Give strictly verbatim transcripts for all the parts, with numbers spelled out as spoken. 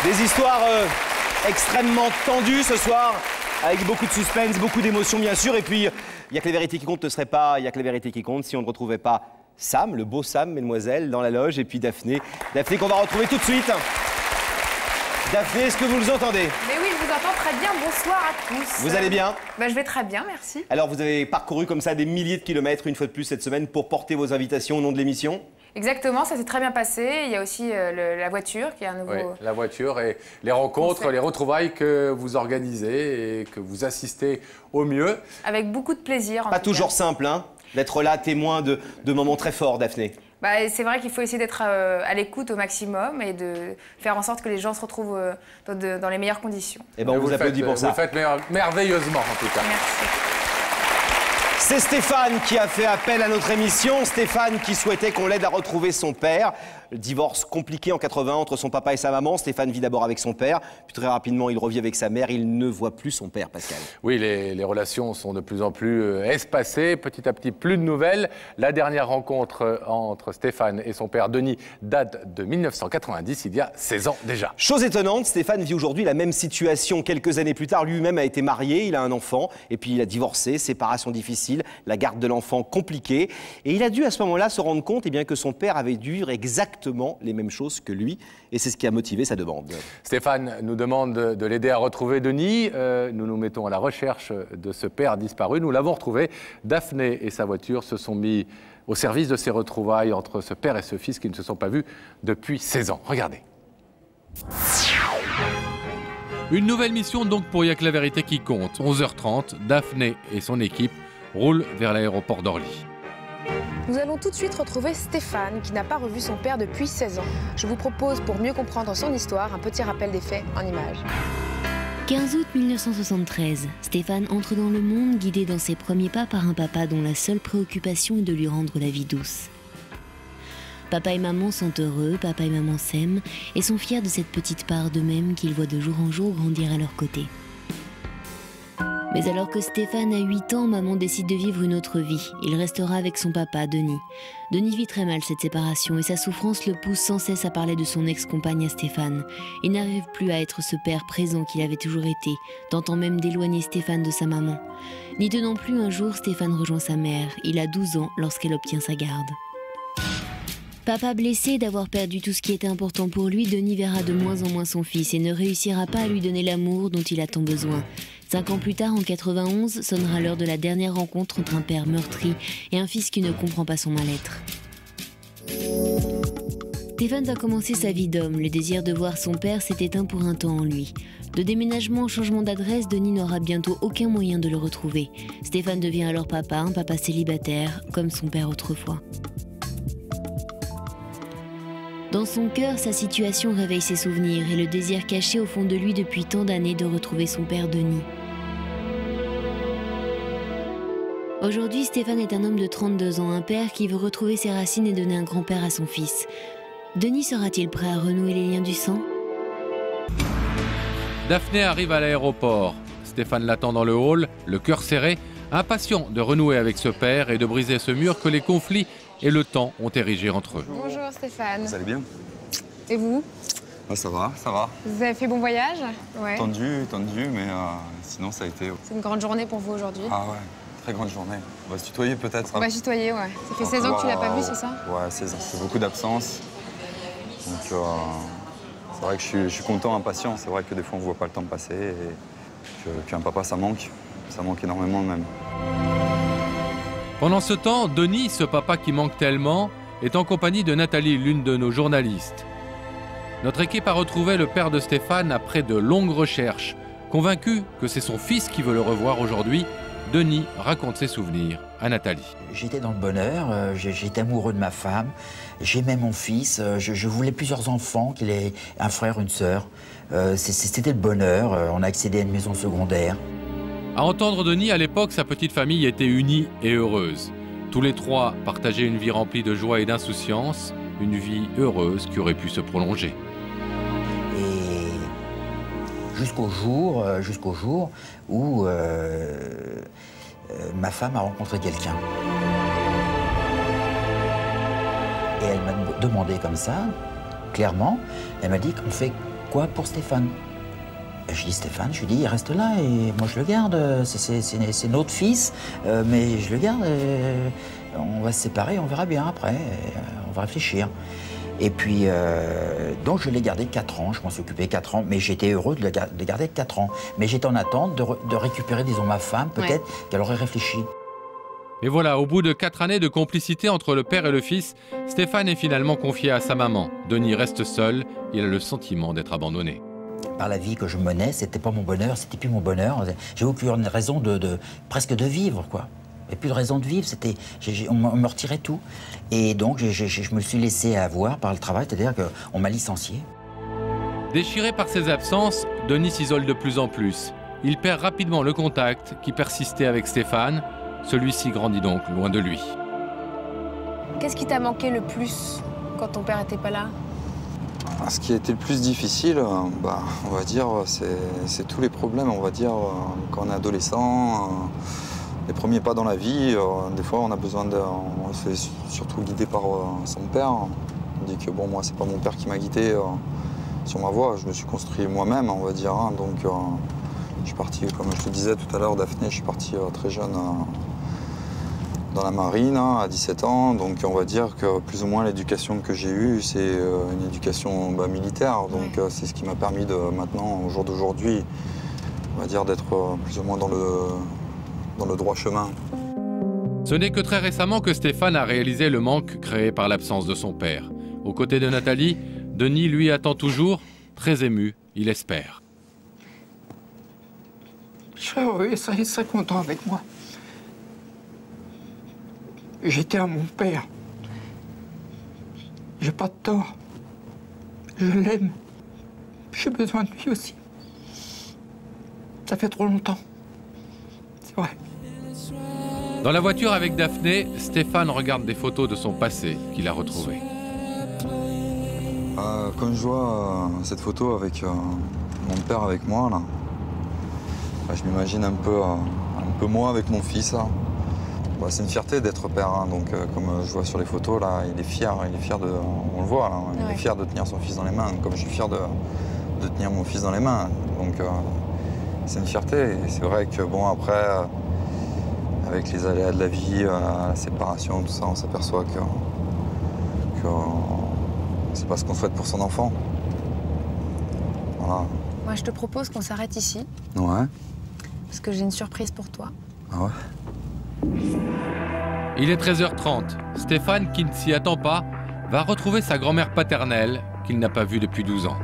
Des histoires euh, extrêmement tendues ce soir, avec beaucoup de suspense, beaucoup d'émotions bien sûr. Et puis, il n'y a que les vérités qui comptent ne serait pas, il n'y a que les vérités qui comptent si on ne retrouvait pas Sam, le beau Sam, mesdemoiselles, dans la loge. Et puis Daphné, Daphné qu'on va retrouver tout de suite. Daphné, est-ce que vous nous entendez? Mais oui, je vous entends très bien. Bonsoir à tous. Vous allez bien? Bah, je vais très bien, merci. Alors, vous avez parcouru comme ça des milliers de kilomètres, une fois de plus cette semaine, pour porter vos invitations au nom de l'émission? Exactement, ça s'est très bien passé. Il y a aussi euh, le, la voiture qui est un nouveau... Oui, la voiture et les rencontres, concept. Les retrouvailles que vous organisez et que vous assistez au mieux. Avec beaucoup de plaisir. En Pas tout toujours cas. simple, hein, d'être là, témoin de, de moments très forts, Daphné. Bah, c'est vrai qu'il faut essayer d'être euh, à l'écoute au maximum et de faire en sorte que les gens se retrouvent euh, dans, de, dans les meilleures conditions. Eh ben, on vous, le applaudit faites, pour vous ça. le faites mer merveilleusement, en tout cas. Merci. C'est Stéphane qui a fait appel à notre émission. Stéphane qui souhaitait qu'on l'aide à retrouver son père. Le divorce compliqué en quatre-vingt entre son papa et sa maman. Stéphane vit d'abord avec son père, puis très rapidement il revit avec sa mère. Il ne voit plus son père, Pascal. Oui, les, les relations sont de plus en plus euh, espacées. Petit à petit, plus de nouvelles. La dernière rencontre euh, entre Stéphane et son père Denis date de mille neuf cent quatre-vingt-dix, il y a seize ans déjà. Chose étonnante, Stéphane vit aujourd'hui la même situation. Quelques années plus tard, lui-même a été marié, il a un enfant, et puis il a divorcé, séparation difficile, la garde de l'enfant compliquée. Et il a dû à ce moment-là se rendre compte eh bien, que son père avait dû vivre exactement les mêmes choses que lui. Et c'est ce qui a motivé sa demande. Stéphane nous demande de, de l'aider à retrouver Denis. Euh, nous nous mettons à la recherche de ce père disparu. Nous l'avons retrouvé. Daphné et sa voiture se sont mis au service de ces retrouvailles entre ce père et ce fils qui ne se sont pas vus depuis seize ans. Regardez. Une nouvelle mission donc pour Y'a que la vérité qui compte. onze heures trente, Daphné et son équipe roulent vers l'aéroport d'Orly. Nous allons tout de suite retrouver Stéphane, qui n'a pas revu son père depuis seize ans. Je vous propose, pour mieux comprendre son histoire, un petit rappel des faits en images. quinze août mille neuf cent soixante-treize, Stéphane entre dans le monde guidé dans ses premiers pas par un papa dont la seule préoccupation est de lui rendre la vie douce. Papa et maman sont heureux, papa et maman s'aiment et sont fiers de cette petite part d'eux-mêmes qu'ils voient de jour en jour grandir à leur côté. Mais alors que Stéphane a huit ans, maman décide de vivre une autre vie. Il restera avec son papa, Denis. Denis vit très mal cette séparation et sa souffrance le pousse sans cesse à parler de son ex-compagne à Stéphane. Il n'arrive plus à être ce père présent qu'il avait toujours été, tentant même d'éloigner Stéphane de sa maman. N'y tenant plus, un jour, Stéphane rejoint sa mère. Il a douze ans lorsqu'elle obtient sa garde. Papa blessé d'avoir perdu tout ce qui était important pour lui, Denis verra de moins en moins son fils et ne réussira pas à lui donner l'amour dont il a tant besoin. Cinq ans plus tard, en quatre-vingt-onze, sonnera l'heure de la dernière rencontre entre un père meurtri et un fils qui ne comprend pas son mal-être. Stéphane va commencer sa vie d'homme. Le désir de voir son père s'est éteint pour un temps en lui. De déménagement en changement d'adresse, Denis n'aura bientôt aucun moyen de le retrouver. Stéphane devient alors papa, un papa célibataire, comme son père autrefois. Dans son cœur, sa situation réveille ses souvenirs et le désir caché au fond de lui depuis tant d'années de retrouver son père Denis. Aujourd'hui, Stéphane est un homme de trente-deux ans, un père qui veut retrouver ses racines et donner un grand-père à son fils. Denis sera-t-il prêt à renouer les liens du sang? Daphné arrive à l'aéroport. Stéphane l'attend dans le hall, le cœur serré, impatient de renouer avec ce père et de briser ce mur que les conflits et le temps ont érigé entre eux. Bonjour Stéphane. Vous allez bien? Et vous? Ah, ça va, ça va. Vous avez fait bon voyage? Ouais. Tendu, tendu, mais euh, sinon ça a été... C'est une grande journée pour vous aujourd'hui? Ah ouais, très grande journée. On va se tutoyer peut-être. On va tutoyer, ouais. Ça fait seize ans que tu l'as pas vu, c'est ça? Ouais, seize ans. C'est beaucoup d'absence. Donc euh, c'est vrai que je suis, je suis content, impatient. C'est vrai que des fois on ne voit pas le temps passer. Et qu'un papa, ça manque. Ça manque énormément même. Pendant ce temps, Denis, ce papa qui manque tellement, est en compagnie de Nathalie, l'une de nos journalistes. Notre équipe a retrouvé le père de Stéphane après de longues recherches. Convaincu que c'est son fils qui veut le revoir aujourd'hui, Denis raconte ses souvenirs à Nathalie. J'étais dans le bonheur, euh, j'étais amoureux de ma femme, j'aimais mon fils, euh, je, je voulais plusieurs enfants, qu'il ait un frère, une sœur. Euh, C'était le bonheur, euh, on a accédé à une maison secondaire. À entendre Denis, à l'époque, sa petite famille était unie et heureuse. Tous les trois partageaient une vie remplie de joie et d'insouciance, une vie heureuse qui aurait pu se prolonger. Et jusqu'au jour, euh, jusqu'au jour où euh, euh, ma femme a rencontré quelqu'un. Et elle m'a demandé comme ça, clairement, elle m'a dit qu'on fait Quoi pour Stéphane? Je dis Stéphane, je lui dis, il reste là et moi je le garde, c'est notre fils, euh, mais je le garde, euh, on va se séparer, on verra bien après, euh, on va réfléchir. Et puis, euh, donc je l'ai gardé quatre ans, je m'en suis occupé quatre ans, mais j'étais heureux de le, gar de le garder quatre ans. Mais j'étais en attente de, de récupérer, disons, ma femme, peut-être ouais. qu'elle aurait réfléchi. Et voilà, au bout de quatre années de complicité entre le père et le fils, Stéphane est finalement confié à sa maman. Denis reste seul, il a le sentiment d'être abandonné. Par la vie que je menais, c'était pas mon bonheur, c'était plus mon bonheur. J'ai aucune raison de, de presque de vivre, quoi. Il n'y avait plus de raison de vivre, c'était, on me retirait tout. Et donc, je, je, je me suis laissé avoir par le travail, c'est-à-dire qu'on m'a licencié. Déchiré par ses absences, Denis s'isole de plus en plus. Il perd rapidement le contact qui persistait avec Stéphane. Celui-ci grandit donc loin de lui. Qu'est-ce qui t'a manqué le plus quand ton père n'était pas là? Ce qui a été le plus difficile, bah, on va dire, c'est tous les problèmes, on va dire, quand on est adolescent, les premiers pas dans la vie. Des fois, on a besoin de... On se fait surtout guider par son père. On dit que, bon, moi, c'est pas mon père qui m'a guidé sur ma voie. Je me suis construit moi-même, on va dire. Donc, je suis parti, comme je te disais tout à l'heure, Daphné, je suis parti très jeune dans la marine, à dix-sept ans. Donc, on va dire que plus ou moins l'éducation que j'ai eue, c'est une éducation bah, militaire. Donc, ouais. c'est ce qui m'a permis de, maintenant, au jour d'aujourd'hui, on va dire, d'être plus ou moins dans le, dans le droit chemin. Ce n'est que très récemment que Stéphane a réalisé le manque créé par l'absence de son père. Aux côtés de Nathalie, Denis, lui, attend toujours, très ému, il espère. Je serais heureux et serais, serais content avec moi. J'étais à mon père. J'ai pas de tort. Je l'aime. J'ai besoin de lui aussi. Ça fait trop longtemps. C'est vrai. Dans la voiture avec Daphné, Stéphane regarde des photos de son passé qu'il a retrouvées. Euh, quand je vois euh, cette photo avec euh, mon père avec moi, là, bah, je m'imagine un peu, euh, un peu moi avec mon fils. Là. Bah, c'est une fierté d'être père, hein, donc euh, comme je vois sur les photos, là, il est fier, il est fier de, on le voit, là, il ouais. est fier de tenir son fils dans les mains, comme je suis fier de, de tenir mon fils dans les mains. Donc euh, c'est une fierté. Et c'est vrai que bon après, euh, avec les aléas de la vie, euh, la séparation, tout ça, on s'aperçoit que, que euh, c'est pas ce qu'on souhaite pour son enfant. Voilà. Moi, je te propose qu'on s'arrête ici. Ouais. Parce que j'ai une surprise pour toi. Ah ouais? Il est treize heures trente. Stéphane, qui ne s'y attend pas, va retrouver sa grand-mère paternelle qu'il n'a pas vue depuis douze ans.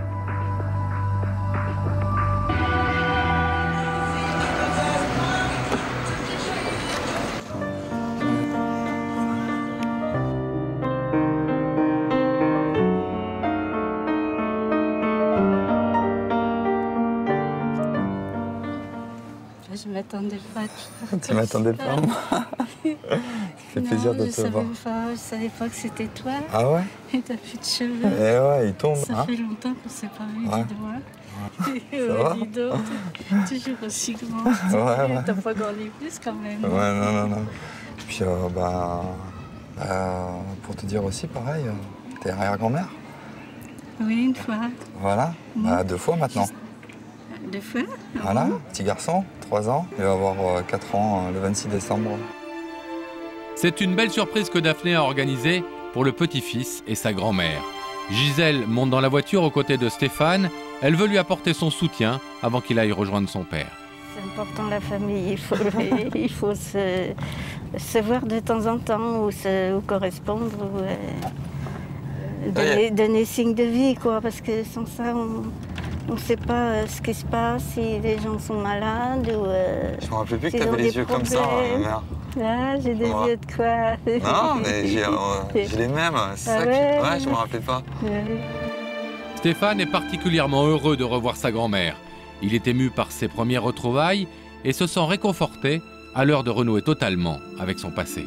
Je m'attendais pas. Tu m'attendais pas, moi? Ça fait non, plaisir de je te voir. Pas, je savais pas que c'était toi. Ah ouais? Et t'as plus de cheveux. Eh ouais, il tombe. Ça hein? fait longtemps qu'on s'est pas vu, ouais. dis-moi. Ça va? Dis donc, t'es toujours aussi grand. Ouais, ouais. T'as pas grandi plus quand même. Ouais, non, non, non. Puis, euh, bah, euh, pour te dire aussi, pareil, t'es arrière-grand-mère? Oui, une fois. Voilà, mmh. bah, deux fois maintenant. Deux fois? Voilà, petit garçon, trois ans. Il va avoir euh, quatre ans euh, le vingt-six décembre. C'est une belle surprise que Daphné a organisée pour le petit-fils et sa grand-mère. Gisèle monte dans la voiture aux côtés de Stéphane. Elle veut lui apporter son soutien avant qu'il aille rejoindre son père. C'est important la famille, il faut, il faut se, se voir de temps en temps ou, se, ou correspondre, ou euh, donner, donner signe de vie, quoi, parce que sans ça, on ne sait pas euh, ce qui se passe, si les gens sont malades ou... Euh, je me rappelais plus que tu avais les yeux problèmes. Comme ça, ma mère. Ah, j'ai des ouais. yeux de quoi? Non, mais j'ai euh, les mêmes, c'est ah ça ouais, qui... Ouais, je me rappelais pas. Ouais. Stéphane est particulièrement heureux de revoir sa grand-mère. Il est ému par ses premières retrouvailles et se sent réconforté à l'heure de renouer totalement avec son passé.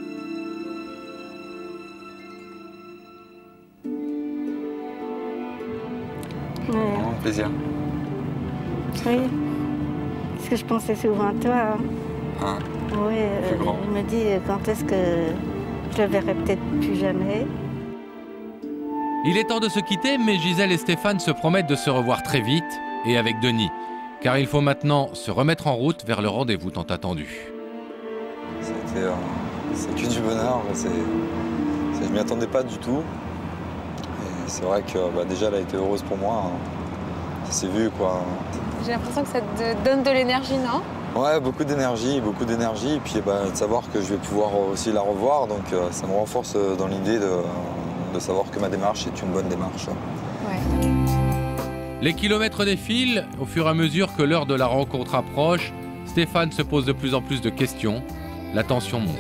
Ouais. Bon, plaisir. Oui, parce que je pensais souvent à toi. Hein? Oui, euh, je me dis quand est-ce que je le verrai peut-être plus jamais. Il est temps de se quitter, mais Gisèle et Stéphane se promettent de se revoir très vite et avec Denis. Car il faut maintenant se remettre en route vers le rendez-vous tant attendu. C'était euh, c'est que du bonheur. C'est, c'est, je m'y attendais pas du tout. Et c'est vrai que bah, déjà, elle a été heureuse pour moi. Ça s'est vu, quoi. J'ai l'impression que ça te donne de l'énergie, non? Ouais, beaucoup d'énergie, beaucoup d'énergie. Et puis bah, de savoir que je vais pouvoir aussi la revoir. Donc euh, ça me renforce dans l'idée de, de savoir que ma démarche est une bonne démarche. Ouais. Les kilomètres défilent. Au fur et à mesure que l'heure de la rencontre approche, Stéphane se pose de plus en plus de questions. La tension monte.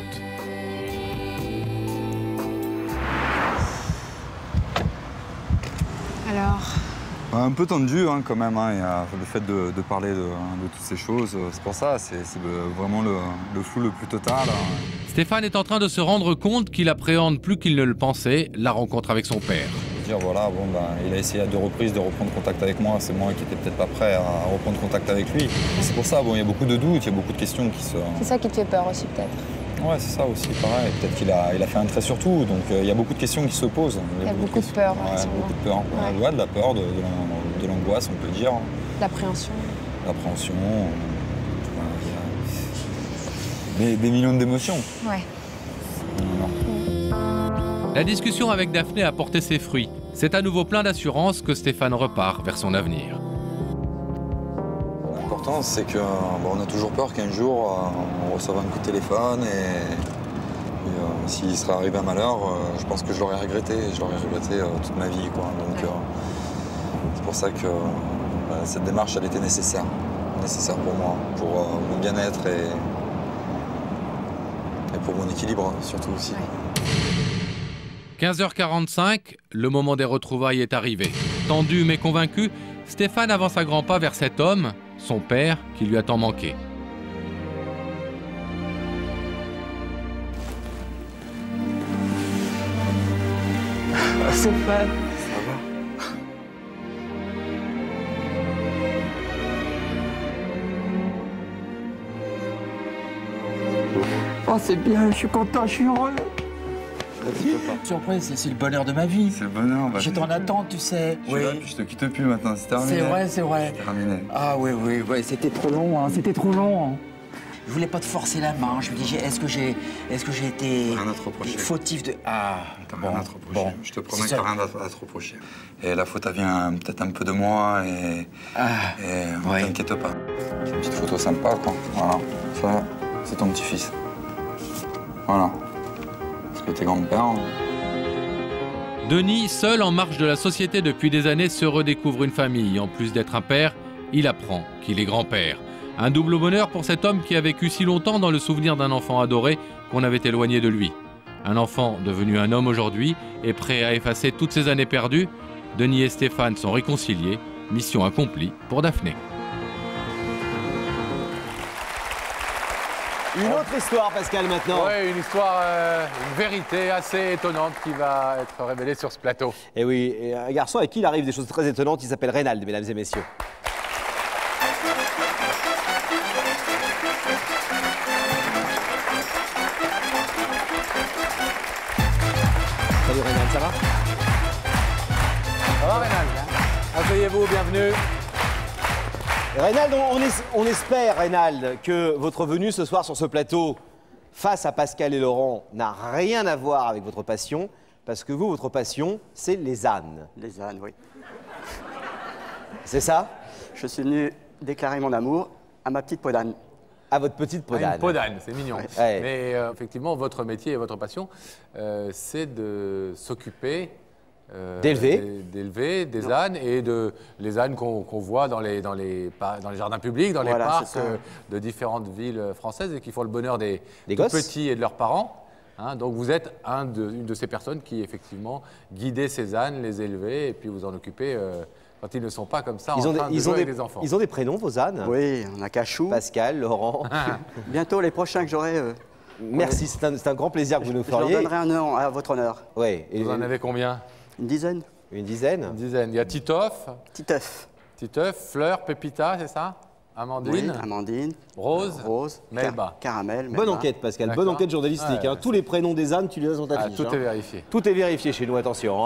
Alors? Un peu tendu hein, quand même, hein. Il y a le fait de, de parler de, de toutes ces choses. C'est pour ça, c'est, c'est vraiment le, le flou le plus total. Stéphane est en train de se rendre compte qu'il appréhende plus qu'il ne le pensait la rencontre avec son père. Dire voilà, bon, ben, il a essayé à deux reprises de reprendre contact avec moi, c'est moi qui n'étais peut-être pas prêt à reprendre contact avec lui. Et c'est pour ça, bon, il y a beaucoup de doutes, il y a beaucoup de questions qui se... C'est ça qui te fait peur aussi peut-être? Ouais, c'est ça aussi, pareil. Peut-être qu'il a, il a fait un trait sur tout, donc euh, il y a beaucoup de questions qui se posent. Il y a, beaucoup, beaucoup de peur. Ouais, beaucoup de peur. Ouais. Ouais, de la peur, de, de l'angoisse, on peut dire. L'appréhension. L'appréhension. Euh, il y a des, des millions d'émotions. Ouais. Non. La discussion avec Daphné a porté ses fruits. C'est à nouveau plein d'assurance que Stéphane repart vers son avenir. L'important, c'est qu'on bon, a toujours peur qu'un jour, euh, on reçoive un coup de téléphone et, et euh, s'il serait arrivé un malheur, euh, je pense que je l'aurais regretté. Je l'aurais regretté euh, toute ma vie, quoi. Donc, euh, c'est pour ça que euh, cette démarche, elle était nécessaire. Nécessaire pour moi, pour euh, mon bien-être et, et pour mon équilibre, surtout aussi. Ouais. quinze heures quarante-cinq, le moment des retrouvailles est arrivé. Tendu mais convaincu, Stéphane avance à grands pas vers cet homme, son père, qui lui a tant manqué. Stéphane. Ça va? Oh, c'est bien, je suis content, je suis heureux. Surprise, c'est le bonheur de ma vie. C'est le bonheur. Bah, J'étais en attente, tu sais. Je, oui. là, je te quitte plus maintenant, c'est terminé. C'est vrai, c'est vrai. C'est terminé. Ah oui, oui, oui, c'était trop long, hein, c'était trop long. Hein. Je voulais pas te forcer la main. Je me dis, est-ce que j'ai, est-ce que j'ai été rien à te reprocher. Fautif de. Ah. T'as bon, rien à te reprocher. Bon. Je te promets que t'as rien à te reprocher. Et la faute, elle vient peut-être un peu de moi et. Ah. Et ouais. T'inquiète pas. C'est une petite photo sympa, quoi. Voilà. Ça, c'est ton petit-fils. Voilà. Parce que t'es grand-père. Hein. Denis, seul en marge de la société depuis des années, se redécouvre une famille. En plus d'être un père, il apprend qu'il est grand-père. Un double bonheur pour cet homme qui a vécu si longtemps dans le souvenir d'un enfant adoré qu'on avait éloigné de lui. Un enfant devenu un homme aujourd'hui et prêt à effacer toutes ces années perdues. Denis et Stéphane sont réconciliés. Mission accomplie pour Daphné. Une autre histoire, Pascal, maintenant. Oui, une histoire, euh, une vérité assez étonnante qui va être révélée sur ce plateau. Et oui, et un garçon avec qui il arrive des choses très étonnantes, il s'appelle Reynald, mesdames et messieurs. Salut Reynald, ça va? Ça va, Reynald? Asseyez-vous, bienvenue. Reynald, on, es, on espère, Reynald, que votre venue ce soir sur ce plateau, face à Pascal et Laurent, n'a rien à voir avec votre passion, parce que vous, votre passion, c'est les ânes. Les ânes, oui. C'est ça? Je suis venu déclarer mon amour à ma petite peau d'âne. À votre petite peau d'âne. Ah, une peau d'âne, c'est mignon. Ouais. Ouais. Mais euh, effectivement, votre métier et votre passion, euh, c'est de s'occuper... Euh, d'élever d'élever des non. ânes et de les ânes qu'on qu'on voit dans les, dans, les, dans les jardins publics, dans voilà, les parcs euh, de différentes villes françaises et qui font le bonheur des, des petits et de leurs parents. Hein, donc vous êtes un de, une de ces personnes qui effectivement guidez ces ânes, les élever et puis vous en occupez euh, quand ils ne sont pas comme ça ils en ont train des, de ils jouer ont des, avec les enfants. Ils ont des prénoms, vos ânes? Oui, on a Cachou. Pascal, Laurent. Bientôt les prochains que j'aurai. Euh, Merci, c'est un, un grand plaisir que vous nous feriez. Je leur donnerai un nom à votre honneur. Oui. Et vous en avez combien? Une dizaine. Une dizaine? Une dizaine. Il y a Titoff. Titeuf. Titeuf, Fleur, Pépita, c'est ça? Amandine. Oui, Amandine. Rose. Rose. Melba. Car caramel. Bonne enquête, Pascal. Bonne enquête journalistique. Ouais, hein. Tous les prénoms des ânes, tu les as sur ta ah, fiche. Tout hein. est vérifié. Tout est vérifié chez nous, attention. Hein.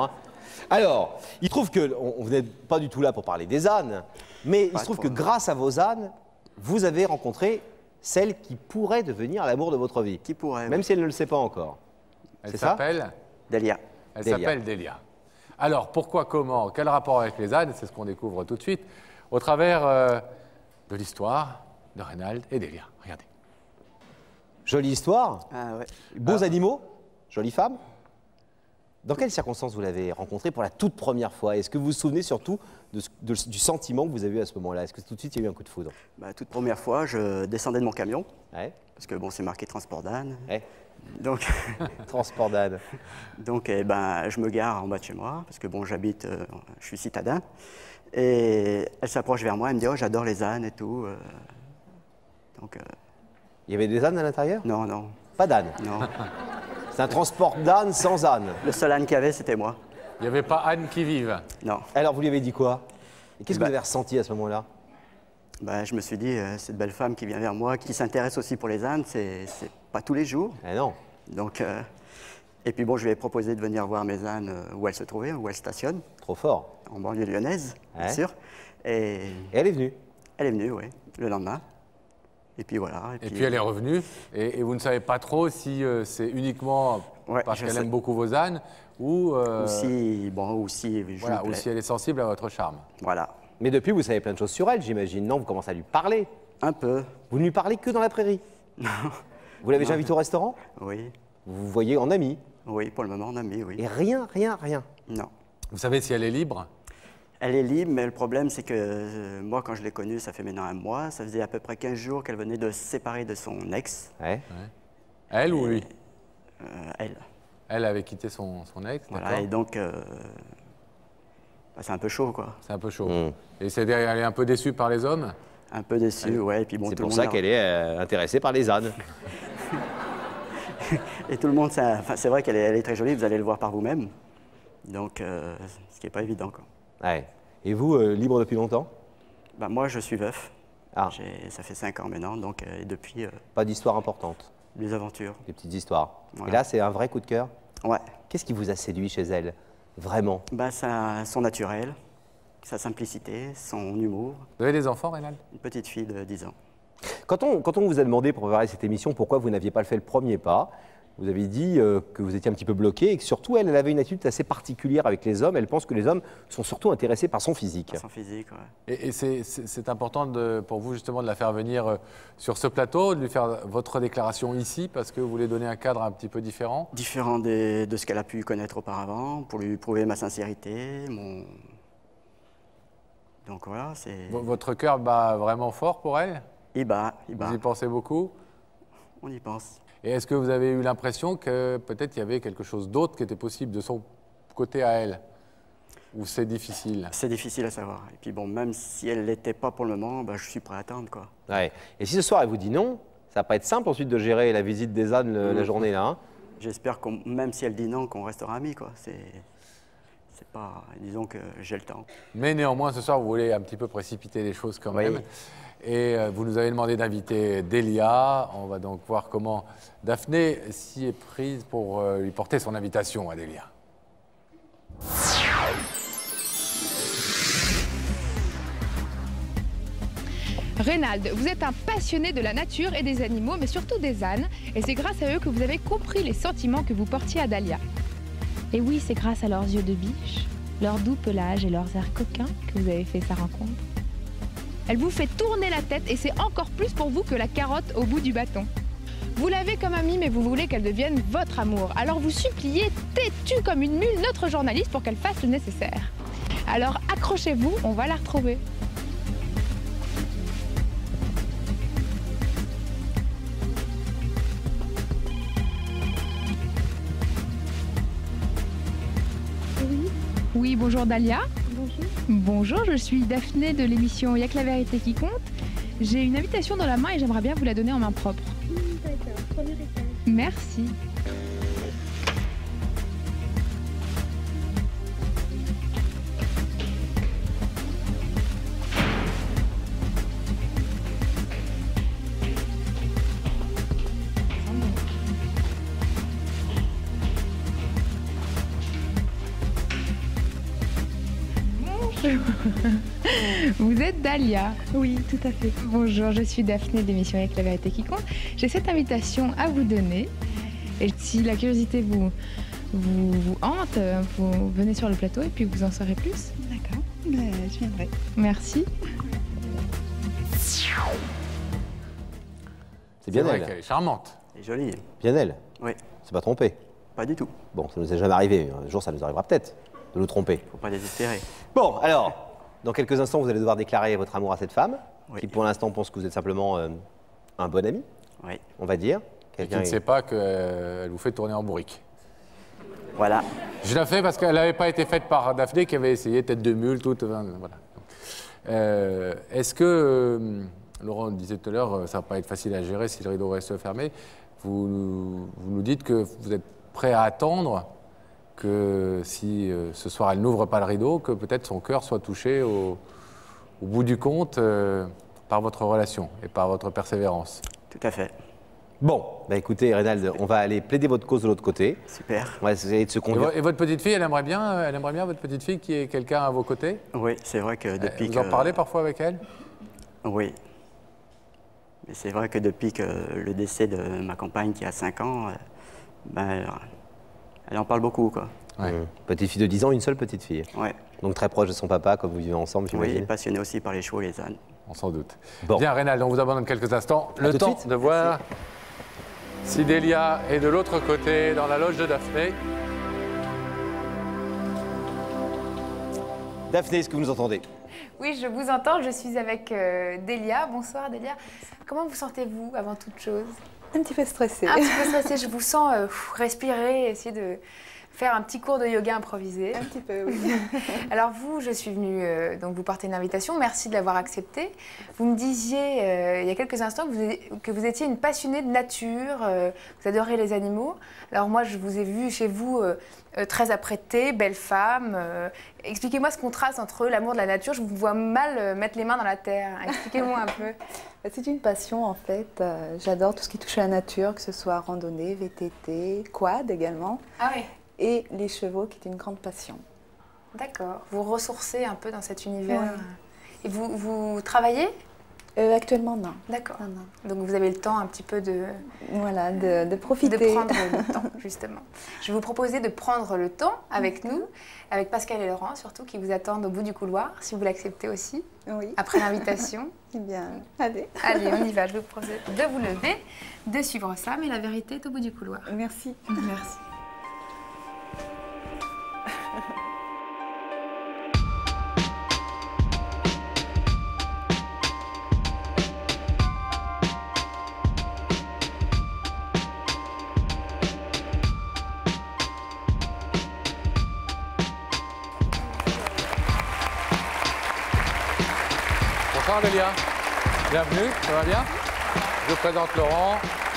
Alors, il se trouve que, on, on n'est pas du tout là pour parler des ânes, mais il se trouve que grâce à vos ânes, vous avez rencontré celle qui pourrait devenir l'amour de votre vie. Qui pourrait. Même oui. si elle ne le sait pas encore. Elle C'est ça? s'appelle Delia. Elle Delia. s'appelle Delia. Alors, pourquoi, comment, quel rapport avec les ânes? C'est ce qu'on découvre tout de suite au travers euh, de l'histoire de Reynald et Delia. Regardez. Jolie histoire, Ah, ouais. beaux Ah. animaux, jolie femme. Dans quelles circonstances vous l'avez rencontrée pour la toute première fois? Est-ce que vous vous souvenez surtout de ce- de- du sentiment que vous avez eu à ce moment-là? Est-ce que tout de suite il y a eu un coup de foudre? Bah, toute première fois, je descendais de mon camion, Ouais. parce que bon, c'est marqué transport d'âne. Ouais. Donc, Transport d'âne. donc eh ben, je me gare en bas de chez moi, parce que bon, j'habite, euh, je suis citadin. Et elle s'approche vers moi, elle me dit, oh, j'adore les ânes et tout. euh. Donc, euh, Il y avait des ânes à l'intérieur? non, non, Pas d'âne. non. C'est un transport d'âne sans âne. Le seul âne qu'il y avait, c'était moi. Il n'y avait pas Anne qui vive. Non. Alors vous lui avez dit quoi? Et qu'est-ce que Bah- vous avez ressenti à ce moment-là? Bah, je me suis dit, euh, cette belle femme qui vient vers moi, qui s'intéresse aussi pour les ânes, c'est c'est pas tous les jours. Eh non. Donc, euh, et puis bon, je lui ai proposé de venir voir mes ânes euh, où elles se trouvaient, où elles stationnent, Trop fort. en banlieue lyonnaise, bien Ouais. sûr. Et Et elle est venue. elle est venue, oui, le lendemain. Et puis voilà. Et puis elle est revenue. Et, et vous ne savez pas trop si euh, c'est uniquement Ouais, parce je qu'elle sais. aime beaucoup vos ânes ou, euh, Ou si, bon, ou si je voilà, lui ou plais. si elle est sensible à votre charme. Voilà, Mais depuis, vous savez plein de choses sur elle, j'imagine. Non, vous commencez à lui parler. un peu, Vous ne lui parlez que dans la prairie. Vous l'avez déjà invitée au restaurant? oui. Vous vous voyez en ami. Oui, pour le moment, on a mis, oui. Et rien, rien, rien. Non. Vous savez si elle est libre? Elle est libre, mais le problème, c'est que euh, moi, quand je l'ai connue, ça fait maintenant un mois, ça faisait à peu près quinze jours qu'elle venait de se séparer de son ex, Ouais. Elle ou lui? euh, elle. Elle avait quitté son, son ex, Voilà, d'accord. et donc, euh, bah, c'est un peu chaud, quoi. C'est un peu chaud. Mm. Et c'est elle est un peu déçue par les hommes? Un peu déçu, ouais, et puis bon, C'est tout le pour monde... ça qu'elle est euh, intéressée par les ânes. Et tout le monde, ça- enfin, c'est vrai qu'elle est, elle est très jolie, vous allez le voir par vous-même. Donc, euh, ce qui n'est pas évident, quoi. Ouais. Et vous, euh, libre depuis longtemps? Bah, moi, je suis veuf. Ah. J'ai- Ça fait cinq ans maintenant, donc euh, et depuis, euh, Pas d'histoire importante, des aventures. des petites histoires. Voilà. Et là, c'est un vrai coup de cœur. Ouais. Qu'est-ce qui vous a séduit chez elle? Vraiment? Bah, ça, son naturel, sa simplicité, son humour. Vous avez des enfants, Reynald? Une petite fille de dix ans. Quand on, quand on vous a demandé pour préparer cette émission pourquoi vous n'aviez pas fait le premier pas, vous avez dit euh, que vous étiez un petit peu bloqué et que surtout elle, elle avait une attitude assez particulière avec les hommes. Elle pense que les hommes sont surtout intéressés par son physique. Son physique, ouais. Et, et c'est- c'est c'est important de- pour vous justement de la faire venir euh, sur ce plateau, de lui faire votre déclaration ici, parce que vous voulez donner un cadre un petit peu différent. Différent des- de ce qu'elle a pu connaître auparavant, pour lui prouver ma sincérité, mon... Donc voilà, c'est... V- Votre cœur bat vraiment fort pour elle? Il bat, il bat. Vous y pensez beaucoup? On y pense. Et est-ce que vous avez eu l'impression que peut-être il y avait quelque chose d'autre qui était possible de son côté à elle? Ou c'est difficile? C'est difficile à savoir. Et puis bon, même si elle ne l'était pas pour le moment, bah, je suis prêt à attendre, quoi. Ouais. Et si ce soir elle vous dit non, ça va pas être simple ensuite de gérer la visite des ânes le- la Mhm. journée là. Hein. J'espère qu'on, même si elle dit non, qu'on restera amis, quoi. C'est, c'est pas, disons que j'ai le temps. Mais néanmoins, ce soir, vous voulez un petit peu précipiter les choses quand Oui. même. Et euh, vous nous avez demandé d'inviter Delia. On va donc voir comment Daphné s'y est prise pour euh, lui porter son invitation à Delia. Reynald, vous êtes un passionné de la nature et des animaux, mais surtout des ânes. Et c'est grâce à eux que vous avez compris les sentiments que vous portiez à Dahlia. Et oui, c'est grâce à leurs yeux de biche, leur doux pelage et leurs airs coquins que vous avez fait sa rencontre. Elle vous fait tourner la tête et c'est encore plus pour vous que la carotte au bout du bâton. Vous l'avez comme amie, mais vous voulez qu'elle devienne votre amour. Alors vous suppliez, têtue comme une mule, notre journaliste pour qu'elle fasse le nécessaire. Alors accrochez-vous, on va la retrouver. Oui, bonjour Dahlia. Bonjour. Bonjour, je suis Daphné de l'émission Y'a que la vérité qui compte. J'ai une invitation dans la main et j'aimerais bien vous la donner en main propre. D'accord, premier étage. Merci. Vous êtes Dalia? Oui, tout à fait. Bonjour, je suis Daphné de l'émission Avec la vérité qui compte. J'ai cette invitation à vous donner. Et si la curiosité vous, vous, vous hante, vous venez sur le plateau et puis vous en saurez plus. D'accord, ben, je viendrai. Merci. C'est bien vrai elle. qu'elle est charmante. Elle est jolie. Bien elle. Oui. C'est pas trompé. Pas du tout. Bon, ça nous est jamais arrivé. Un jour, ça nous arrivera peut-être de nous tromper. Faut pas désespérer. Bon, alors, dans quelques instants, vous allez devoir déclarer votre amour à cette femme, Oui. qui pour l'instant pense que vous êtes simplement euh, un bon ami, Oui. on va dire. Et qui Quelqu'un ne est- sait pas qu'elle vous fait tourner en bourrique. Voilà. Je la fais parce qu'elle n'avait pas été faite par Daphné qui avait essayé tête de mule, toute. Voilà. Euh, Est-ce que, euh, Laurent le disait tout à l'heure, ça va pas être facile à gérer si le rideau reste fermé. Vous, vous nous dites que vous êtes prêt à attendre que si euh, ce soir elle n'ouvre pas le rideau, que peut-être son cœur soit touché au, au bout du compte euh, par votre relation et par votre persévérance. Tout à fait. Bon, bah écoutez, Reynald, on va aller plaider votre cause de l'autre côté. Super. On va essayer de se Et, conduire. vo- et votre petite fille, elle aimerait bien, elle aimerait bien votre petite fille qui ait quelqu'un à vos côtés. Oui, c'est vrai que depuis Vous que... en parlez parfois avec elle? Oui. Mais c'est vrai que depuis que le décès de ma compagne qui a cinq ans, euh, ben, elle, elle en parle beaucoup, quoi. Ouais. Mmh. Petite fille de dix ans, une seule petite fille. Ouais. Donc très proche de son papa, comme vous vivez ensemble, Oui, j'imagine. et passionnée aussi par les chevaux et les ânes. On s'en doute. Bon. Bien, Reynald, on vous abandonne quelques instants. À Le tout de temps suite. de voir si Delia est de l'autre côté, dans la loge de Daphné. Daphné, est-ce que vous nous entendez? Oui, je vous entends, je suis avec euh, Delia. Bonsoir Delia. Comment vous sentez-vous avant toute chose? Un petit peu stressée. Un petit peu stressée, je vous sens euh, pff, respirer, essayer de faire un petit cours de yoga improvisé. Un petit peu, oui. Alors vous, je suis venue euh, donc vous porter une invitation, merci de l'avoir acceptée. Vous me disiez euh, il y a quelques instants que vous, que vous étiez une passionnée de nature, euh, vous adorez les animaux. Alors moi, je vous ai vu chez vous euh, euh, très apprêtée, belle femme. Euh, Expliquez-moi ce contraste entre l'amour de la nature, je vous vois mal euh, mettre les mains dans la terre. Expliquez-moi un peu. C'est une passion en fait. Euh, J'adore tout ce qui touche à la nature, que ce soit randonnée, V T T, quad également. Ah oui. Et les chevaux, qui est une grande passion. D'accord. Vous ressourcez un peu dans cet univers. Ouais. Et vous, vous travaillez? Euh, actuellement, non. D'accord. Non, non. Donc vous avez le temps un petit peu de, Voilà, de, de profiter. de prendre le temps, justement. Je vais vous proposer de prendre le temps avec nous, avec Pascal et Laurent surtout, qui vous attendent au bout du couloir, si vous l'acceptez aussi, Oui. après l'invitation. Eh bien, allez. Allez, on y va. Je vous propose de vous lever, de suivre ça, mais la vérité est au bout du couloir. Merci. Merci. Bonsoir Delia. Bienvenue, ça va bien? Je vous présente Laurent.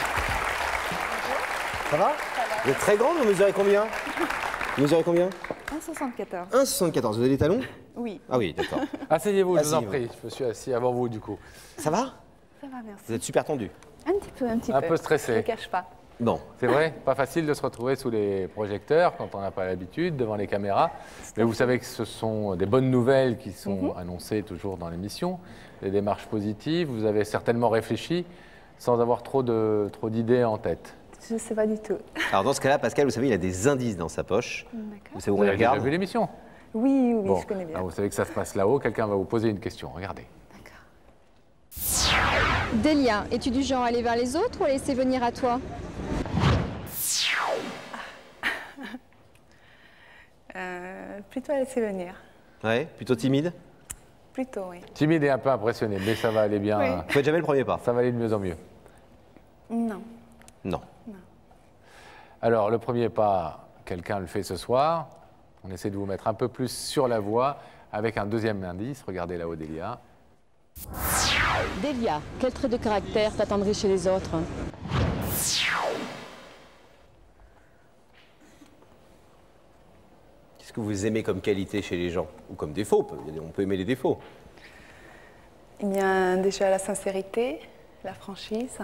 Ça va? Vous êtes très grande, vous mesurez combien? Vous mesurez combien? un soixante-quatorze. un virgule soixante-quatorze, vous avez des talons? Oui. Ah oui, d'accord. Asseyez-vous, je vous en Asseyez-vous. prie. Je me suis assis avant vous du coup. Ça va? Ça va, merci. Vous êtes super tendu. Un petit peu, un petit Un peu. peu stressé. Je ne cache pas. Bon. C'est vrai, pas facile de se retrouver sous les projecteurs quand on n'a pas l'habitude, devant les caméras. Mais vous savez que ce sont des bonnes nouvelles qui sont annoncées toujours dans l'émission, des démarches positives. Vous avez certainement réfléchi sans avoir trop de, trop d'idées en tête. Je ne sais pas du tout. Alors dans ce cas-là, Pascal, vous savez, il a des indices dans sa poche. D'accord. Vous savez où Vous on les avez déjà regarde? vu l'émission? Oui, oui, Bon, je connais bien. alors vous savez que ça se passe là-haut, quelqu'un va vous poser une question. Regardez. Delia, es-tu du genre à aller vers les autres ou à laisser venir à toi? Euh, plutôt à laisser venir. Ouais, plutôt timide. Plutôt, oui. Timide et un peu impressionné, mais ça va aller bien. Oui. Vous faites jamais le premier pas? Ça va aller de mieux en mieux. Non. Non. Alors, le premier pas, quelqu'un le fait ce soir. On essaie de vous mettre un peu plus sur la voie avec un deuxième indice. Regardez là-haut, Delia. Delia, quel trait de caractère t'attendrait chez les autres? Qu'est-ce que vous aimez comme qualité chez les gens? Ou comme défaut? On peut- on peut aimer les défauts. Eh bien, déjà la sincérité, la franchise.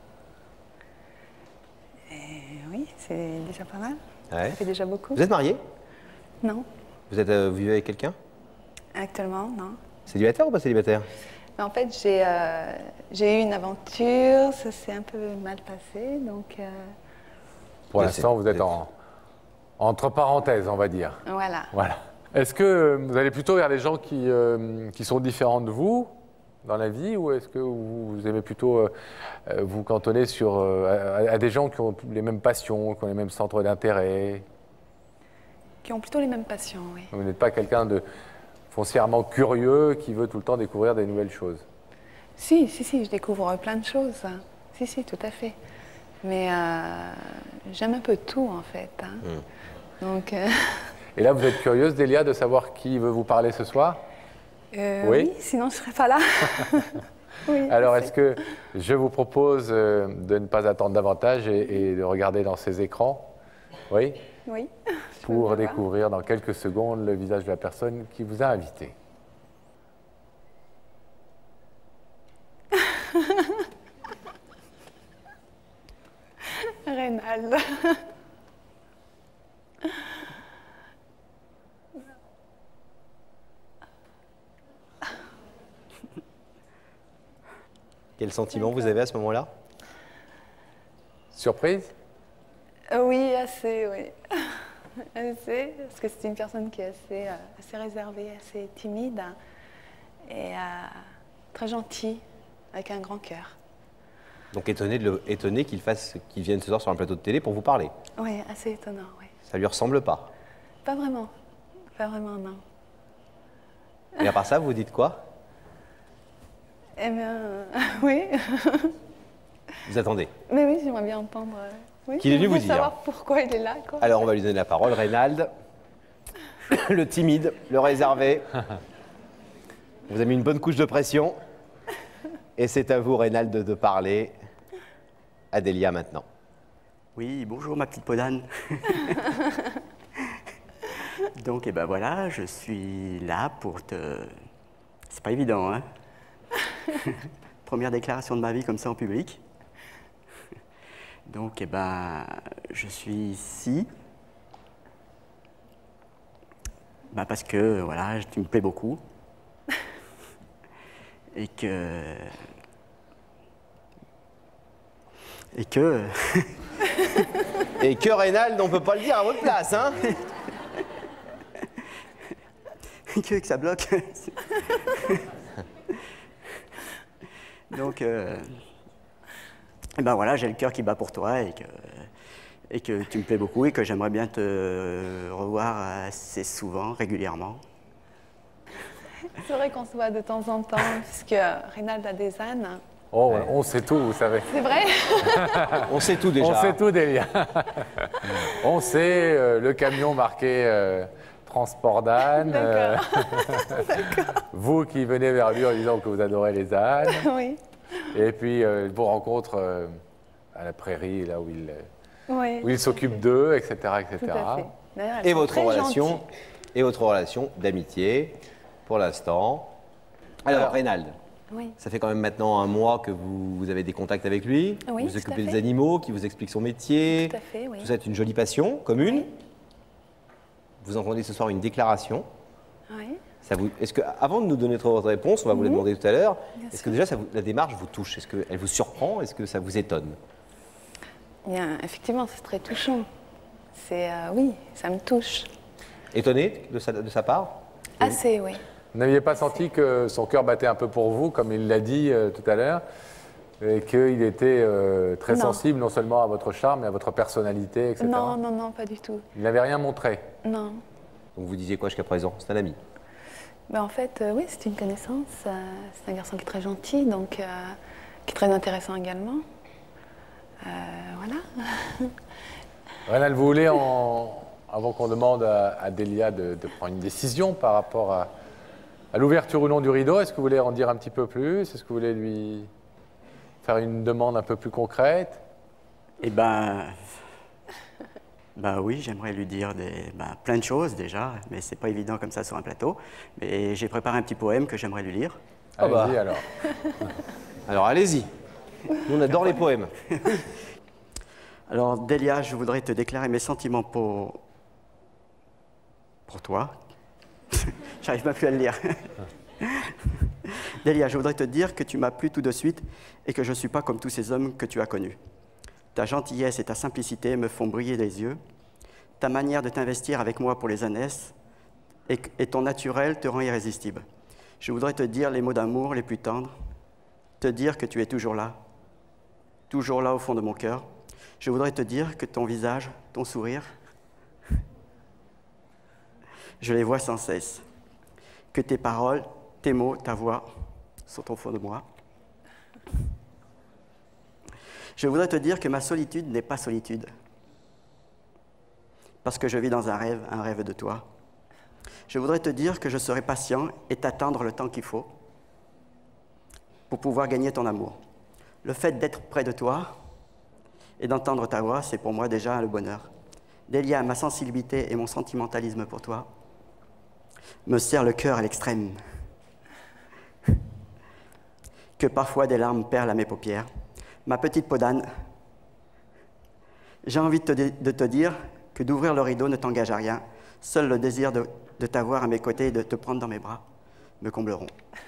Et oui, c'est déjà pas mal. Ouais. Ça fait déjà beaucoup. Vous êtes marié? Non. Vous, êtes, euh, vous vivez avec quelqu'un? Actuellement, non. Célibataire ou pas célibataire? Mais en fait, j'ai euh, j'ai eu une aventure, ça s'est un peu mal passé, donc... Euh... Pour l'instant, vous êtes en, entre parenthèses, on va dire. Voilà. Voilà. Est-ce que vous allez plutôt vers les gens qui, euh, qui sont différents de vous dans la vie, ou est-ce que vous, vous aimez plutôt euh, vous cantonner sur, euh, à, à des gens qui ont les mêmes passions, qui ont les mêmes centres d'intérêt? Qui ont plutôt les mêmes passions, oui. Vous n'êtes pas quelqu'un de foncièrement curieux qui veut tout le temps découvrir des nouvelles choses? Si, si, si, je découvre plein de choses. Si, si, tout à fait. Mais euh, j'aime un peu tout, en fait. Hein. Mm. Donc, euh... Et là, vous êtes curieuse, Délia, de savoir qui veut vous parler ce soir? euh, oui. oui, sinon je ne serais pas là. Oui, alors, est-ce que je vous propose euh, de ne pas attendre davantage et, et de regarder dans ces écrans? Oui. Oui. Pour découvrir dans quelques secondes le visage de la personne qui vous a invité. Reynald. Quel sentiment vous avez à ce moment-là? Surprise? Oui, assez, oui. Assez, parce que c'est une personne qui est assez, euh, assez réservée, assez timide et euh, très gentille, avec un grand cœur. Donc étonné, de le, étonné qu'il fasse, qu'il vienne ce soir sur un plateau de télé pour vous parler? Oui, assez étonnant, oui. Ça lui ressemble pas? Pas vraiment, pas vraiment, non. Et à part ça, vous dites quoi? Eh bien, euh, oui. Vous attendez? Mais oui, j'aimerais bien entendre... Euh, oui, Qu'il est venu vous dire. savoir pourquoi il est là, quoi. Alors, on va lui donner la parole. Reynald, le timide, le réservé. Vous avez mis une bonne couche de pression. Et c'est à vous, Reynald, de, de parler. À Délia, maintenant. Oui, bonjour, ma petite peau d'âne. Donc, eh ben voilà, je suis là pour te... C'est pas évident, hein? Première déclaration de ma vie comme ça en public. Donc, eh ben, je suis ici ben parce que, voilà, tu me plais beaucoup. Et que... Et que... Et que Reynald, on ne peut pas le dire à votre place, hein? que, que ça bloque. Donc, euh, et ben voilà, j'ai le cœur qui bat pour toi et que, et que tu me plais beaucoup et que j'aimerais bien te revoir assez souvent, régulièrement. C'est vrai qu'on se voit de temps en temps, puisque Reynald a des ânes. Oh, ouais. On sait tout, vous savez. C'est vrai? On sait tout déjà. On sait tout, Délia. On sait euh, le camion marqué euh, transport d'âne. Euh, vous qui venez vers lui en disant que vous adorez les ânes. Oui. Et puis, euh, vos rencontres euh, à la prairie, là où il, oui. où il s'occupe d'eux, et cetera, et cetera. Tout à fait. Et votre relation, et votre relation d'amitié, pour l'instant. Alors, Alors Reynald, oui. Ça fait quand même maintenant un mois que vous, vous avez des contacts avec lui. Oui, vous occupez des animaux, qui vous explique son métier. Tout à fait, oui. Tout ça est une jolie passion commune. Oui. Vous entendez ce soir une déclaration. Oui. Ça vous, est-ce que, avant de nous donner votre réponse, on va vous la demander tout à l'heure, est-ce que déjà ça vous, la démarche vous touche? Est-ce qu'elle vous surprend? Est-ce que ça vous étonne? Bien, effectivement, c'est très touchant. C'est, euh, oui, ça me touche. Étonné de sa, de sa part? Assez, oui. Vous n'aviez pas senti que son cœur battait un peu pour vous, comme il l'a dit euh, tout à l'heure, et qu'il était euh, très non. sensible non seulement à votre charme, mais à votre personnalité, et cetera? Non, non, non, pas du tout. Il n'avait rien montré? Non. Donc vous disiez quoi jusqu'à présent? C'est un ami? Ben, en fait, euh, oui, c'est une connaissance. Euh, c'est un garçon qui est très gentil, donc euh, qui est très intéressant également. Euh, voilà. Reynald, vous voulez, en, avant qu'on demande à, à Délia de, de prendre une décision par rapport à, à l'ouverture ou non du rideau, est-ce que vous voulez en dire un petit peu plus? Est-ce que vous voulez lui faire une demande un peu plus concrète? Eh ben, ben oui, j'aimerais lui dire des, ben, plein de choses déjà, mais c'est pas évident comme ça sur un plateau. Mais j'ai préparé un petit poème que j'aimerais lui lire. Allez-y oh bah. alors. Alors allez-y. Nous, on adore les poèmes. Alors, Délia, je voudrais te déclarer mes sentiments pour, pour toi. J'arrive même plus à le lire. Delia, je voudrais te dire que tu m'as plu tout de suite et que je ne suis pas comme tous ces hommes que tu as connus. Ta gentillesse et ta simplicité me font briller les yeux. Ta manière de t'investir avec moi pour les ânesses et, et ton naturel te rend irrésistible. Je voudrais te dire les mots d'amour les plus tendres, te dire que tu es toujours là, toujours là au fond de mon cœur. Je voudrais te dire que ton visage, ton sourire, je les vois sans cesse. Que tes paroles, tes mots, ta voix sont au fond de moi. Je voudrais te dire que ma solitude n'est pas solitude. Parce que je vis dans un rêve, un rêve de toi. Je voudrais te dire que je serai patient et t'attendre le temps qu'il faut pour pouvoir gagner ton amour. Le fait d'être près de toi et d'entendre ta voix, c'est pour moi déjà le bonheur. Delia, ma sensibilité et mon sentimentalisme pour toi me serrent le cœur à l'extrême. Que parfois des larmes perlent à mes paupières. Ma petite peau d'âne, j'ai envie de te, de te dire que d'ouvrir le rideau ne t'engage à rien. Seul le désir de, de t'avoir à mes côtés et de te prendre dans mes bras me combleront.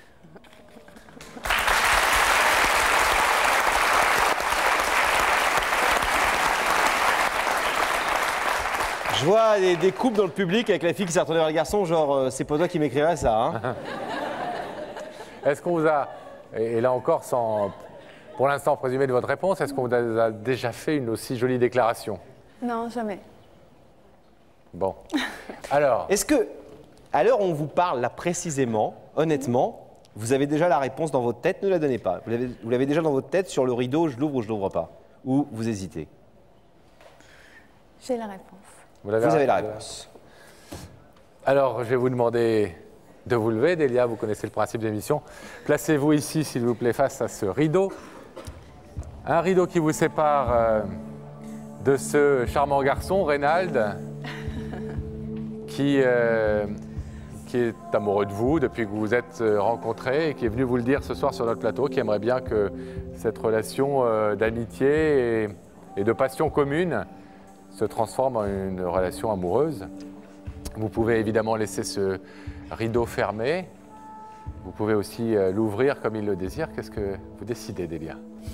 Je vois des, des couples dans le public avec la fille qui s'est retournée vers le garçon, genre, euh, c'est pas toi qui m'écrirais ça, hein. Est-ce qu'on vous a, et là encore, sans, pour l'instant, présumer de votre réponse, est-ce qu'on vous a déjà fait une aussi jolie déclaration? Non, jamais. Bon. Alors. Est-ce que, à l'heure où on vous parle là précisément, honnêtement, vous avez déjà la réponse dans votre tête? Ne la donnez pas. Vous l'avez déjà dans votre tête sur le rideau, je l'ouvre ou je l'ouvre pas? Ou vous hésitez? J'ai la réponse. Vous, vous avez la réponse. Alors, je vais vous demander de vous lever. Delia, vous connaissez le principe de l'émission. Placez-vous ici, s'il vous plaît, face à ce rideau. Un rideau qui vous sépare euh, de ce charmant garçon, Reynald, qui, euh, qui est amoureux de vous depuis que vous vous êtes rencontrés et qui est venu vous le dire ce soir sur notre plateau, qui aimerait bien que cette relation euh, d'amitié et, et de passion commune se transforme en une relation amoureuse. Vous pouvez évidemment laisser ce rideau fermé. Vous pouvez aussi euh, l'ouvrir comme il le désire. Qu'est-ce que vous décidez, Delia?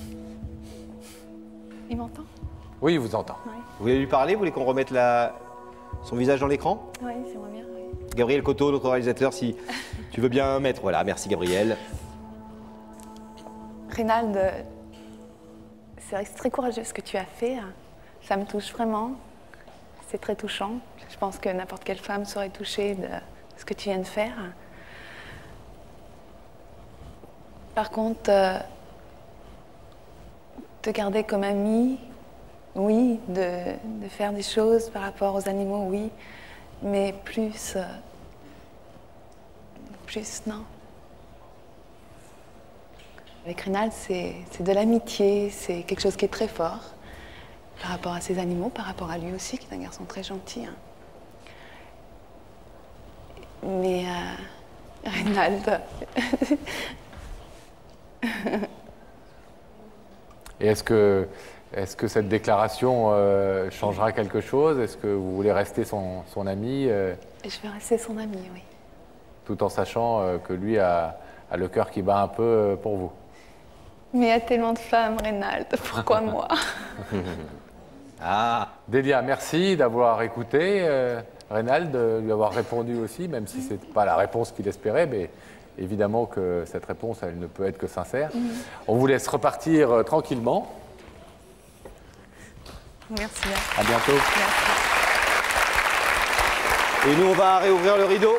Il m'entend? Oui, il vous entend. Ouais. Vous voulez lui parler? Vous voulez qu'on remette la... son visage dans l'écran? Oui, j'aimerais bien. Oui. Gabriel Coteau, notre réalisateur, si tu veux bien mettre. Voilà, merci Gabriel. Reynald, c'est vrai que c'est très courageux ce que tu as fait. Ça me touche vraiment. C'est très touchant. Je pense que n'importe quelle femme serait touchée de ce que tu viens de faire. Par contre, euh, te garder comme ami, oui, de, de faire des choses par rapport aux animaux, oui, mais plus, euh, plus non. Avec Reynald, c'est de l'amitié, c'est quelque chose qui est très fort par rapport à ses animaux, par rapport à lui aussi, qui est un garçon très gentil. Hein. Mais euh, Reynald... Et est-ce que, est-ce que cette déclaration euh, changera quelque chose? Est-ce que vous voulez rester son, son ami euh, Je vais rester son ami, oui. Tout en sachant euh, que lui a, a le cœur qui bat un peu euh, pour vous. Mais il y a tellement de femmes, Reynald, pourquoi moi? Ah. Delia, merci d'avoir écouté euh, Reynald, de lui avoir répondu aussi, même si ce n'est pas la réponse qu'il espérait, mais évidemment que cette réponse, elle ne peut être que sincère. Mm-hmm. On vous laisse repartir euh, tranquillement. Merci. À bientôt. Merci. Et nous, on va réouvrir le rideau.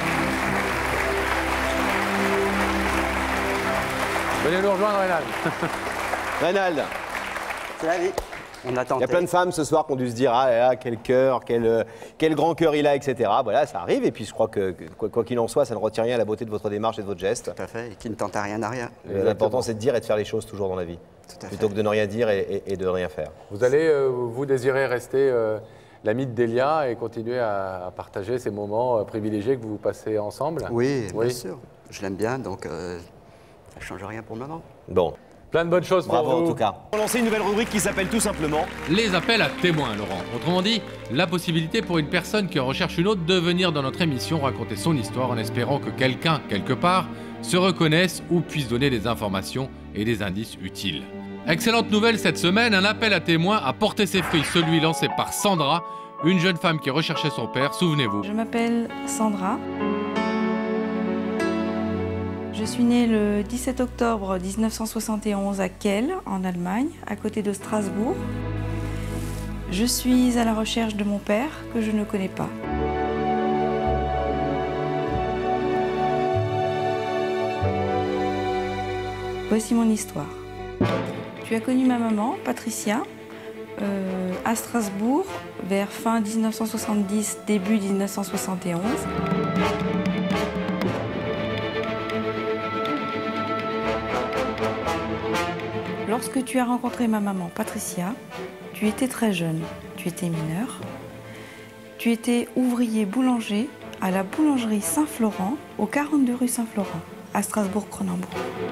Venez nous rejoindre, Reynald. Reynald. C'est la vie. On a tenté. Il y a plein de femmes ce soir qui ont dû se dire « Ah là là, quel cœur, quel, euh, quel grand cœur il a, et cetera » Voilà, ça arrive. Et puis je crois que, que quoi qu'il en soit, ça ne retient rien à la beauté de votre démarche et de votre geste. Tout à fait, et qui ne tente à rien à rien. L'important, c'est de dire et de faire les choses toujours dans la vie. Tout à plutôt fait. que de ne rien dire et, et, et de rien faire. Vous allez, euh, vous désirez rester euh, l'ami de Delia et continuer à, à partager ces moments euh, privilégiés que vous passez ensemble? Oui, oui, bien sûr. Je l'aime bien, donc euh, ça ne change rien pour le moment. Bon. Plein de bonnes choses pour Bravo vous. en tout cas. On va lancer une nouvelle rubrique qui s'appelle tout simplement les appels à témoins, Laurent. Autrement dit, la possibilité pour une personne qui en recherche une autre de venir dans notre émission raconter son histoire en espérant que quelqu'un, quelque part, se reconnaisse ou puisse donner des informations et des indices utiles. Excellente nouvelle cette semaine, un appel à témoins a porté ses fruits, celui lancé par Sandra, une jeune femme qui recherchait son père, souvenez-vous. Je m'appelle Sandra. Je suis née le dix-sept octobre mille neuf cent soixante et onze à Kehl, en Allemagne, à côté de Strasbourg. Je suis à la recherche de mon père, que je ne connais pas. Voici mon histoire. Tu as connu ma maman, Patricia, euh, à Strasbourg, vers fin mille neuf cent soixante-dix, début mille neuf cent soixante et onze. Lorsque tu as rencontré ma maman, Patricia, tu étais très jeune, tu étais mineur. Tu étais ouvrier boulanger à la boulangerie Saint-Florent, au quarante-deux rue Saint-Florent, à Strasbourg-Cronenbourg.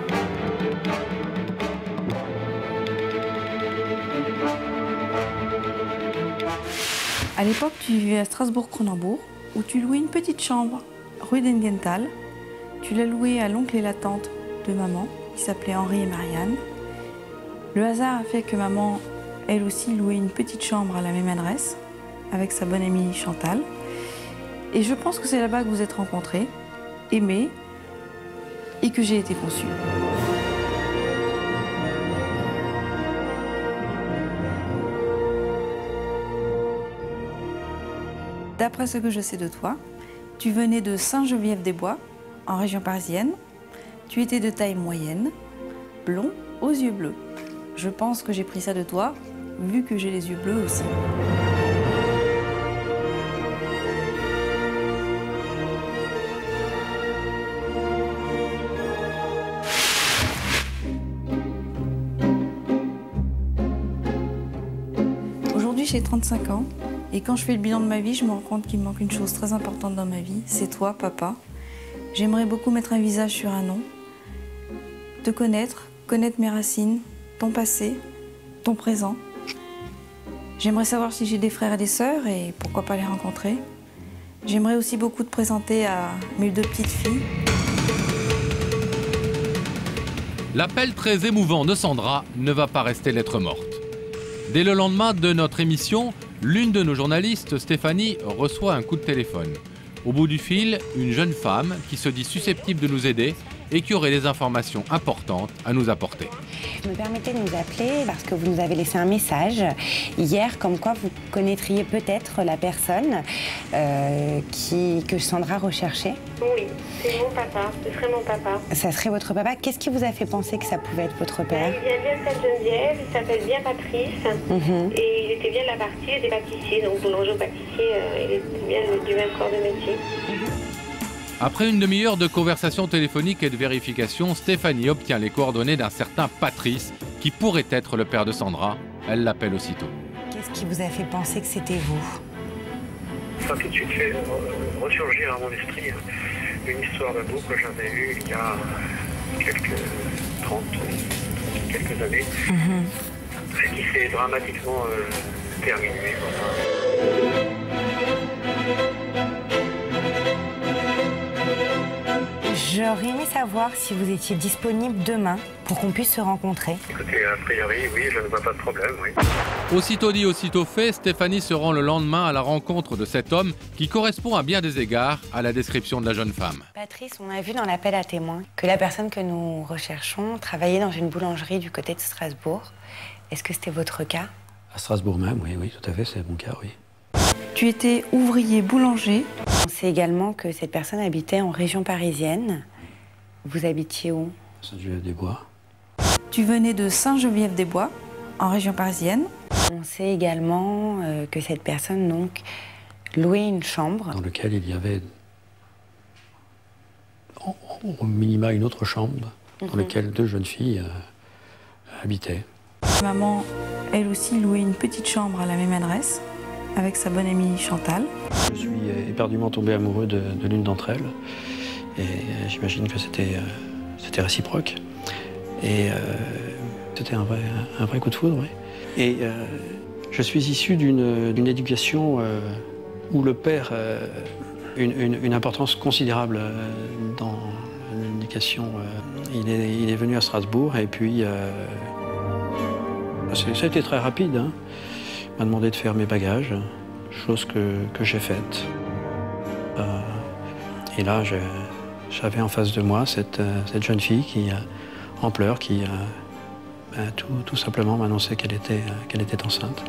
À l'époque, tu vivais à Strasbourg-Cronenbourg, où tu louais une petite chambre, rue d'Engenthal. Tu l'as louée à l'oncle et la tante de maman, qui s'appelaient Henri et Marianne. Le hasard a fait que maman, elle aussi, louait une petite chambre à la même adresse, avec sa bonne amie Chantal. Et je pense que c'est là-bas que vous êtes rencontrés, aimés, et que j'ai été conçue. D'après ce que je sais de toi, tu venais de Saint-Geneviève-des-Bois, en région parisienne. Tu étais de taille moyenne, blond, aux yeux bleus. Je pense que j'ai pris ça de toi, vu que j'ai les yeux bleus aussi. Aujourd'hui, j'ai trente-cinq ans, et quand je fais le bilan de ma vie, je me rends compte qu'il me manque une chose très importante dans ma vie, c'est toi, papa. J'aimerais beaucoup mettre un visage sur un nom, te connaître, connaître mes racines, ton passé, ton présent. J'aimerais savoir si j'ai des frères et des sœurs et pourquoi pas les rencontrer. J'aimerais aussi beaucoup te présenter à mes deux petites filles. L'appel très émouvant de Sandra ne va pas rester lettre morte. Dès le lendemain de notre émission, l'une de nos journalistes, Stéphanie, reçoit un coup de téléphone. Au bout du fil, une jeune femme qui se dit susceptible de nous aider et qui aurait des informations importantes à nous apporter. Je me permettais de nous appeler parce que vous nous avez laissé un message hier comme quoi vous connaîtriez peut-être la personne euh, qui, que Sandra recherchait. Oui, c'est mon papa, ce serait mon papa. Ça serait votre papa. Qu'est-ce qui vous a fait penser que ça pouvait être votre père? Il vient bien de Sainte-Geneviève, il s'appelle bien Patrice, mm-hmm. et il était bien de la partie, il était pâtissier, donc boulanger au pâtissier, euh, il était bien du même corps de métier. Après une demi-heure de conversation téléphonique et de vérification, Stéphanie obtient les coordonnées d'un certain Patrice qui pourrait être le père de Sandra. Elle l'appelle aussitôt. Qu'est-ce qui vous a fait penser que c'était vous? Ça a tout de suite fait ressurgir à mon esprit une histoire d'amour que j'avais eue il y a quelques trente, quelques années, mm-hmm. et qui s'est dramatiquement euh, terminée. J'aurais aimé savoir si vous étiez disponible demain pour qu'on puisse se rencontrer. Écoutez, a priori, oui, je ne vois pas de problème, oui. Aussitôt dit, aussitôt fait, Stéphanie se rend le lendemain à la rencontre de cet homme qui correspond à bien des égards à la description de la jeune femme. Patrice, on a vu dans l'appel à témoins que la personne que nous recherchons travaillait dans une boulangerie du côté de Strasbourg. Est-ce que c'était votre cas? À Strasbourg même, oui, oui, tout à fait, c'est mon cas, oui. Tu étais ouvrier boulanger. On sait également que cette personne habitait en région parisienne. Vous habitiez où? Sainte-Geneviève-des-Bois. Tu venais de Saint-Geneviève-des-Bois, en région parisienne. On sait également euh, que cette personne, donc, louait une chambre. Dans laquelle il y avait au minima une autre chambre, dans mm-hmm. laquelle deux jeunes filles euh, habitaient. Maman, elle aussi, louait une petite chambre à la même adresse, avec sa bonne amie Chantal. Je suis éperdument tombé amoureux de, de l'une d'entre elles, et j'imagine que c'était euh, c'était réciproque. Et euh, C'était un vrai, un vrai coup de foudre, oui. Et euh, je suis issu d'une éducation euh, où le père a une, une, une importance considérable euh, dans l'éducation. Euh, il, est, il est venu à Strasbourg et puis euh, ça a été très rapide. Hein. Il m'a demandé de faire mes bagages, chose que, que j'ai faite. Euh, et là, j'avais en face de moi cette, cette jeune fille qui, en pleurs qui ben, tout, tout simplement m'annonçait qu'elle était, qu'elle était enceinte.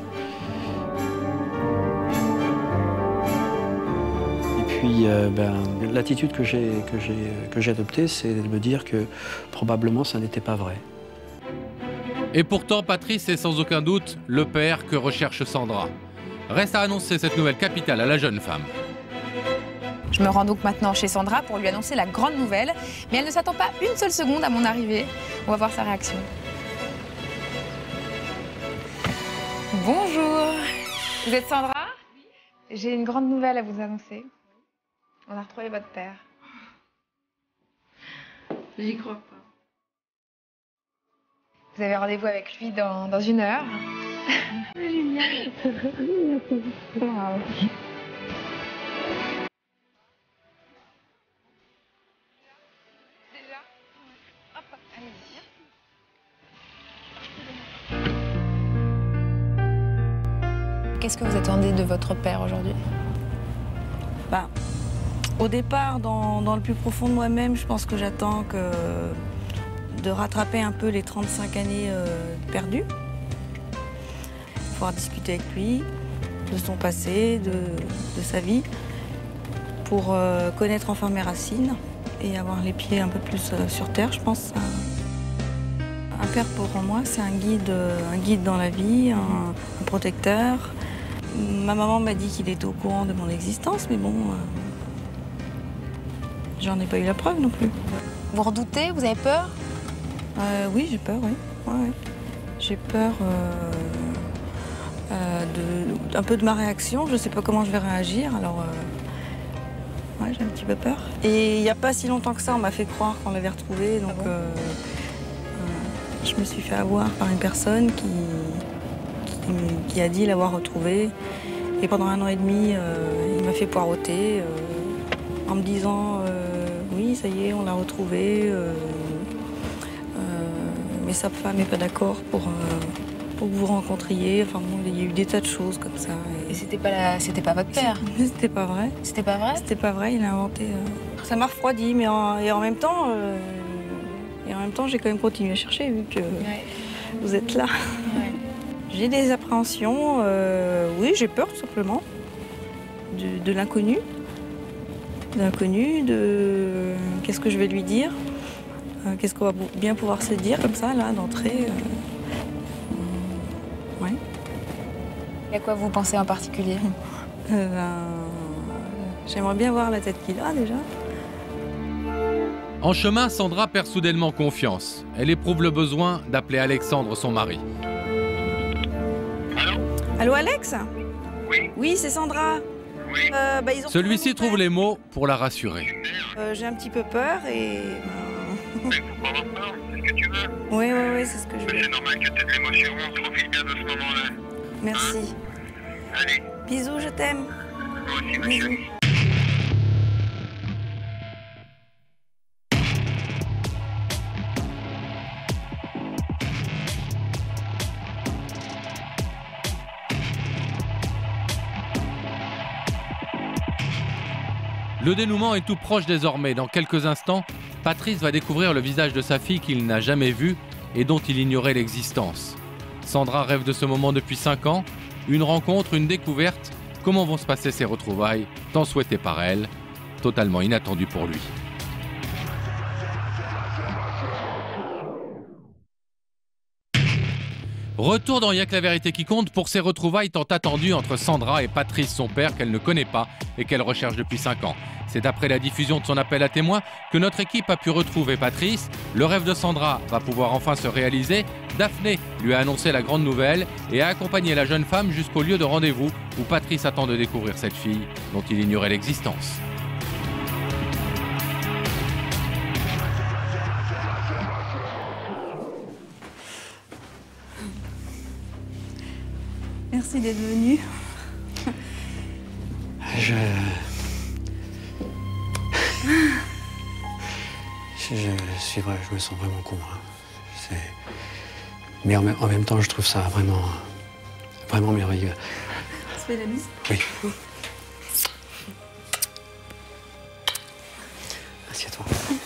Et puis, euh, ben, l'attitude que j'ai que j'ai adoptée, c'est de me dire que probablement ça n'était pas vrai. Et pourtant, Patrice est sans aucun doute le père que recherche Sandra. Reste à annoncer cette nouvelle capitale à la jeune femme. Je me rends donc maintenant chez Sandra pour lui annoncer la grande nouvelle, mais elle ne s'attend pas une seule seconde à mon arrivée. On va voir sa réaction. Bonjour. Vous êtes Sandra? Oui. J'ai une grande nouvelle à vous annoncer. On a retrouvé votre père. J'y crois pas. Vous avez rendez-vous avec lui dans, dans une heure. Génial. Wow. Qu'est-ce que vous attendez de votre père aujourd'hui? Ben, au départ, dans, dans le plus profond de moi-même, je pense que j'attends que de rattraper un peu les trente-cinq années euh, perdues. Pouvoir discuter avec lui de son passé, de, de sa vie, pour euh, connaître enfin mes racines et avoir les pieds un peu plus euh, sur terre, je pense. Un père pour moi, c'est un guide, un guide dans la vie, un, un protecteur. Ma maman m'a dit qu'il était au courant de mon existence, mais bon, euh, j'en ai pas eu la preuve non plus. Vous redoutez? Vous avez peur? euh, Oui, j'ai peur, oui. Ouais, ouais. J'ai peur euh, euh, de, un peu de ma réaction. Je sais pas comment je vais réagir, alors euh, ouais, j'ai un petit peu peur. Et il n'y a pas si longtemps que ça, on m'a fait croire qu'on l'avait retrouvé, donc ah bon euh, euh, je me suis fait avoir par une personne qui... qui a dit l'avoir retrouvé. Et pendant un an et demi, euh, il m'a fait poireauter euh, en me disant euh, oui, ça y est, on l'a retrouvé. Euh, euh, mais sa femme n'est pas d'accord pour, euh, pour que vous rencontriez. Enfin bon, il y a eu des tas de choses comme ça. Et, et c'était pas, la... c'était pas votre père? C'était pas vrai. C'était pas vrai? C'était pas vrai, il a inventé. Euh... Ça m'a refroidi, mais en, et en même temps, euh, et en même temps, j'ai quand même continué à chercher vu que ouais. Vous êtes là. Ouais. J'ai des appréhensions, euh, oui, j'ai peur tout simplement, de, de l'inconnu, de l'inconnu, de qu'est-ce que je vais lui dire, euh, qu'est-ce qu'on va bien pouvoir se dire comme ça, là, d'entrée. Euh, euh, ouais. Et à quoi vous pensez en particulier? euh, ben, J'aimerais bien voir la tête qu'il a déjà. En chemin, Sandra perd soudainement confiance. Elle éprouve le besoin d'appeler Alexandre, son mari. Allô Alex? Oui. Oui, c'est Sandra. Oui. Euh, bah, Celui-ci trouve les mots pour la rassurer. Euh, J'ai un petit peu peur et... Mais faut pas avoir peur, c'est ce que tu veux. Oui, oui, oui, c'est ce que je veux. C'est normal que tu aies de l'émotion, on se profite bien de ce moment-là. Merci. Hein? Allez. Bisous, je t'aime. Moi aussi, ma chérie. Le dénouement est tout proche désormais. Dans quelques instants, Patrice va découvrir le visage de sa fille qu'il n'a jamais vu et dont il ignorait l'existence. Sandra rêve de ce moment depuis cinq ans. Une rencontre, une découverte. Comment vont se passer ces retrouvailles, tant souhaitées par elle, totalement inattendues pour lui. Retour dans Y'a que la vérité qui compte pour ces retrouvailles tant attendues entre Sandra et Patrice, son père, qu'elle ne connaît pas et qu'elle recherche depuis cinq ans. C'est après la diffusion de son appel à témoins que notre équipe a pu retrouver Patrice. Le rêve de Sandra va pouvoir enfin se réaliser. Daphné lui a annoncé la grande nouvelle et a accompagné la jeune femme jusqu'au lieu de rendez-vous où Patrice attend de découvrir cette fille dont il ignorait l'existence. Merci d'être venu. Je... je... Je suis vrai, je me sens vraiment con. Hein. C'est... Mais en même, en même temps, je trouve ça vraiment, vraiment merveilleux. Tu fais la bise? Oui. Assieds-toi.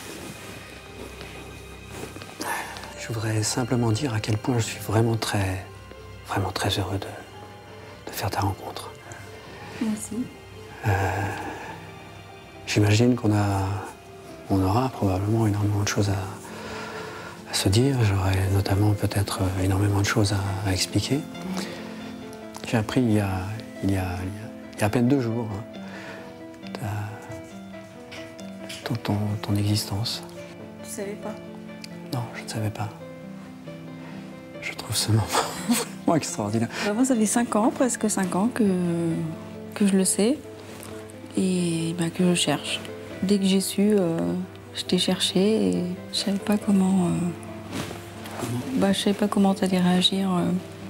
Je voudrais simplement dire à quel point je suis vraiment très, vraiment très heureux de, de faire ta rencontre. Merci. Euh, J'imagine qu'on a, on aura probablement énormément de choses à, à se dire. J'aurai notamment peut-être énormément de choses à, à expliquer. J'ai appris il y a, il y a, il y a à peine deux jours hein, ta, ton, ton, ton existence. Tu savais pas? Non, je ne savais pas. Je trouve ce moment vraiment extraordinaire. Bah, moi, ça fait cinq ans, presque cinq ans que, que je le sais et bah, que je cherche. Dès que j'ai su, euh, je t'ai cherché et je savais pas comment. Euh, comment bah, je savais pas comment t'allais réagir euh,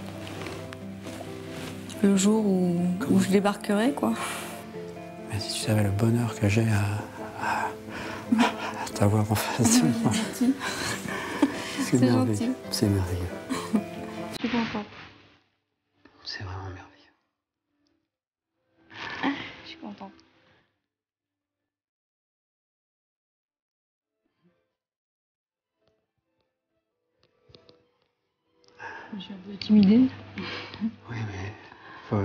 le jour où, où je débarquerai, quoi. Mais si tu savais le bonheur que j'ai à, à, à t'avoir en face de moi. C'est gentil. C'est merveilleux. Je suis contente. C'est vraiment merveilleux. Je suis contente. Je suis un peu timidée. Oui, mais faut...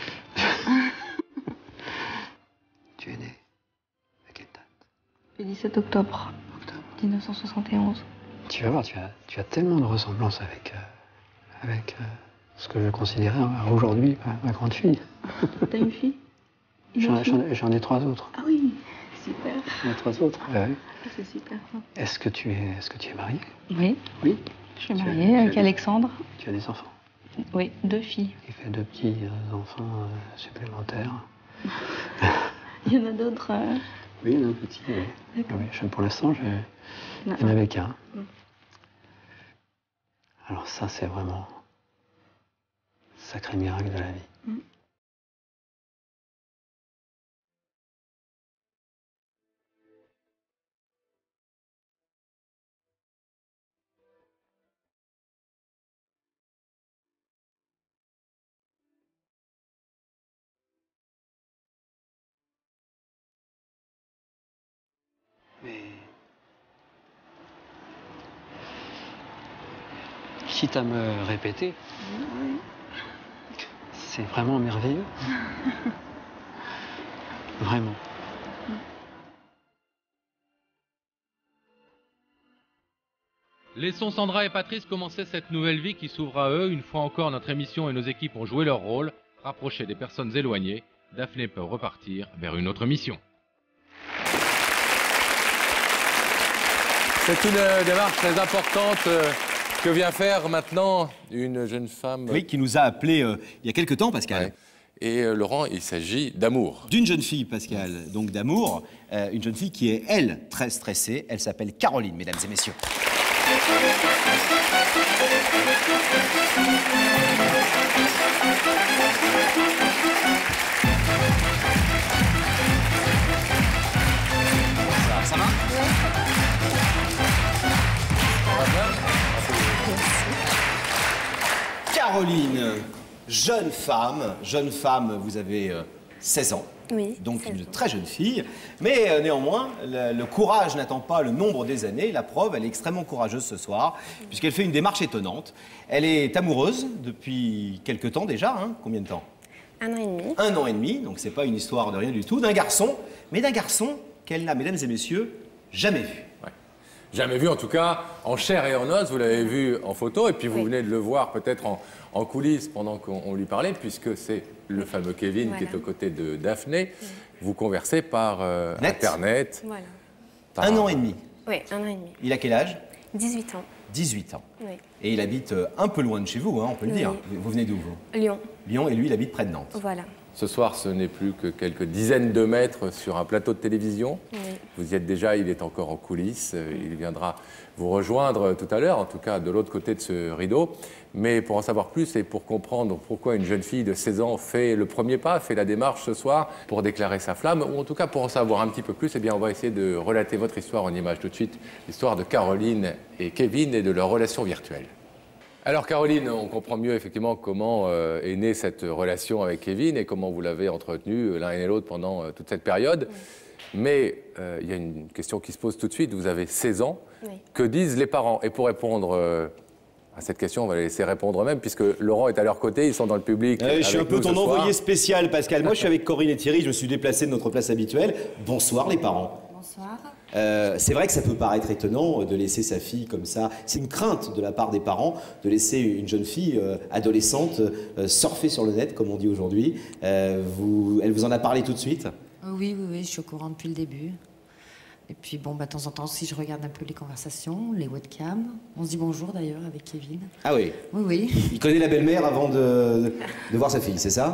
Tu es né à quelle date? Le dix-sept octobre. Octobre. mille neuf cent soixante et onze. Tu vas voir, tu as, tu as tellement de ressemblances avec, euh, avec euh, ce que je considérais euh, aujourd'hui ma, ma grande fille. T'as une fille? J'en j'en ai trois autres. Ah oui, super. J'en ai trois autres, ouais. Ah, c'est super. Est-ce que tu es, est-ce que tu es mariée? Oui. Oui. Je suis Tu mariée as- avec tu as- Alexandre. Tu as des enfants? Oui, deux filles. Il fait deux petits euh, enfants euh, supplémentaires. Il y en a d'autres. euh, Oui, il y en a un petit. Oui. D'accord. Oui, je- pour l'instant, je- Non. il n'y en avait qu'un. Mm. Alors ça, c'est vraiment un sacré miracle de la vie. Mm. Mais quitte à me répéter, c'est vraiment merveilleux. Vraiment. Laissons Sandra et Patrice commencer cette nouvelle vie qui s'ouvre à eux. Une fois encore, notre émission et nos équipes ont joué leur rôle, rapprocher des personnes éloignées. Daphné peut repartir vers une autre mission. C'est une démarche très importante euh, que vient faire maintenant une jeune femme. Oui, qui nous a appelé euh, il y a quelque temps, Pascal. Ouais. Et euh, Laurent, il s'agit d'amour. D'une jeune fille, Pascal, donc d'amour. Euh, une jeune fille qui est, elle, très stressée. Elle s'appelle Caroline, mesdames et messieurs. Ça, ça va? Caroline, jeune femme, jeune femme, vous avez euh, seize ans. Oui, Donc une très jeune fille, mais euh, néanmoins, le, le courage n'attend pas le nombre des années. La preuve, elle est extrêmement courageuse ce soir, puisqu'elle fait une démarche étonnante. Elle est amoureuse depuis quelque temps déjà, hein. Combien de temps? Un an et demi. Un an et demi, donc c'est pas une histoire de rien du tout, d'un garçon, mais d'un garçon qu'elle n'a, mesdames et messieurs, jamais vu. Ouais. Jamais vu, en tout cas, en chair et en os. Vous l'avez vu en photo, et puis vous Oui. venez de le voir peut-être en, en coulisses pendant qu'on lui parlait, puisque c'est le fameux Kevin Voilà. qui est aux côtés de Daphné. Vous conversez par euh, Net. Internet. Voilà. par- Un an et demi. Oui, un an et demi. Il a quel âge? dix-huit ans. dix-huit ans. Oui. Et il habite euh, un peu loin de chez vous, hein, on peut le Oui. dire. Vous venez d'où, vous? Lyon. Lyon, et lui, il habite près de Nantes. Voilà. Ce soir, ce n'est plus que quelques dizaines de mètres sur un plateau de télévision. Oui. Vous y êtes déjà, il est encore en coulisses. Il viendra vous rejoindre tout à l'heure, en tout cas de l'autre côté de ce rideau. Mais pour en savoir plus et pour comprendre pourquoi une jeune fille de seize ans fait le premier pas, fait la démarche ce soir pour déclarer sa flamme, ou en tout cas pour en savoir un petit peu plus, eh bien on va essayer de relater votre histoire en images tout de suite, l'histoire de Caroline et Kevin et de leur relation virtuelle. Alors Caroline, on comprend mieux effectivement comment euh, est née cette relation avec Kevin et comment vous l'avez entretenue l'un et l'autre pendant euh, toute cette période. Oui. Mais euh, il y a une question qui se pose tout de suite, vous avez seize ans. Oui. Que disent les parents? Et pour répondre euh, à cette question, on va les laisser répondre eux-mêmes, puisque Laurent est à leur côté, ils sont dans le public. Euh, je suis un peu ton envoyé spécial, Pascal. Moi, je suis avec Corinne et Thierry, je me suis déplacé de notre place habituelle. Bonsoir les parents. Bonsoir. Euh, c'est vrai que ça peut paraître étonnant de laisser sa fille comme ça. C'est une crainte de la part des parents de laisser une jeune fille euh, adolescente euh, surfer sur le net, comme on dit aujourd'hui. Euh, vous, elle vous en a parlé tout de suite? Oui, oui, oui, je suis au courant depuis le début. Et puis, bon, bah, de temps en temps, si je regarde un peu les conversations, les webcams, on se dit bonjour d'ailleurs avec Kevin. Ah oui? Oui, oui. Il connaît la belle-mère avant de, de voir sa fille, c'est ça?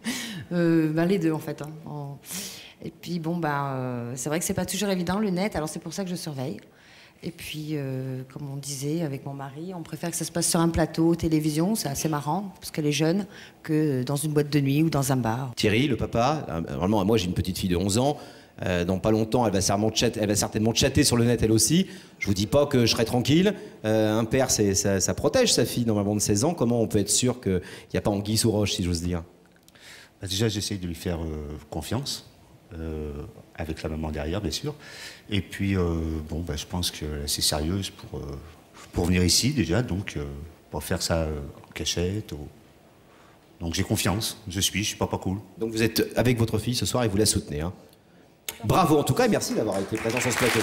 euh, bah, Les deux, en fait. Hein. En... Et puis, bon, bah, euh, c'est vrai que c'est pas toujours évident, le net, alors c'est pour ça que je surveille. Et puis, euh, comme on disait avec mon mari, on préfère que ça se passe sur un plateau, télévision, c'est assez marrant, parce qu'elle est jeune, que dans une boîte de nuit ou dans un bar. Thierry, le papa, vraiment, moi j'ai une petite fille de onze ans, euh, dans pas longtemps, elle va, chatter, elle va certainement chatter sur le net elle aussi. Je vous dis pas que je serai tranquille, euh, un père, ça, ça protège sa fille normalement de seize ans, comment on peut être sûr qu'il n'y a pas anguille sous roche, si j'ose dire? Bah déjà, j'essaye de lui faire euh, confiance. Euh, avec la maman derrière, bien sûr. Et puis, euh, bon, bah, je pense qu'elle est assez sérieuse pour, euh, pour venir ici, déjà, donc euh, pour faire ça euh, en cachette. Ou... Donc j'ai confiance, je suis, je suis papa cool. Donc vous êtes avec votre fille ce soir et vous la soutenez. Hein. Bravo en tout cas et merci d'avoir été présent sur ce plateau.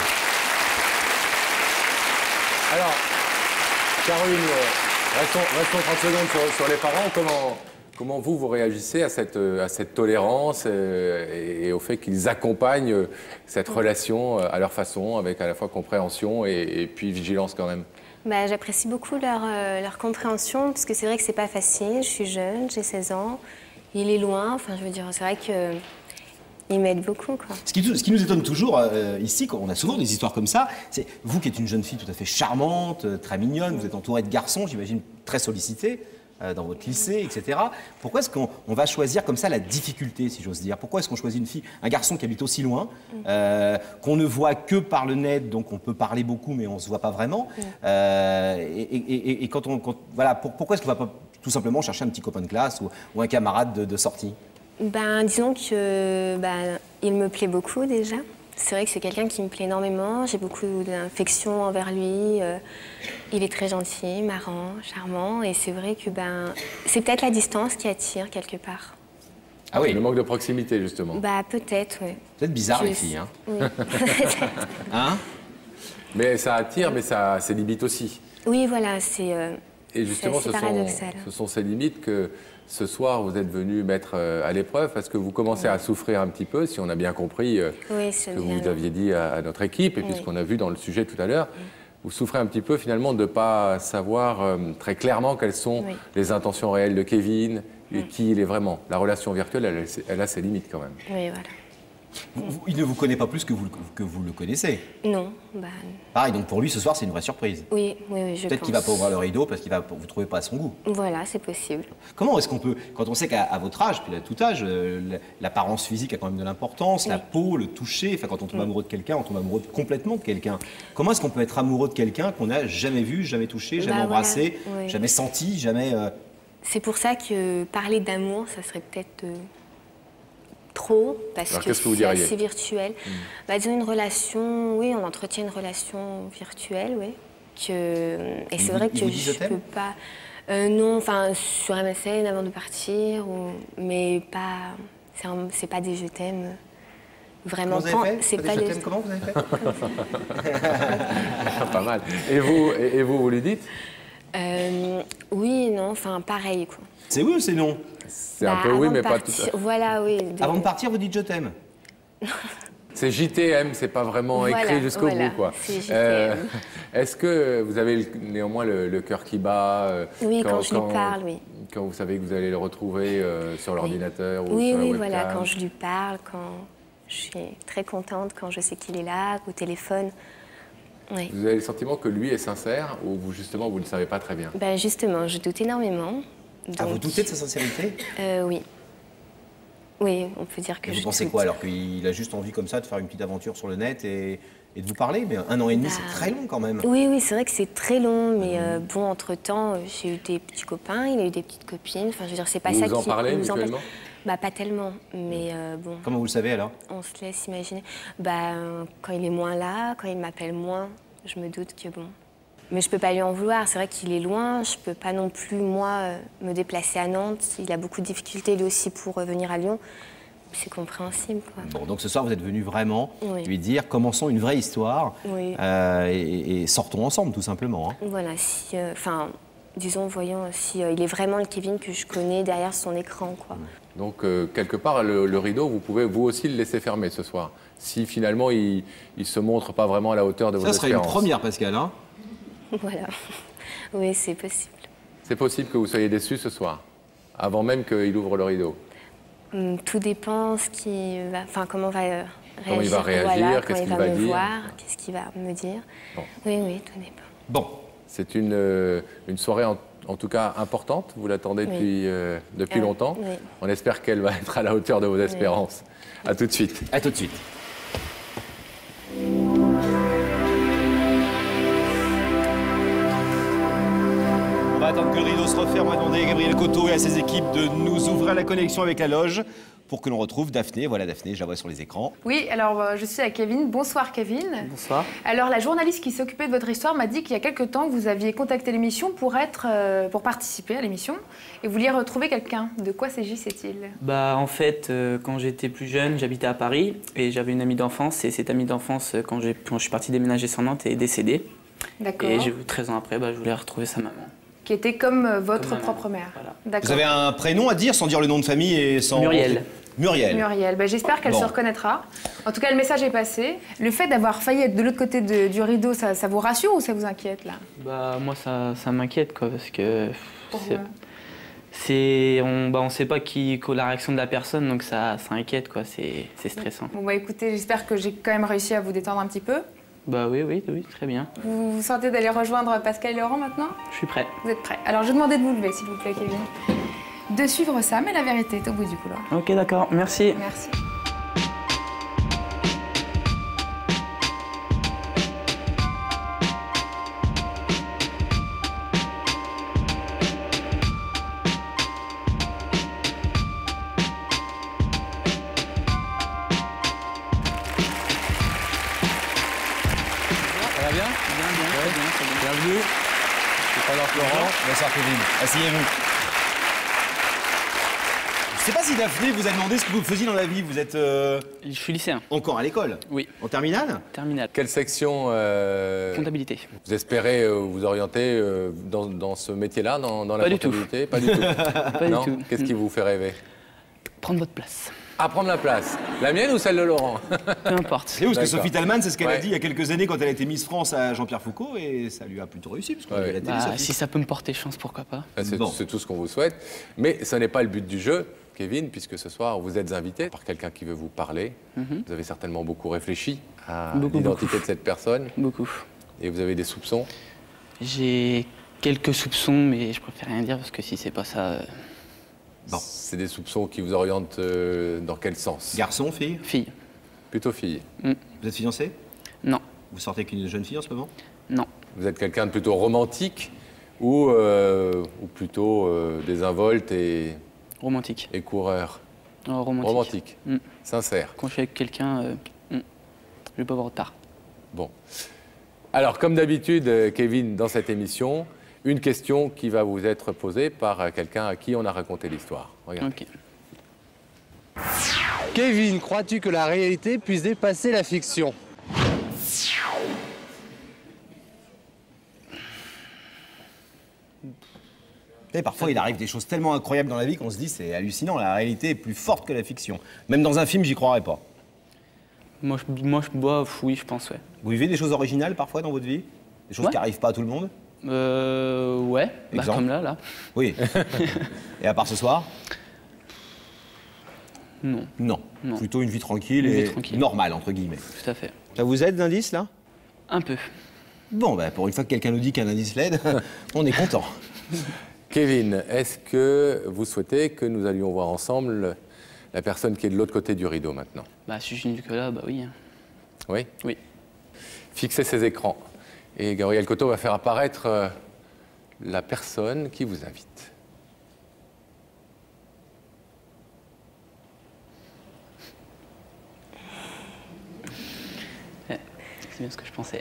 Alors, Caroline, restons, restons trente secondes sur, sur les parents. Comment... Comment vous, vous réagissez à cette, à cette tolérance euh, et, et au fait qu'ils accompagnent cette relation à leur façon, avec à la fois compréhension et, et puis vigilance quand même? Bah, j'apprécie beaucoup leur, euh, leur compréhension, parce que c'est vrai que c'est pas facile. Je suis jeune, j'ai seize ans, il est loin, enfin je veux dire, c'est vrai que... Il m'aide beaucoup, quoi. Ce qui, ce qui nous étonne toujours euh, ici, quand on a souvent des histoires comme ça, c'est vous qui êtes une jeune fille tout à fait charmante, très mignonne, vous êtes entourée de garçons, j'imagine très sollicités, euh, dans votre lycée, et cetera. Pourquoi est-ce qu'on on va choisir comme ça la difficulté, si j'ose dire? Pourquoi est-ce qu'on choisit une fille, un garçon qui habite aussi loin, euh, qu'on ne voit que par le net, donc on peut parler beaucoup, mais on ne se voit pas vraiment euh, et, et, et, et quand on... Quand, voilà, pour, pourquoi est-ce qu'on ne va pas tout simplement chercher un petit copain de classe ou, ou un camarade de, de sortie? Ben, disons que ben, il me plaît beaucoup déjà. C'est vrai que c'est quelqu'un qui me plaît énormément. J'ai beaucoup d'affection envers lui. Euh, il est très gentil, marrant, charmant. Et c'est vrai que ben, c'est peut-être la distance qui attire quelque part. Ah oui, le manque de proximité justement. Bah peut-être, oui. Peut-être bizarre Je... les filles, hein. Oui. Hein? Mais ça attire, mais ça a ses limites aussi. Oui, voilà, c'est. Euh, Et justement, ce sont, ce sont ces limites que. Ce soir, vous êtes venu mettre à l'épreuve parce que vous commencez oui. à souffrir un petit peu, si on a bien compris euh, oui, ce que vous aviez dit à, à notre équipe et oui. puis ce qu'on a vu dans le sujet tout à l'heure. Oui. Vous souffrez un petit peu finalement de ne pas savoir euh, très clairement quelles sont oui. les intentions réelles de Kevin et oui. qui il est vraiment. La relation virtuelle, elle, elle a ses limites quand même. Oui, voilà. Vous, vous, il ne vous connaît pas plus que vous, que vous le connaissez? Non. Bah... Pareil, donc pour lui, ce soir, c'est une vraie surprise. Oui, oui, oui, je Peut-être qu'il ne va pas ouvrir le rideau parce qu'il va vous trouver pas à son goût. Voilà, c'est possible. Comment est-ce qu'on peut, quand on sait qu'à votre âge, puis à tout âge, euh, l'apparence physique a quand même de l'importance, oui. la peau, le toucher, enfin quand on tombe oui. amoureux de quelqu'un, on tombe amoureux de, complètement de quelqu'un. Comment est-ce qu'on peut être amoureux de quelqu'un qu'on n'a jamais vu, jamais touché, jamais bah, embrassé, voilà. oui. jamais senti, jamais... Euh... C'est pour ça que parler d'amour, ça serait peut-être... Euh... trop, parce Alors, que c'est assez virtuel. Mmh. Bah, disons une relation, oui, on entretient une relation virtuelle, oui. Que, et c'est vrai que je ne peux pas... Euh, non, enfin, sur M S N avant de partir, ou, mais pas... C'est pas des je t'aime. Vraiment. Comment vous avez fait? Pas des je t'aime, comment vous avez fait? Pas mal. Et vous, et, et vous, vous lui dites? euh, Oui, non, enfin, pareil, quoi. C'est oui ou c'est non? C'est bah, un peu oui, mais pas tout à fait. Voilà, oui. De... Avant de partir, vous dites je t'aime. C'est J T M, c'est pas vraiment voilà, écrit jusqu'au voilà, bout, quoi. C'est J T M. Euh, Est-ce que vous avez le, néanmoins le, le cœur qui bat euh, Oui, quand, quand je quand, lui parle, oui. Quand vous savez que vous allez le retrouver euh, sur l'ordinateur ou oui, sur la oui, webcam. voilà, quand je lui parle, quand je suis très contente, quand je sais qu'il est là, au téléphone. Oui. Vous avez le sentiment que lui est sincère ou vous, justement, vous ne le savez pas très bien? Ben justement, je doute énormément. Ah, donc... vous doutez de sa sincérité? euh, Oui. Oui, on peut dire que et je vous pensez doute. quoi alors? Qu'il a juste envie comme ça de faire une petite aventure sur le net et, et de vous parler? Mais un an et demi, Bah, c'est très long quand même. Oui, oui, c'est vrai que c'est très long, mais euh, bon, entre-temps, euh, j'ai eu des petits copains, il a eu des petites copines. Enfin, je veux dire, c'est pas Vous ça vous en qui... parlez nous en mutuellement? Bah, pas tellement, mais euh, bon... Comment vous le savez alors? On se laisse imaginer. Bah, euh, quand il est moins là, quand il m'appelle moins, je me doute que bon... Mais je peux pas lui en vouloir, c'est vrai qu'il est loin, je peux pas non plus, moi, euh, me déplacer à Nantes. Il a beaucoup de difficultés, lui aussi, pour euh, venir à Lyon. C'est compréhensible, quoi. Bon, donc ce soir, vous êtes venu vraiment Oui. lui dire, commençons une vraie histoire Oui. euh, et, et sortons ensemble, tout simplement. Hein. Voilà, si... Enfin, euh, disons, voyons, si euh, il est vraiment le Kevin que je connais derrière son écran, quoi. Donc, euh, quelque part, le, le rideau, vous pouvez vous aussi le laisser fermer ce soir. Si finalement, il ne se montre pas vraiment à la hauteur de vos espérances. Ça serait une première, Pascal, hein? Voilà. Oui, c'est possible. C'est possible que vous soyez déçu ce soir, avant même qu'il ouvre le rideau. Hum, Tout dépend ce qui va, enfin comment va euh, réagir. Comment il va réagir, voilà, qu'est-ce quand il qu'il va va me dire. voir, qu'est-ce qu'il va me dire. Bon. Oui, oui, tout dépend. Bon. C'est une, euh, une soirée en, en tout cas importante. Vous l'attendez Oui. depuis, euh, depuis Euh, longtemps. oui. On espère qu'elle va être à la hauteur de vos espérances. À tout de suite. À tout de suite. On va attendre que le rideau se referme. On va demander à Gabriel Coteau et à ses équipes de nous ouvrir la connexion avec la loge pour que l'on retrouve Daphné. Voilà Daphné, je la vois sur les écrans. Oui, alors euh, je suis avec Kevin. Bonsoir Kevin. Bonsoir. Alors la journaliste qui s'occupait de votre histoire m'a dit qu'il y a quelque temps que vous aviez contacté l'émission pour être, euh, pour participer à l'émission et vous vouliez retrouver quelqu'un. De quoi s'agissait-il? Bah en fait, euh, quand j'étais plus jeune, j'habitais à Paris et j'avais une amie d'enfance et cette amie d'enfance, euh, quand, j'ai- quand je suis parti déménager sur Nantes, est décédée. D'accord. Et j'ai- treize ans après, bah, je voulais retrouver sa maman. Qui était comme euh, votre Comme ma propre mère. D'accord. Vous avez un prénom à dire sans dire le nom de famille et sans... Muriel. Muriel. Muriel, ben, j'espère qu'elle Bon. se reconnaîtra. En tout cas, le message est passé. Le fait d'avoir failli être de l'autre côté de- du rideau, ça, ça vous rassure ou ça vous inquiète là? Bah moi ça, ça m'inquiète quoi parce que Pourquoi? c'est on bah on sait pas qui la réaction de la personne donc ça, ça inquiète quoi, c'est c'est stressant. Bon bah écoutez, j'espère que j'ai quand même réussi à vous détendre un petit peu. Bah oui oui oui très bien. Vous vous sentez d'aller rejoindre Pascal et Laurent maintenant? Je suis prêt. Vous êtes prêts? Alors je vais demander de vous lever s'il vous plaît Kevin. De suivre ça, mais la vérité est au bout du couloir. Ok d'accord, merci. Merci. Ça va bien? Bien, bien, très bien, très bien. Bienvenue. Je suis Laurent Florent. Bonsoir Kevin. Asseyez-vous. Je ne sais pas si Daphné vous a demandé ce que vous faisiez dans la vie. Vous êtes... euh, Je suis lycéen. Encore à l'école? Oui. En terminale? Terminale. Quelle section euh, Comptabilité. Vous espérez euh, vous orienter euh, dans, dans ce métier-là, dans, dans la Pas du tout. comptabilité? Pas du tout. Pas du Non? tout. Qu'est-ce qui vous fait rêver? Prendre votre place. À prendre la place. La mienne ou celle de Laurent? Peu importe. C'est où parce que D'accord. Sophie Talman, c'est ce qu'elle a Ouais. dit il y a quelques années quand elle a été Miss France à Jean-Pierre Foucault et ça lui a plutôt réussi parce qu'on Ouais. a la télé, Bah, Sophie. si ça peut me porter chance, pourquoi pas. Ah, C'est Bon. c'est tout ce qu'on vous souhaite. Mais ce n'est pas le but du jeu, Kevin, puisque ce soir, vous êtes invité par quelqu'un qui veut vous parler. Mhm. Vous avez certainement beaucoup réfléchi à Beaucoup, l'identité beaucoup. de cette personne. Beaucoup. Et vous avez des soupçons. J'ai quelques soupçons, mais je préfère rien dire parce que si c'est pas ça. euh, Bon. C'est des soupçons qui vous orientent euh, dans quel sens? Garçon, fille? Fille. Plutôt fille. Mm. Vous êtes fiancé? Non. Vous sortez avec une jeune fille en ce moment? Non. Vous êtes quelqu'un de plutôt romantique ou, euh, ou plutôt euh, désinvolte et, Romantique. et coureur? Oh, romantique. Romantique. Mm. Sincère. Quand je suis avec quelqu'un, euh, mm, je vais pas avoir de retard. Bon. Alors, comme d'habitude, euh, Kevin, dans cette émission, une question qui va vous être posée par euh, quelqu'un à qui on a raconté l'histoire. Regarde. Ok. Kevin, crois-tu que la réalité puisse dépasser la fiction? Et parfois, il arrive des choses tellement incroyables dans la vie qu'on se dit c'est hallucinant, la réalité est plus forte que la fiction. Même dans un film, j'y croirais pas. Moi, je, moi, je bois, oui, je pense, ouais. Vous vivez des choses originales parfois dans votre vie? Des choses Ouais. qui n'arrivent pas à tout le monde? Euh, ouais, Ouais, bah, Exemple. comme là, là. Oui. Et à part ce soir? Non. Non. Non. Plutôt une vie tranquille Une vie et tranquille. normale, entre guillemets. Tout à fait. Ça vous aide l'indice, là? Un peu. Bon, bah, pour une fois que quelqu'un nous dit qu'un indice l'aide, on est content. Kevin, est-ce que vous souhaitez que nous allions voir ensemble la personne qui est de l'autre côté du rideau maintenant? Bah, si je dis que là, bah oui. Oui? Oui. Fixez ces écrans. Et Gabriel Coteau va faire apparaître euh, la personne qui vous invite. Ouais, c'est bien ce que je pensais.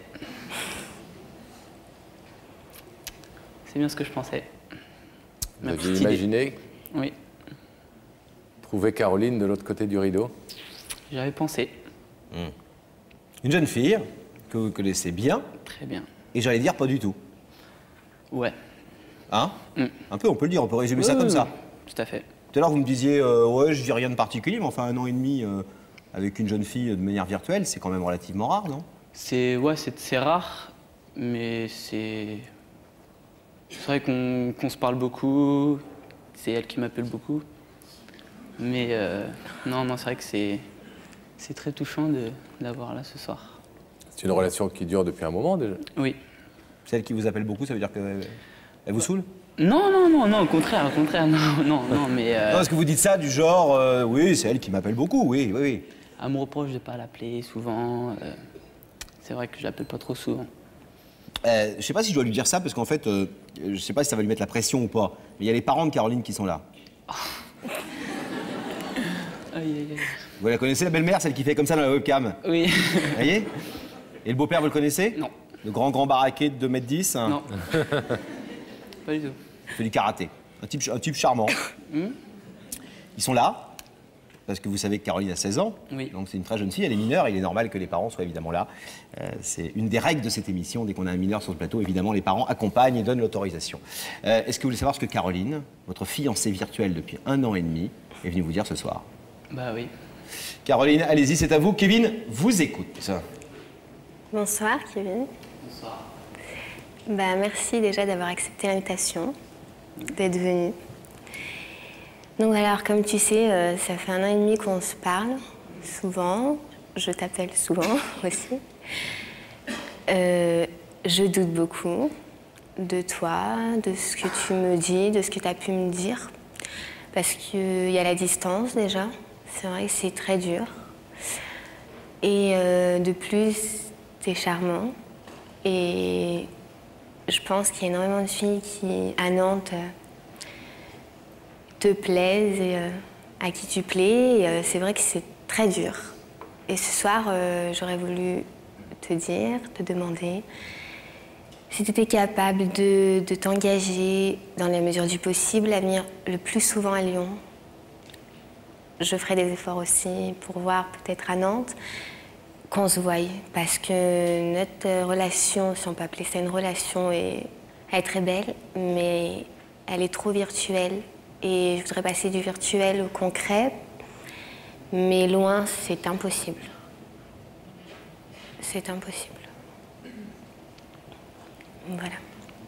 C'est bien ce que je pensais. Vous Ma aviez petite imaginé idée. Oui, trouver Caroline de l'autre côté du rideau? j'avais pensé. Hum. Une jeune fille que vous connaissez bien. Très bien. Et j'allais dire pas du tout. Ouais. Hein? Mm. Un peu, on peut le dire, on peut résumer ça Oui, comme oui, ça. Tout à fait. Tout à l'heure, vous me disiez, euh, ouais, je dis rien de particulier, mais enfin, un an et demi euh, avec une jeune fille de manière virtuelle, c'est quand même relativement rare, non? C'est ouais, c'est c'est rare, mais c'est c'est vrai qu'on qu'on se parle beaucoup. C'est elle qui m'appelle beaucoup. Mais euh, non, non, c'est vrai que c'est c'est très touchant de l'avoir là ce soir. C'est une relation qui dure depuis un moment déjà? Oui. Celle qui vous appelle beaucoup, ça veut dire qu'elle elle vous saoule? Non, non, non, non, au contraire, au contraire, non, non, non, mais. Euh, Non, est-ce que vous dites ça du genre, euh, oui, c'est elle qui m'appelle beaucoup, oui, oui, oui. Elle me reproche de ne pas l'appeler souvent. euh, c'est vrai que je l'appelle pas trop souvent. Euh, je sais pas si je dois lui dire ça, parce qu'en fait, euh, je sais pas si ça va lui mettre la pression ou pas, mais il y a les parents de Caroline qui sont là. Aïe, aïe, aïe. Vous la connaissez, la belle-mère, celle qui fait comme ça dans la webcam? Oui. Vous voyez? Et le beau-père, vous le connaissez? Non. Le grand, grand baraquet de deux mètres dix? Non. Pas du tout. Il fait du karaté. Un type, un type charmant. Hmm. Ils sont là, parce que vous savez que Caroline a seize ans. Oui. Donc c'est une très jeune fille, elle est mineure, et il est normal que les parents soient évidemment là. Euh, c'est une des règles de cette émission. Dès qu'on a un mineur sur le plateau, évidemment, les parents accompagnent et donnent l'autorisation. Euh, Est-ce que vous voulez savoir ce que Caroline, votre fiancée virtuelle depuis un an et demi, est venue vous dire ce soir? Bah oui. Caroline, allez-y, c'est à vous. Kevin vous écoute. Bonsoir Kevin. Bonsoir. Bah, merci déjà d'avoir accepté l'invitation, d'être venu. Donc alors, comme tu sais, euh, ça fait un an et demi qu'on se parle, souvent. Je t'appelle souvent aussi. Euh, je doute beaucoup de toi, de ce que tu me dis, de ce que tu as pu me dire. Parce qu'il y a la distance déjà. C'est vrai que c'est très dur. Et euh, de plus, tu es charmant. Et je pense qu'il y a énormément de filles qui, à Nantes, euh, te plaisent et euh, à qui tu plais. Et, euh, c'est vrai que c'est très dur. Et ce soir, euh, j'aurais voulu te dire, te demander si tu étais capable de, de t'engager dans la mesure du possible à venir le plus souvent à Lyon. Je ferai des efforts aussi pour voir peut-être à Nantes qu'on se voie. Parce que notre relation, si on peut appeler ça une relation, est, elle est très belle, mais elle est trop virtuelle. Et je voudrais passer du virtuel au concret, mais loin, c'est impossible. C'est impossible. Voilà.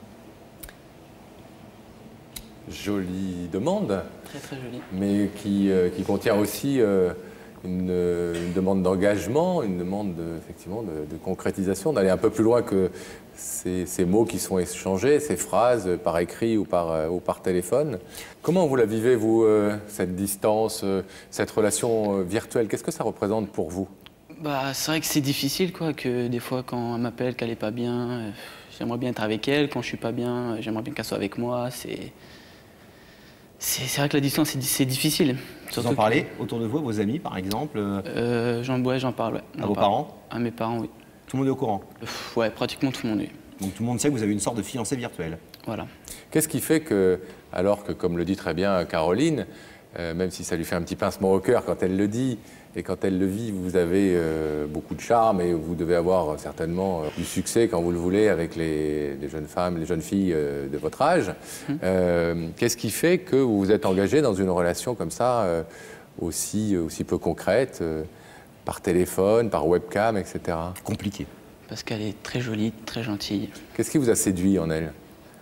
Jolie demande. Très très jolie. Mais qui, euh, qui contient aussi euh, une, une demande d'engagement, une demande de, effectivement de, de concrétisation, d'aller un peu plus loin que ces, ces mots qui sont échangés, ces phrases par écrit ou par, euh, ou par téléphone. Comment vous la vivez, vous, euh, cette distance, euh, cette relation euh, virtuelle? Qu'est-ce que ça représente pour vous? Bah, c'est vrai que c'est difficile, quoi, que des fois, quand elle m'appelle, qu'elle n'est pas bien, euh, j'aimerais bien être avec elle. Quand je suis pas bien, euh, j'aimerais bien qu'elle soit avec moi. C'est c'est vrai que la distance, c'est difficile. Vous en parlez autour de vous, vos amis, par exemple? euh, J'en ouais, j'en parle, ouais. À vos parents? À mes parents, oui. Tout le monde est au courant? Pff, Ouais, pratiquement tout le monde, oui. Donc tout le monde sait que vous avez une sorte de fiancée virtuelle? Voilà. Qu'est-ce qui fait que, alors que, comme le dit très bien Caroline, euh, même si ça lui fait un petit pincement au cœur quand elle le dit, et quand elle le vit, vous avez euh, beaucoup de charme et vous devez avoir euh, certainement euh, du succès quand vous le voulez avec les, les jeunes femmes, les jeunes filles euh, de votre âge. Mmh. Euh, Qu'est-ce qui fait que vous vous êtes engagé dans une relation comme ça, euh, aussi, aussi peu concrète, euh, par téléphone, par webcam, et cetera? Compliqué. Parce qu'elle est très jolie, très gentille. Qu'est-ce qui vous a séduit en elle?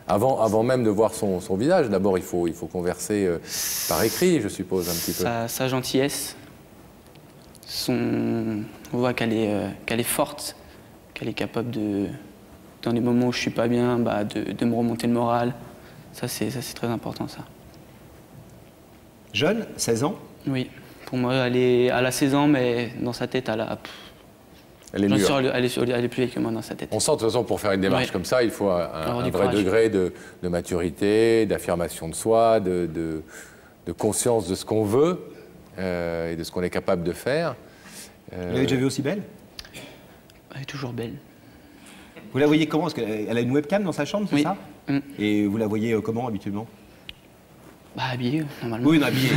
Avant, avant même de voir son, son visage, d'abord, il faut, il faut converser euh, par écrit, je suppose, un petit peu. Sa, sa gentillesse, son... on voit qu'elle est, euh, qu'elle est forte, qu'elle est capable de, dans les moments où je suis pas bien, bah, de, de me remonter le moral. Ça, c'est très important, ça. Jeune, seize ans? Oui. Pour moi, elle, est, elle a seize ans, mais dans sa tête, elle a... Elle est mûre. Elle, elle, est, elle est plus vieille que moi dans sa tête. On sent de toute façon, pour faire une démarche oui. comme ça, il faut un, un, un vrai degré de, de maturité, d'affirmation de soi, de, de, de conscience de ce qu'on veut euh, et de ce qu'on est capable de faire. Euh... Vous l'avez déjà vue aussi belle? Elle est toujours belle. Vous la voyez comment? Parce qu'elle a une webcam dans sa chambre, c'est oui. ça? mm. Et vous la voyez euh, comment habituellement? Bah habillée, normalement. Oui, non, habillée.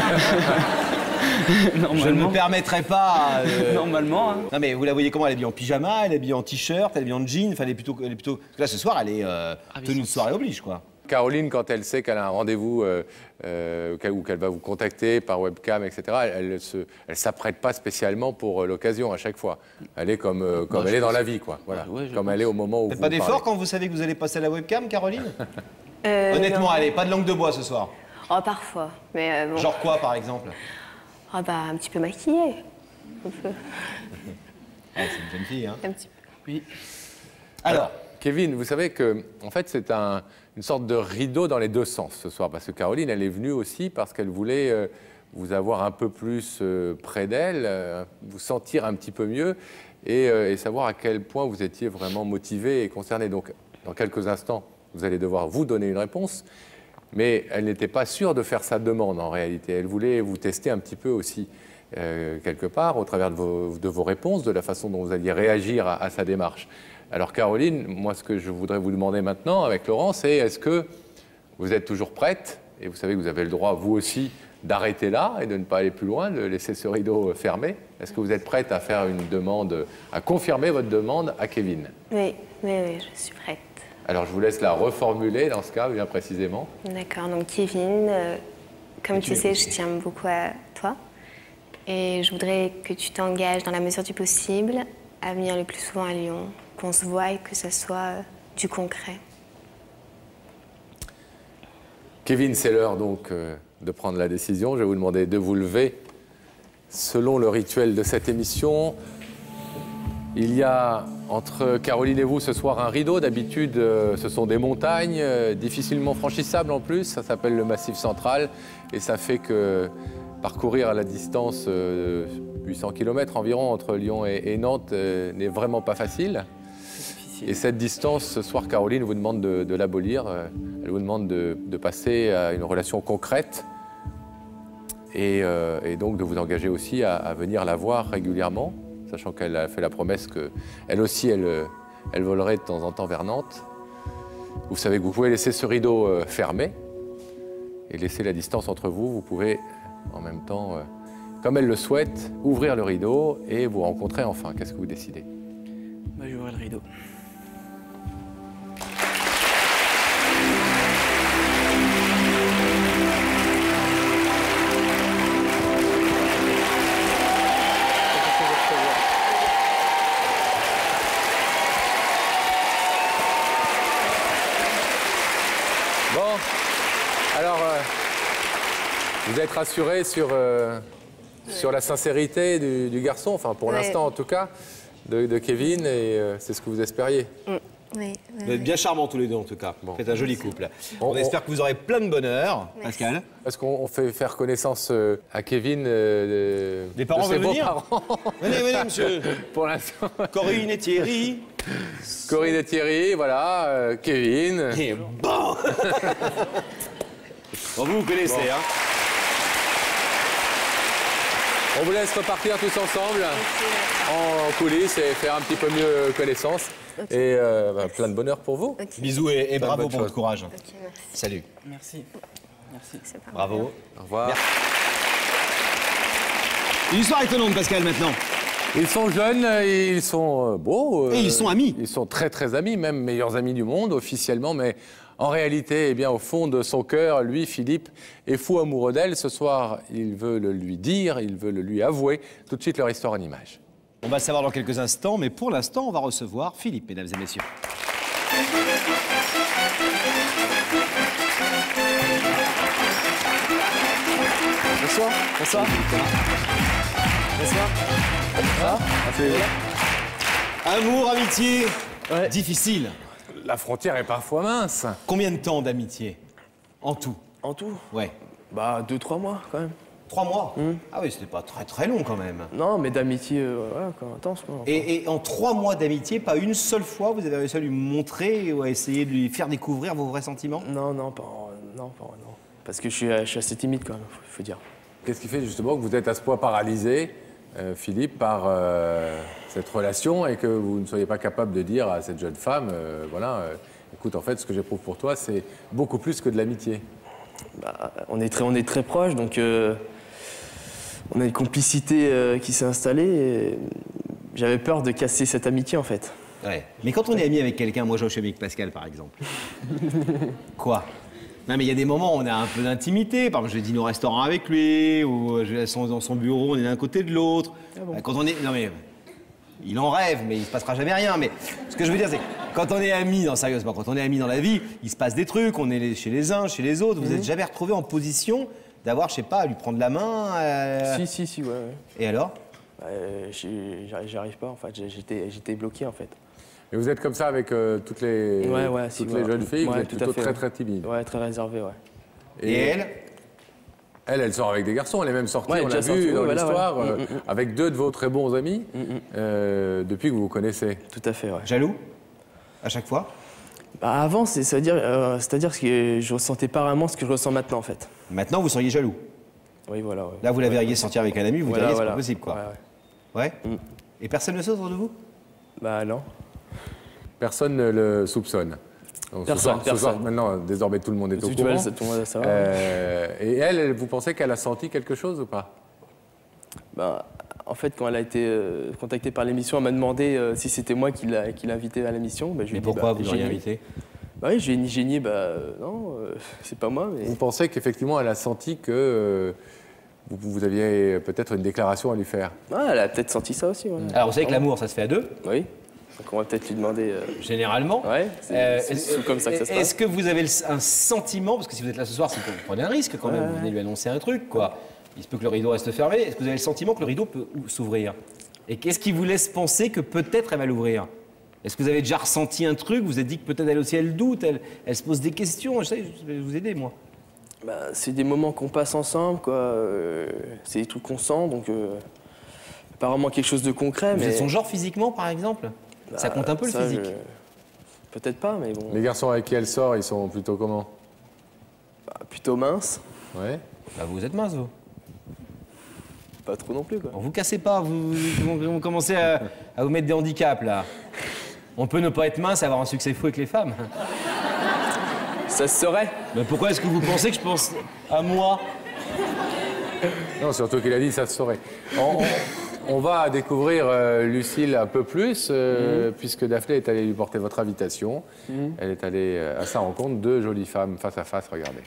Je ne me permettrai pas. Euh... Normalement. Hein. Non, mais vous la voyez comment? Elle est habillée en pyjama, elle est habillée en t-shirt, elle est habillée en jean. Enfin, elle est plutôt. Elle est plutôt... Parce que là, ce soir, elle est euh, tenue de soirée oblige, quoi. Caroline, quand elle sait qu'elle a un rendez-vous euh, euh, ou qu'elle va vous contacter par webcam, et cetera, elle ne elle s'apprête pas spécialement pour euh, l'occasion à chaque fois. Elle est comme, euh, comme bah, elle est dans la vie, quoi. Voilà. Ouais, comme pense. Elle est au moment où vous. Faites pas d'effort quand vous savez que vous allez passer à la webcam, Caroline? euh, Honnêtement, non. allez, pas de langue de bois ce soir. Oh, parfois. Mais euh, bon. Genre quoi, par exemple? Ah oh, bah, un petit peu maquillée. Un peu. Ah, c'est une jeune fille, hein? Un petit peu. Oui. Alors, Alors Kevin, vous savez que, en fait, c'est un, une sorte de rideau dans les deux sens ce soir, parce que Caroline, elle est venue aussi parce qu'elle voulait euh, vous avoir un peu plus euh, près d'elle, euh, vous sentir un petit peu mieux et, euh, et savoir à quel point vous étiez vraiment motivé et concerné. Donc, dans quelques instants, vous allez devoir vous donner une réponse. Mais elle n'était pas sûre de faire sa demande en réalité. Elle voulait vous tester un petit peu aussi, euh, quelque part, au travers de vos, de vos réponses, de la façon dont vous alliez réagir à, à sa démarche. Alors Caroline, moi ce que je voudrais vous demander maintenant avec Laurent, c'est est-ce que vous êtes toujours prête? Et vous savez que vous avez le droit, vous aussi, d'arrêter là et de ne pas aller plus loin, de laisser ce rideau fermé. Est-ce que vous êtes prête à faire une demande, à confirmer votre demande à Kevin? Oui, oui, oui, je suis prête. Alors, je vous laisse la reformuler dans ce cas, bien précisément. D'accord. Donc, Kevin, euh, comme tu sais, je tiens beaucoup à toi. Et je voudrais que tu t'engages, dans la mesure du possible, à venir le plus souvent à Lyon, qu'on se voie et que ce soit euh, du concret. Kevin, c'est l'heure donc euh, de prendre la décision. Je vais vous demander de vous lever. Selon le rituel de cette émission, il y a entre Caroline et vous ce soir un rideau. D'habitude, euh, ce sont des montagnes euh, difficilement franchissables en plus. Ça s'appelle le Massif central et ça fait que parcourir à la distance euh, huit cents kilomètres environ entre Lyon et, et Nantes euh, n'est vraiment pas facile. Et cette distance, ce soir, Caroline vous demande de, de l'abolir. Euh, elle vous demande de, de passer à une relation concrète et, euh, et donc de vous engager aussi à, à venir la voir régulièrement, sachant qu'elle a fait la promesse qu'elle aussi, elle, elle volerait de temps en temps vers Nantes. Vous savez que vous pouvez laisser ce rideau euh, fermé et laisser la distance entre vous. Vous pouvez en même temps, euh, comme elle le souhaite, ouvrir le rideau et vous rencontrer enfin. Qu'est-ce que vous décidez? Bah, je vais ouvrir le rideau. Alors, euh, vous êtes rassuré sur, euh, ouais. sur la sincérité du, du garçon, enfin pour ouais. l'instant en tout cas, de, de Kevin, et euh, c'est ce que vous espériez. Mm. Oui, oui, vous êtes bien charmants tous les deux en tout cas. Bon. Vous êtes un joli couple. On, on espère que vous aurez plein de bonheur, Pascal. Est-ce qu'on fait faire connaissance euh, à Kevin euh, Les parents de veulent venir. Venez, venez, monsieur. Pour l'instant. Corinne et Thierry. Corinne et Thierry, voilà, euh, Kevin. Et bon. Bon, vous vous connaissez, bon. hein. On vous laisse repartir tous ensemble en coulisses et faire un petit peu mieux connaissance. Okay. Et euh, bah, plein de bonheur pour vous. Okay. Bisous et, et bravo pour votre courage. Okay, Salut. Merci. Merci. Bravo. Bien. Au revoir. Merci. Une histoire étonnante, Pascal, maintenant. Ils sont jeunes, ils sont beaux. Et euh, ils sont amis. Ils sont très très amis, même meilleurs amis du monde officiellement, mais en réalité, eh bien, au fond de son cœur, lui, Philippe, est fou amoureux d'elle. Ce soir, il veut le lui dire, il veut le lui avouer. Tout de suite, leur histoire en images. On va le savoir dans quelques instants, mais pour l'instant, on va recevoir Philippe, mesdames et messieurs. Bonsoir. Bonsoir. Ah, Amour, amitié, difficile. La frontière est parfois mince. Combien de temps d'amitié en tout? En tout? Ouais. Bah, deux, trois mois quand même. Trois mois mmh. Ah oui, c'était pas très très long quand même. Non, mais d'amitié, euh, ouais, quand intense. Quoi, et, et en trois mois d'amitié, pas une seule fois, vous avez réussi à lui montrer ou à essayer de lui faire découvrir vos vrais sentiments? Non, non, pas, non, pas, non. Parce que je suis, je suis assez timide quand même, il faut dire. Qu'est-ce qui fait justement que vous êtes à ce point paralysé, euh, Philippe, par euh, cette relation et que vous ne soyez pas capable de dire à cette jeune femme, euh, voilà, euh, écoute, en fait, ce que j'éprouve pour toi, c'est beaucoup plus que de l'amitié? Bah, on est très, on est très proches, donc euh, on a une complicité euh, qui s'est installée. Et j'avais peur de casser cette amitié, en fait. Ouais. Mais quand on est ami avec quelqu'un, moi, je suis ami avec Pascal, par exemple. Quoi? Non, mais il y a des moments où on a un peu d'intimité. Par exemple, je dîne au restaurant avec lui, ou je vais dans son bureau, on est d'un côté de l'autre. Ah bon? Quand on est... Non, mais... Il en rêve, mais il se passera jamais rien. Mais ce que je veux dire, c'est quand on est amis, non, sérieusement, quand on est amis dans la vie, il se passe des trucs, on est chez les uns, chez les autres. Vous n'êtes mmh. jamais retrouvé en position d'avoir, je sais pas, à lui prendre la main euh... Si, si, si, ouais. ouais. Et alors? euh, J'y arrive pas, en fait. J'étais bloqué, en fait. Et vous êtes comme ça avec euh, toutes les, ouais, ouais, toutes si, les ouais. jeunes filles, ouais, vous êtes tout plutôt à fait, très, ouais. très timide. Ouais, très réservé, ouais. Et, Et elle? Elle, elle sort avec des garçons. Elle est même sortie, ouais, on l'a vu sorti, dans ouais, l'histoire, ouais. euh, mm, mm. avec deux de vos très bons amis, mm, mm. Euh, depuis que vous vous connaissez. Tout à fait, ouais. Jaloux? À chaque fois? Bah, avant, c'est-à-dire euh, c'est-à-dire que je ressentais pas vraiment ce que je ressens maintenant, en fait. Maintenant, vous seriez jaloux? Oui, voilà. Ouais. Là, vous la verriez sortir avec un ami, vous voilà, diriez voilà. c'est pas possible, quoi. Ouais, ouais. Ouais? Mm. Et personne ne sait autour de vous? Bah, non. Personne ne le soupçonne. Donc, personne, ce soir, personne. Ce soir, maintenant, désormais, tout le monde est au tout courant. Tout le monde va savoir. Euh, et elle, vous pensez qu'elle a senti quelque chose ou pas? Bah, en fait, quand elle a été euh, contactée par l'émission, elle m'a demandé euh, si c'était moi qui l'ai qui invitée à l'émission. Bah, mais pourquoi bah, vous l'auriez invitée? Bah oui, j'ai génié, bah euh, non, euh, c'est pas moi. Mais... Vous pensez qu'effectivement, elle a senti que euh, vous, vous aviez peut-être une déclaration à lui faire? Ah, elle a peut-être senti ça aussi. Ouais. Alors, vous savez que l'amour, ça se fait à deux? Oui. Donc on va peut-être lui demander... Euh... Généralement. Ouais, c'est euh, comme ça que ça se passe. Est-ce que vous avez un sentiment, parce que si vous êtes là ce soir, c'est que vous prenez un risque quand même, ouais. Vous venez lui annoncer un truc, quoi. Il se peut que le rideau reste fermé. Est-ce que vous avez le sentiment que le rideau peut s'ouvrir? Et qu'est-ce qui vous laisse penser que peut-être elle va l'ouvrir? Est-ce que vous avez déjà ressenti un truc? Vous vous êtes dit que peut-être elle aussi, elle doute, elle, elle se pose des questions. Je sais, je vais vous aider, moi. Bah, c'est des moments qu'on passe ensemble, quoi. Euh, c'est des trucs qu'on sent, donc... Euh, pas vraiment quelque chose de concret, vous mais... Vous êtes son genre physiquement, par exemple? Bah, ça compte un peu, ça, le physique je... Peut-être pas, mais bon... Les garçons avec qui elle sort, ils sont plutôt comment? Bah, plutôt minces. Ouais. Bah, vous êtes mince, vous. Pas trop non plus, quoi. Bon, vous cassez pas, vous, vous, vous commencez à, à vous mettre des handicaps, là. On peut ne pas être mince et avoir un succès fou avec les femmes. Ça se saurait. Mais pourquoi est-ce que vous pensez que je pense à moi? Non, surtout qu'il a dit ça se saurait. On, on, on va découvrir euh, Lucille un peu plus, euh, mmh. puisque Daphné est allée lui porter votre invitation. Mmh. Elle est allée à sa rencontre, deux jolies femmes face à face, regardez.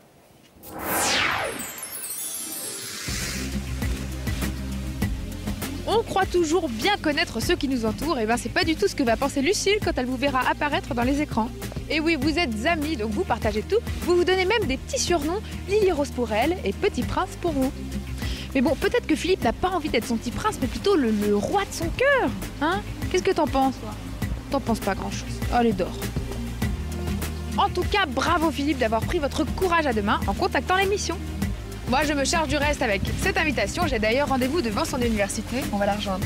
On croit toujours bien connaître ceux qui nous entourent, et ben c'est pas du tout ce que va penser Lucille quand elle vous verra apparaître dans les écrans. Et oui, vous êtes amis, donc vous partagez tout, vous vous donnez même des petits surnoms, Lily Rose pour elle et Petit Prince pour vous. Mais bon, peut-être que Philippe n'a pas envie d'être son petit prince, mais plutôt le, le roi de son cœur, hein? Qu'est-ce que t'en penses, toi? T'en penses pas grand-chose. Allez, dors. En tout cas, bravo Philippe d'avoir pris votre courage à deux mains en contactant l'émission. Moi, je me charge du reste avec cette invitation. J'ai d'ailleurs rendez-vous devant son université. On va la rejoindre.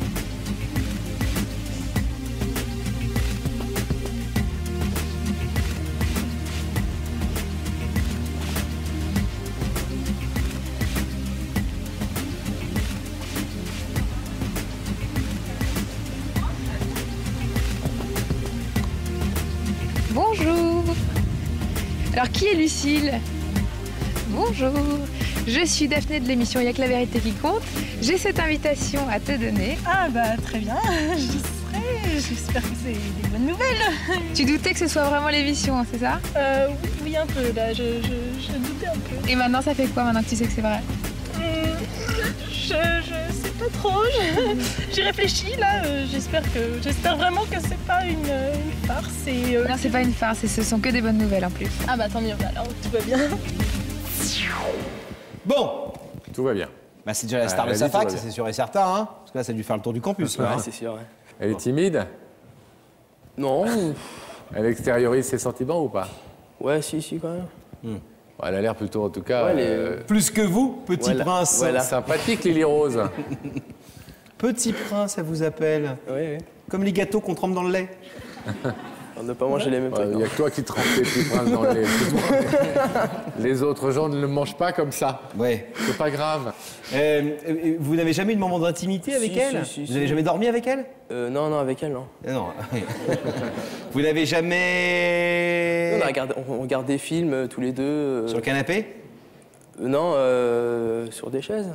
Bonjour. Alors, qui est Lucille? Bonjour, je suis Daphné de l'émission Y'a que la vérité qui compte. J'ai cette invitation à te donner. Ah bah très bien, j'y serai. J'espère que c'est des bonnes nouvelles. Tu doutais que ce soit vraiment l'émission, c'est ça? Euh oui, oui un peu là, je, je, je doutais un peu. Et maintenant ça fait quoi maintenant que tu sais que c'est vrai? hum, je, je sais pas trop, j'y réfléchis là, euh, j'espère que j'espère vraiment que c'est pas une, une farce. Et, euh, non, c'est pas une farce et ce sont que des bonnes nouvelles en plus. Ah bah tant mieux, alors tout va bien. Bon, Tout va bien. Bah, c'est déjà la star Ouais, de sa Ellie, tout fac, va bien. c'est sûr et certain. Hein, parce que là, ça a dû faire le tour du campus. Ouais, là, hein. c'est sûr, ouais. Elle est timide? Non. Elle extériorise ses sentiments ou pas? Ouais, si, si, quand même. Hmm. Bon, elle a l'air plutôt, en tout cas... Ouais, les- euh, Plus que vous, petit Voilà. prince. Voilà. Sympathique, Lily Rose. Petit prince, ça vous appelle. Oui, oui. Comme les gâteaux qu'on trempe dans le lait. On n'a pas mangé les mêmes Il trucs. n'y a que toi qui trempes tes petits princes dans les... Les autres gens ne le mangent pas comme ça. Ouais. C'est pas grave. Euh, euh, vous n'avez jamais eu de moment d'intimité avec Si, elle? si, si, Vous si. n'avez jamais dormi avec elle? Euh, non, non, avec elle, non. Euh, Non. Vous n'avez jamais... On, a regardé, on regarde des films euh, tous les deux. euh, Sur le canapé? euh, Non, euh, sur des chaises.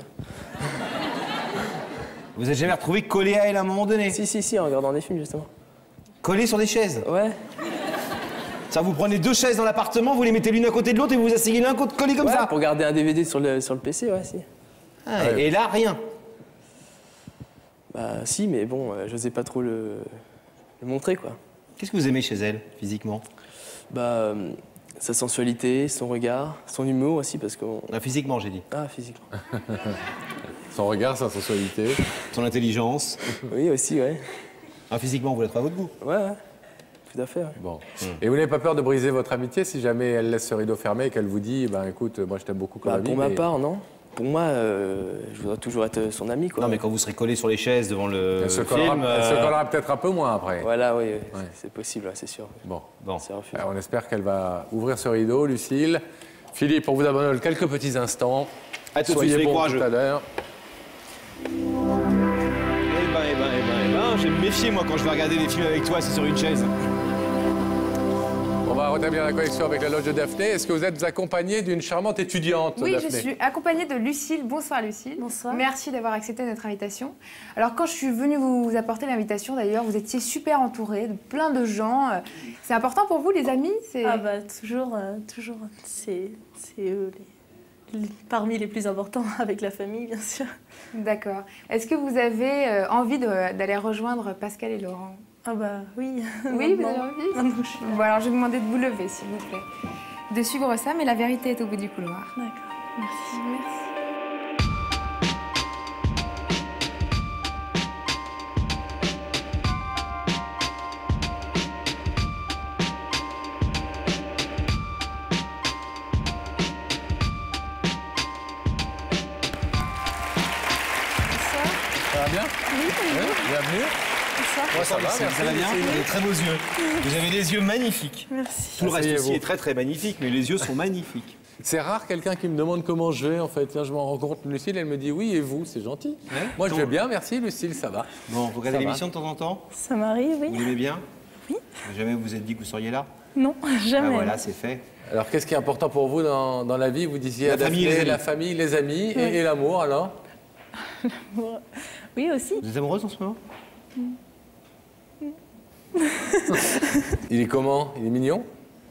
Vous n'avez jamais retrouvé collé à elle à un moment donné? Si, si, si, en regardant des films, justement. Collé sur des chaises? Ouais. Ça, vous prenez deux chaises dans l'appartement, vous les mettez l'une à côté de l'autre et vous vous asseyez l'un côté collé comme Ouais, ça? pour garder un D V D sur le, sur le P C, ouais, si. Ah, et- Et là, rien. Bah, si, mais bon, euh, j'osais pas trop le, le montrer, quoi. Qu'est-ce que vous aimez chez elle, physiquement? Bah, euh, sa sensualité, son regard, son humour aussi, parce que... Ah, physiquement, j'ai dit. Ah, physiquement. Son regard, sa sensualité. Son intelligence. Oui, aussi, ouais. Ah, physiquement, vous la trouvez à votre goût? Ouais, ouais. Tout à fait, ouais. Bon. Et vous n'avez pas peur de briser votre amitié si jamais elle laisse ce rideau fermé et qu'elle vous dit, ben écoute, moi je t'aime beaucoup comme Bah, ami, pour ma mais- part, non. Pour moi, euh, je voudrais toujours être son ami, quoi. Non, mais quand vous serez collé sur les chaises devant le Elle se film... collera, elle se euh, collera peut-être un peu moins après. Voilà, oui, oui. Ouais. C'est possible, ouais, c'est sûr. Bon. Bon. C'est refusé. Alors, on espère qu'elle va ouvrir ce rideau, Lucille. Philippe, on vous abandonne quelques petits instants. À tout de Soyez suite, soyez bons courageux. tout à l'heure. Eh ben, eh ben, eh ben, eh ben, je vais me méfier, moi, quand je vais regarder des films avec toi, c'est sur une chaise. On va rétablir la connexion avec la loge de Daphné. Est-ce que vous êtes accompagné d'une charmante étudiante, Oui, Daphné? je suis accompagnée de Lucille. Bonsoir Lucille. Bonsoir. Merci d'avoir accepté notre invitation. Alors quand je suis venue vous apporter l'invitation d'ailleurs, vous étiez super entourée de plein de gens. C'est important pour vous les amis? C'est- Ah bah toujours, euh, toujours, c'est c'est eux les, les- parmi les plus importants avec la famille bien sûr. D'accord. Est-ce que vous avez euh, envie de- d'aller rejoindre Pascal et Laurent? Ah bah oui. Oui, vous Maintenant. avez envie? Maintenant, je suis là. Bon alors je vais vous demander de vous lever s'il vous plaît. De suivre ça, mais la vérité est au bout du couloir. D'accord, merci. Merci. Ça va bien? Oui, Ouais, bienvenue. Bonsoir, ça va, Lucille, merci, ça va bien? Lucille. Vous avez de très beaux yeux. Vous avez des yeux magnifiques. Merci. Tout le reste aussi Asseyez-vous. est très très magnifique, mais les yeux sont magnifiques. C'est rare quelqu'un qui me demande comment je vais, en fait. Tiens, je m'en rends compte. Lucille, elle me dit oui, et vous? C'est gentil. Ouais. Moi, je Comment- vais bien, merci, Lucille, ça va. Bon, vous regardez Ça va. l'émission de temps en temps? Ça m'arrive, Vous oui. l'aimez bien? Oui. Jamais vous vous êtes dit que vous seriez là? Non, jamais. Ah, voilà, c'est fait. Alors, qu'est-ce qui est important pour vous dans, dans la vie? Vous disiez La à Daphné, famille et les amis. la famille, les amis et- Ouais. et, l'amour, alors? Oui aussi. Vous êtes amoureuse en ce moment? Il est comment? Il est mignon?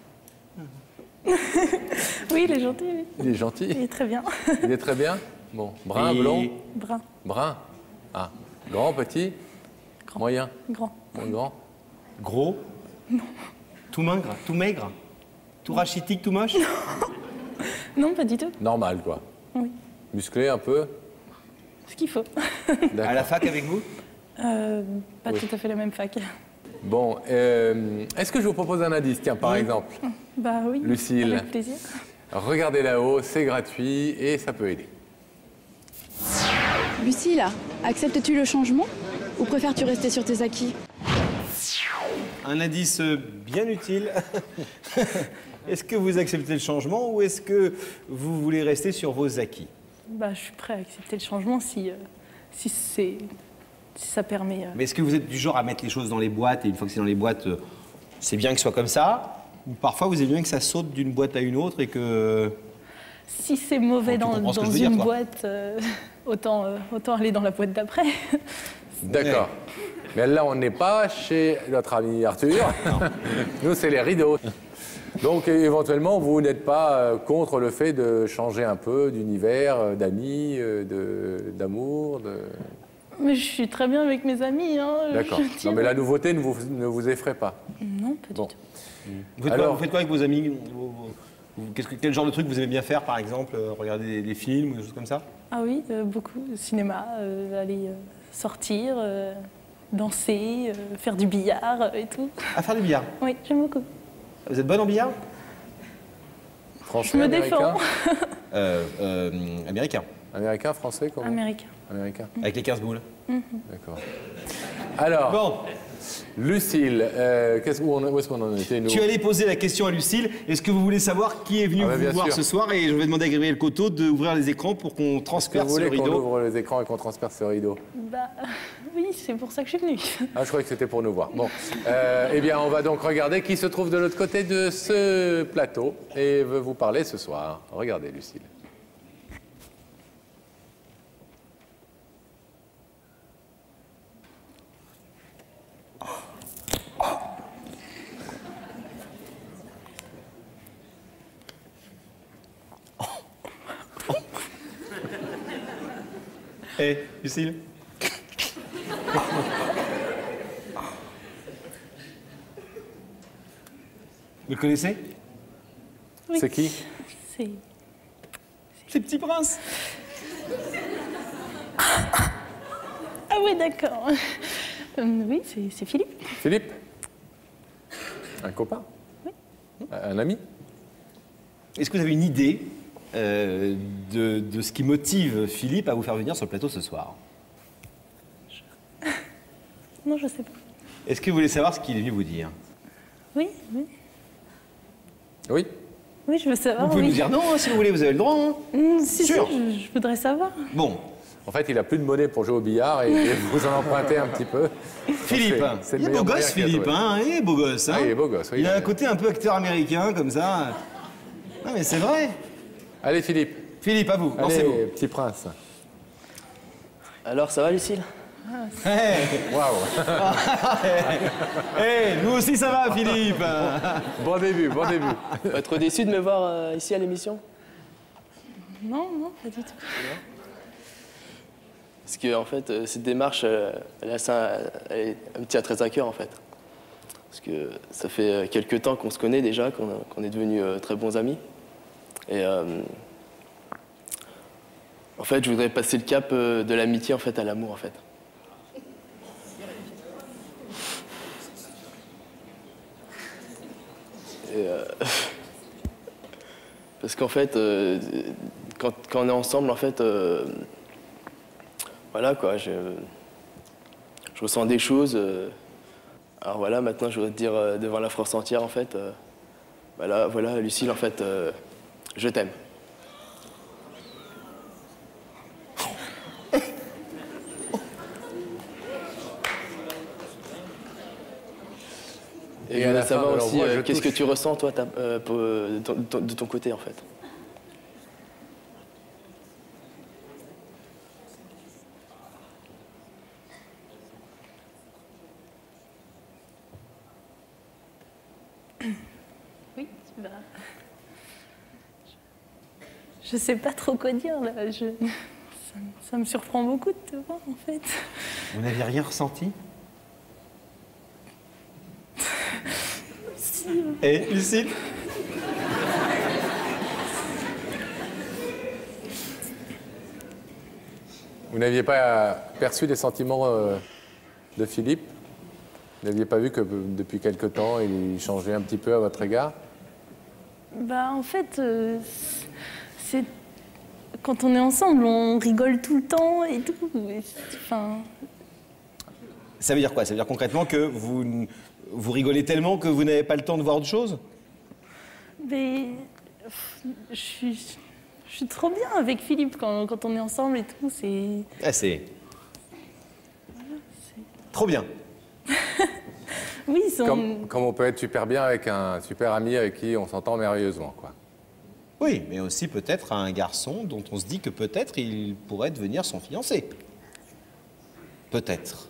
Oui, il est gentil. Oui. Il est gentil? Il est très bien. Il est très bien? Bon, brun, Et- blond? Brun, Brun. Ah, grand, petit? Moyen? grand. Moins grand? Gros? Non. Tout maigre? Tout maigre? Tout rachitique, tout moche? Non, pas du tout. Normal, quoi. Oui. Musclé un peu? Ce qu'il faut. À la fac avec vous? Euh, pas Oui. tout à fait la même fac. Bon, euh, est-ce que je vous propose un indice? Tiens, par exemple, Bah oui. Lucille. Avec plaisir. regardez là-haut, c'est gratuit et ça peut aider. Lucille, acceptes-tu le changement ou préfères-tu rester sur tes acquis? Un indice bien utile. Est-ce que vous acceptez le changement ou est-ce que vous voulez rester sur vos acquis? Bah, je suis prêt à accepter le changement si, euh, si, c'est, si ça permet. euh, Mais est-ce que vous êtes du genre à mettre les choses dans les boîtes et une fois que c'est dans les boîtes, euh, c'est bien que ce soit comme ça? Ou parfois vous aimez bien que ça saute d'une boîte à une autre et que... Si c'est mauvais Bon, tu dans, comprends ce que dans je veux dire, une toi. boîte, euh, autant, euh, autant aller dans la boîte d'après. D'accord. Mais là, on n'est pas chez notre ami Arthur. Nous, c'est les rideaux. Donc, éventuellement, vous n'êtes pas euh, contre le fait de changer un peu d'univers, euh, d'amis, euh, de- d'amour de... Mais je suis très bien avec mes amis. Hein, D'accord. je tiens- Non, mais la nouveauté ne vous, ne vous effraie pas. Non, pas Bon. du tout. Vous faites, Alors- quoi, vous faites quoi avec vos amis? Vos- vos- Qu'est-ce que, quel genre de truc vous aimez bien faire, par exemple euh, regarder des, des films ou des choses comme ça? Ah oui, euh, beaucoup. Cinéma, euh, aller euh, sortir, euh, danser, euh, faire du billard euh, et tout. À faire du billard? Oui, j'aime beaucoup. Vous êtes bonne en billard? Français, Je me américain défends. euh, euh, Américain. Américain, français, comment? Américain. Américain. Avec les quinze boules. Mhm. D'accord. Alors, bon. Lucille, euh, qu'est-ce, où, on, où est-ce qu'on en était, nous? Tu allais poser la question à Lucille. Est-ce que vous voulez savoir qui est venu Ah bah, vous bien voir sûr. ce soir? Et je vais demander à Gabriel Coteau d'ouvrir les écrans pour qu'on transperce Vous le voulez qu'on rideau. ouvre les écrans et qu'on transperce ce rideau? Bah oui, c'est pour ça que je suis venue. Ah, je croyais que c'était pour nous voir. Bon, euh, eh bien, on va donc regarder qui se trouve de l'autre côté de ce plateau et veut vous parler ce soir. Regardez, Lucille. Hé, hey, Lucille. Vous le connaissez? Oui. C'est qui? C'est... C'est Petit Prince. Ah oui, d'accord. Euh, oui, c'est, c'est Philippe. Philippe? Un copain? Oui. Un ami? Est-ce que vous avez une idée euh, de, de ce qui motive Philippe à vous faire venir sur le plateau ce soir? Non, je sais pas. Est-ce que vous voulez savoir ce qu'il est venu vous dire? Oui, oui. Oui? Oui, je veux savoir. Vous pouvez oui. nous dire non, hein, si vous voulez, vous avez le droit. Hein. Mmh, si, Sûr. si, je, je voudrais savoir. Bon. En fait, il a plus de monnaie pour jouer au billard et, et vous en empruntez un petit peu. Philippe, C'est- c'est le il est beau meilleur moyen gosse, qu'il y a Philippe. trouvé. Hein, il est beau gosse. Hein. Ah, il est beau gosse, oui. Il a un côté un peu acteur américain, comme ça. Non, mais c'est vrai. Allez, Philippe. Philippe, à vous, lancez-vous. Allez, Petit Prince. Alors, ça va, Lucille? Hey. Waouh. Hey, nous aussi ça va, Philippe. Bon début, bon début. Pas trop déçu de me voir euh, ici à l'émission? Non, non, pas du tout. Parce que, en fait, euh, cette démarche, euh, elle, est assez, elle, est- elle me tient très à cœur, en fait. Parce que ça fait euh, quelques temps qu'on se connaît déjà, qu'on a- qu'on est devenus euh, très bons amis. Et euh, en fait, je voudrais passer le cap euh, de l'amitié en fait, à l'amour, en fait. Et, euh, parce qu'en fait, euh, quand, quand on est ensemble, en fait, euh, voilà quoi, je, je ressens des choses. euh, alors voilà, maintenant, je voudrais te dire euh, devant la France entière, en fait, euh, voilà, voilà, Lucille, en fait, euh, je t'aime. Et, Et je à voudrais la fin savoir de aussi, l'envoi, euh, je qu'est-ce que touche. tu ressens, toi, ta- euh, pour- de, ton, de ton- de ton côté, en fait. Oui, bah... Je, je sais pas trop quoi dire, là. Je... Ça, me- ça me surprend beaucoup de te voir, en fait. Vous n'aviez rien ressenti? Si, Eh, Lucille? Vous n'aviez pas perçu des sentiments euh, de Philippe? Vous n'aviez pas vu que euh, depuis quelque temps, il changeait un petit peu à votre égard? Bah, en fait, euh, c'est... Quand on est ensemble, on rigole tout le temps et tout. et c'est- Enfin, Ça veut dire quoi? Ça veut dire concrètement que vous, vous rigolez tellement que vous n'avez pas le temps de voir autre chose? mais... pff, Je suis... Je suis trop bien avec Philippe quand, quand on est ensemble et tout. C'est... Ah, c'est... Trop bien. Oui, ils sont... Comme, comme on peut être super bien avec un super ami avec qui on s'entend merveilleusement, quoi. Oui, mais aussi peut-être un garçon dont on se dit que peut-être il pourrait devenir son fiancé. Peut-être.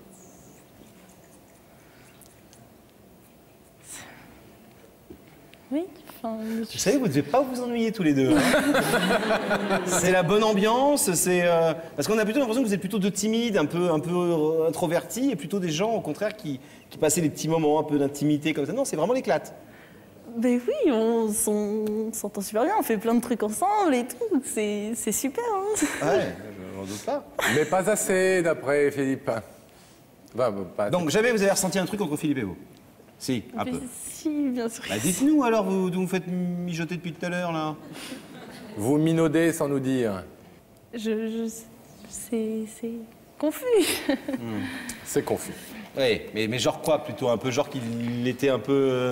Oui, enfin... Vous savez, vous ne devez pas vous ennuyer tous les deux. hein. C'est la bonne ambiance, c'est... euh, Parce qu'on a plutôt l'impression que vous êtes plutôt deux timides, un peu, un peu euh, introvertis, et plutôt des gens, au contraire, qui, qui passaient des petits moments un peu d'intimité comme ça. Non, c'est vraiment l'éclate. Ben oui, on s'entend super bien, on fait plein de trucs ensemble et tout, c'est super. Hein. Ouais, j'en doute pas. Mais pas assez, d'après Philippe. Bah, bah, pas Donc jamais vous avez ressenti un truc entre Philippe et vous? Si, un Mais peu. Si, bien sûr. Bah, dites-nous alors, vous vous faites mijoter depuis tout à l'heure, là. Vous minaudez sans nous dire. Je... je c'est confus. Hmm. C'est confus. Oui, mais, mais genre quoi plutôt? Un peu genre qu'il était un peu... Euh...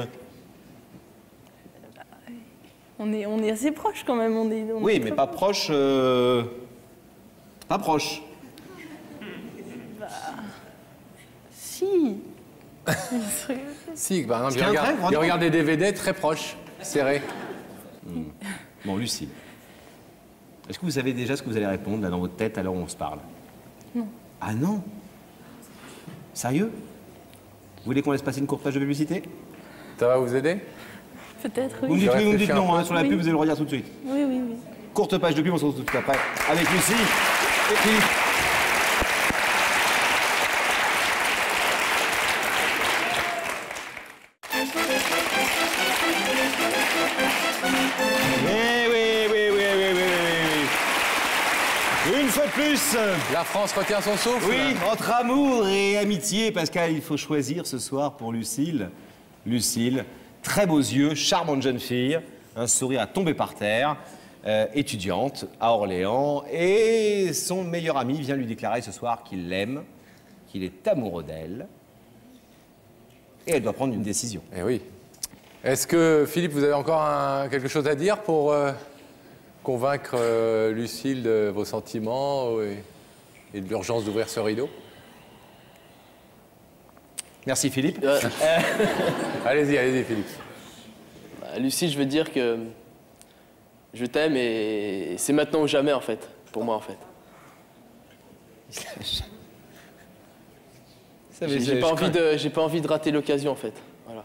On est, on est assez proches quand même. On est, on Oui, est mais très pas proche... Euh... Pas proche. Bah... Si. Si, par exemple, C'est il un regarde, vrai, vraiment. il regarde des D V D très proches, serrés. Hmm. Bon, Lucille. Est-ce que vous savez déjà ce que vous allez répondre là dans votre tête à l'heure où on se parle? Non. Ah non? Sérieux? Vous voulez qu'on laisse passer une courte page de publicité? Ça va vous aider? Peut-être, oui. Vous me dites oui, vous me dites non, hein, sur la Oui. pub, vous allez le redire tout de suite. Oui, oui, oui. Courte page de pub, on se retrouve tout après avec Lucie et Philippe. Eh oui, oui, oui, oui, oui, oui, oui. Une fois de plus. La France retient son souffle. Oui, entre amour et amitié, Pascal, il faut choisir ce soir pour Lucille. Lucille, très beaux yeux, charmante jeune fille, un sourire à tomber par terre, euh, étudiante à Orléans, et son meilleur ami vient lui déclarer ce soir qu'il l'aime, qu'il est amoureux d'elle, et elle doit prendre une décision. Eh oui. Est-ce que, Philippe, vous avez encore un- quelque chose à dire pour euh, convaincre euh, Lucille de vos sentiments et, et de l'urgence d'ouvrir ce rideau? Merci, Philippe. Euh, Allez-y, allez-y, Philippe. Bah, Lucie, je veux dire que je t'aime et c'est maintenant ou jamais, en fait, pour moi, en fait. J'ai j'ai pas, envie de- j'ai pas envie de rater l'occasion, en fait. Voilà.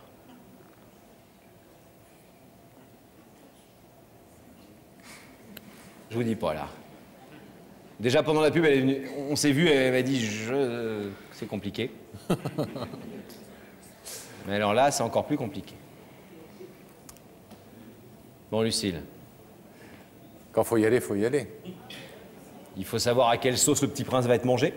Je vous dis pas, là. Déjà, pendant la pub, elle est venue, on s'est vu, elle m'a dit je... c'est compliqué. Mais alors là, c'est encore plus compliqué. Bon, Lucille. Quand faut y aller, faut y aller. Il faut savoir à quelle sauce le petit prince va être mangé.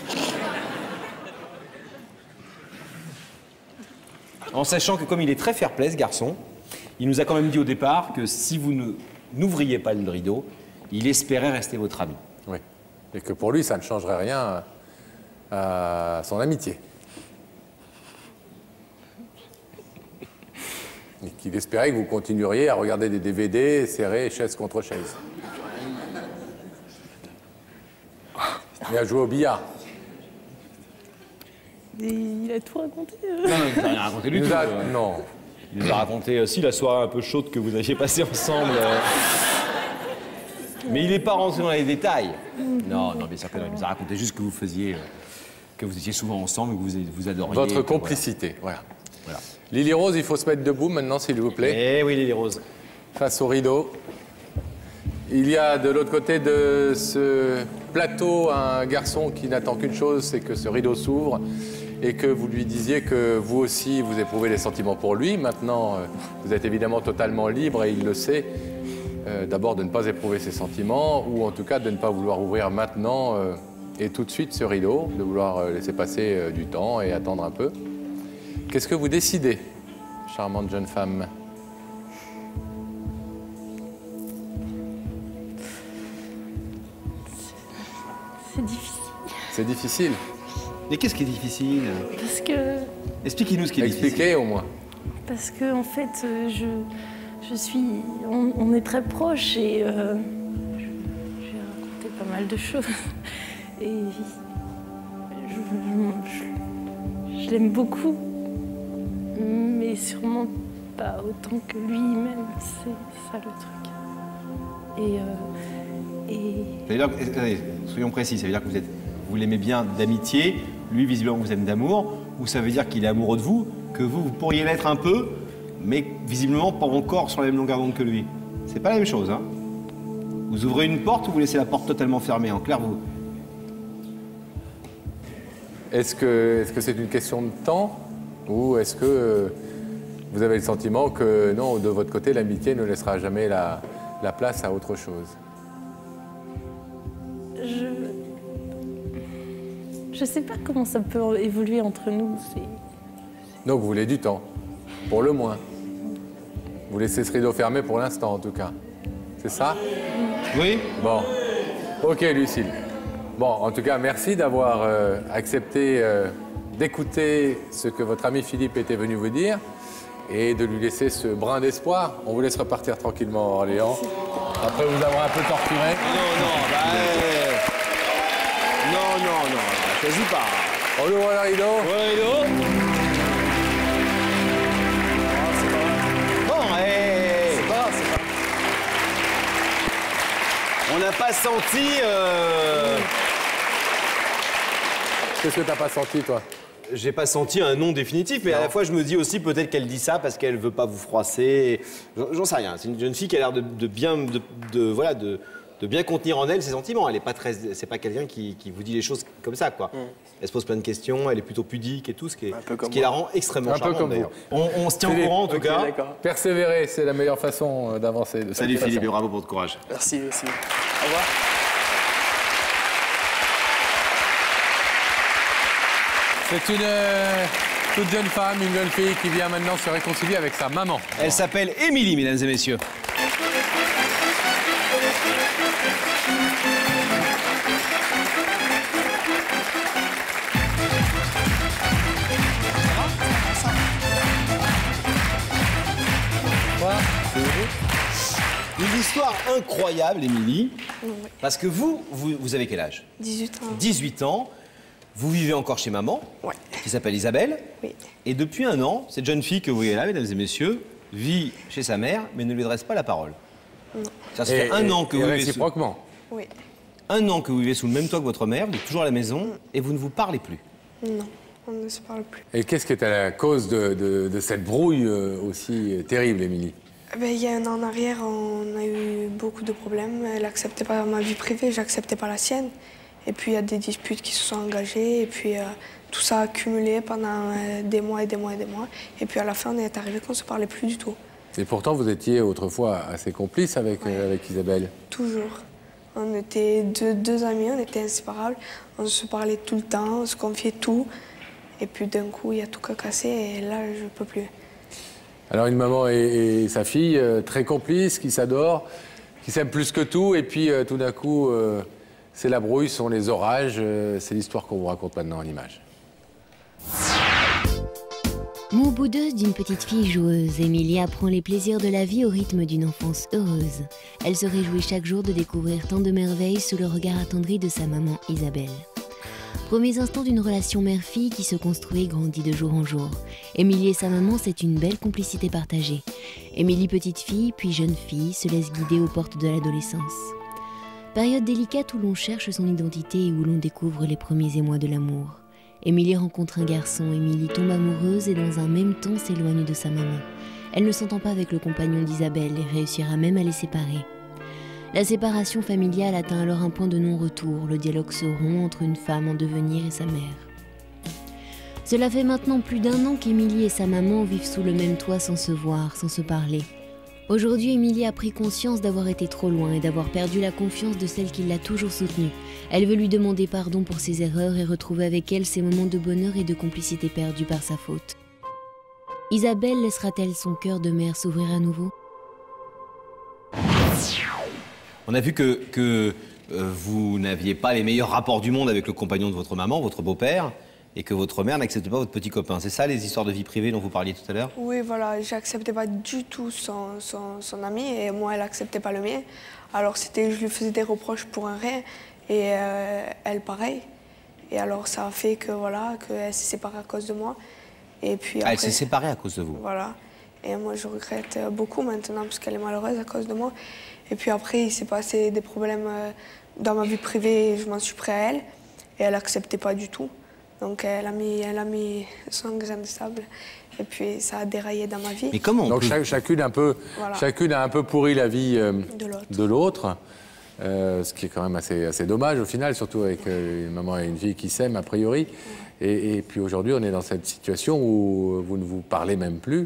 En sachant que comme il est très fair-play, ce garçon, il nous a quand même dit au départ que si vous ne- n'ouvriez pas le rideau, il espérait rester votre ami. Oui. Et que pour lui, ça ne changerait rien à, à son amitié. Et qu'il espérait que vous continueriez à regarder des D V D serrés chaise contre chaise. Et à jouer au billard. Et il a tout raconté. euh. Non, non, il nous a rien raconté du Il nous tout. a- euh. Non. Il nous a raconté aussi la soirée un peu chaude que vous aviez passée ensemble. euh. Mais il n'est pas rentré dans les détails. Non, non, bien sûr que non. Il nous a raconté juste que vous faisiez, euh, que vous étiez souvent ensemble, que vous vous adoriez. Votre que complicité, voilà. Voilà. Lily Rose, il faut se mettre debout maintenant, s'il vous plaît. Eh oui, Lily Rose. Face au rideau. Il y a de l'autre côté de ce plateau un garçon qui n'attend qu'une chose, c'est que ce rideau s'ouvre et que vous lui disiez que vous aussi, vous éprouvez des sentiments pour lui. Maintenant, euh, vous êtes évidemment totalement libre et il le sait. Euh, D'abord de ne pas éprouver ses sentiments ou en tout cas de ne pas vouloir ouvrir maintenant euh, et tout de suite ce rideau, de vouloir euh, laisser passer euh, du temps et attendre un peu. Qu'est-ce que vous décidez, charmante jeune femme? C'est difficile. C'est difficile. Mais qu'est-ce qui est difficile? Parce que, Expliquez-nous ce qui est Expliquez difficile. au moins. parce que en fait, euh, je, je suis. On, on est très proches et euh, je- j'ai raconté pas mal de choses. Et je, je- je- je l'aime beaucoup, mais sûrement pas autant que lui même. C'est ça le truc. Et. euh, et Ça veut dire que- attendez, soyons précis, ça veut dire que vous êtes, vous l'aimez bien d'amitié, lui visiblement vous aime d'amour, ou ça veut dire qu'il est amoureux de vous, que vous, vous pourriez l'être un peu, mais visiblement pas encore sur la même longueur d'onde que lui. C'est pas la même chose, hein. Vous ouvrez une porte ou vous laissez la porte totalement fermée? En clair, vous... Est-ce que est-ce que c'est une question de temps ou est-ce que euh, vous avez le sentiment que, non, de votre côté, l'amitié ne laissera jamais la, la place à autre chose. Je... Je sais pas comment ça peut évoluer entre nous. Donc vous voulez du temps, pour le moins. Vous laissez ce rideau fermé pour l'instant, en tout cas. C'est ça? Oui. Bon. Ok, Lucille. Bon, en tout cas, merci d'avoir euh, accepté euh, d'écouter ce que votre ami Philippe était venu vous dire et de lui laisser ce brin d'espoir. On vous laisse repartir tranquillement, Orléans, après vous avoir un peu torturé. Non, non, bah... Euh... Non, non, non, je ne joue pas. On ouvre le rideau. On ouvre le rideau. Bon, hey. C'est pas, c'est pas... On n'a pas senti... Euh... Qu'est-ce que t'as pas senti, toi? J'ai pas senti un nom définitif, mais non. À la fois, je me dis aussi peut-être qu'elle dit ça parce qu'elle veut pas vous froisser. J'en sais rien. C'est une jeune fille qui a l'air de, de bien... De, de, voilà, de... de bien contenir en elle ses sentiments. Elle est pas très, c'est pas quelqu'un qui, qui vous dit les choses comme ça, quoi. Mm. Elle se pose plein de questions, elle est plutôt pudique et tout, ce qui, est, ce qui la rend extrêmement charmante. Un peu comme vous. On, on se tient au courant en tout okay, cas. Persévérer, c'est la meilleure façon d'avancer. Salut Philippe, et bravo pour votre courage. Merci, merci. Au revoir. C'est une euh, toute jeune femme, une jeune fille qui vient maintenant se réconcilier avec sa maman. Elle bon. s'appelle Émilie, mesdames et messieurs. Une histoire incroyable, Émilie, oui. Parce que vous, vous, vous avez quel âge? dix-huit ans. dix-huit ans, vous vivez encore chez maman, ouais. Qui s'appelle Isabelle. Oui. Et depuis un an, cette jeune fille que vous voyez là, mesdames et messieurs, vit chez sa mère, mais ne lui adresse pas la parole. Non. Ça fait et, un an que et vous vivez réciproquement. Sous... Oui. Un an que vous vivez sous le même toit que votre mère, vous êtes toujours à la maison, mm. Et vous ne vous parlez plus. Non. On ne se parle plus. Et qu'est-ce qui est à la cause de, de, de cette brouille aussi terrible, Émilie? Ben, il y a un an en arrière, on a eu beaucoup de problèmes. Elle n'acceptait pas ma vie privée, j'acceptais pas la sienne. Et puis il y a des disputes qui se sont engagées. Et puis euh, tout ça a accumulé pendant euh, des mois et des mois et des mois. Et puis à la fin, on est arrivé qu'on ne se parlait plus du tout. Et pourtant, vous étiez autrefois assez complice avec, ouais. euh, avec Isabelle? Toujours. On était deux, deux amis, on était inséparables. On se parlait tout le temps, on se confiait tout. Et puis d'un coup, il y a tout qu'à casser et là, je ne peux plus. Alors une maman et, et sa fille, euh, très complices, qui s'adorent, qui s'aiment plus que tout, et puis euh, tout d'un coup, euh, c'est la brouille, ce sont les orages, euh, c'est l'histoire qu'on vous raconte maintenant en images. Mot boudeuse d'une petite fille joueuse, Émilie apprend les plaisirs de la vie au rythme d'une enfance heureuse. Elle se réjouit chaque jour de découvrir tant de merveilles sous le regard attendri de sa maman Isabelle. Premiers instants d'une relation mère-fille qui se construit et grandit de jour en jour. Émilie et sa maman, c'est une belle complicité partagée. Émilie, petite fille, puis jeune fille, se laisse guider aux portes de l'adolescence. Période délicate où l'on cherche son identité et où l'on découvre les premiers émois de l'amour. Émilie rencontre un garçon, Émilie tombe amoureuse et dans un même temps s'éloigne de sa maman. Elle ne s'entend pas avec le compagnon d'Isabelle et réussira même à les séparer. La séparation familiale atteint alors un point de non-retour. Le dialogue se rompt entre une femme en devenir et sa mère. Cela fait maintenant plus d'un an qu'Émilie et sa maman vivent sous le même toit sans se voir, sans se parler. Aujourd'hui, Émilie a pris conscience d'avoir été trop loin et d'avoir perdu la confiance de celle qui l'a toujours soutenue. Elle veut lui demander pardon pour ses erreurs et retrouver avec elle ses moments de bonheur et de complicité perdus par sa faute. Isabelle laissera-t-elle son cœur de mère s'ouvrir à nouveau ? On a vu que, que euh, vous n'aviez pas les meilleurs rapports du monde avec le compagnon de votre maman, votre beau-père, et que votre mère n'acceptait pas votre petit copain. C'est ça, les histoires de vie privée dont vous parliez tout à l'heure? Oui, voilà, j'acceptais pas du tout son, son, son ami, et moi, elle acceptait pas le mien. Alors, c'était, je lui faisais des reproches pour un rien, et euh, elle, pareil. Et alors, ça a fait que, voilà, qu'elle s'est séparée à cause de moi. Et puis après, ah, elle s'est séparée à cause de vous? Voilà. Et moi, je regrette beaucoup maintenant, parce qu'elle est malheureuse à cause de moi. Et puis après, il s'est passé des problèmes dans ma vie privée, je m'en suis pris à elle. Et elle n'acceptait pas du tout. Donc elle a mis, elle a mis son grain de sable. Et puis ça a déraillé dans ma vie. Mais comment? Donc peut... chacune, un peu, voilà. chacune a un peu pourri la vie euh, de l'autre. Euh, ce qui est quand même assez, assez dommage au final, surtout avec euh, une maman et une fille qui s'aiment a priori. Ouais. Et, et puis aujourd'hui, on est dans cette situation où vous ne vous parlez même plus.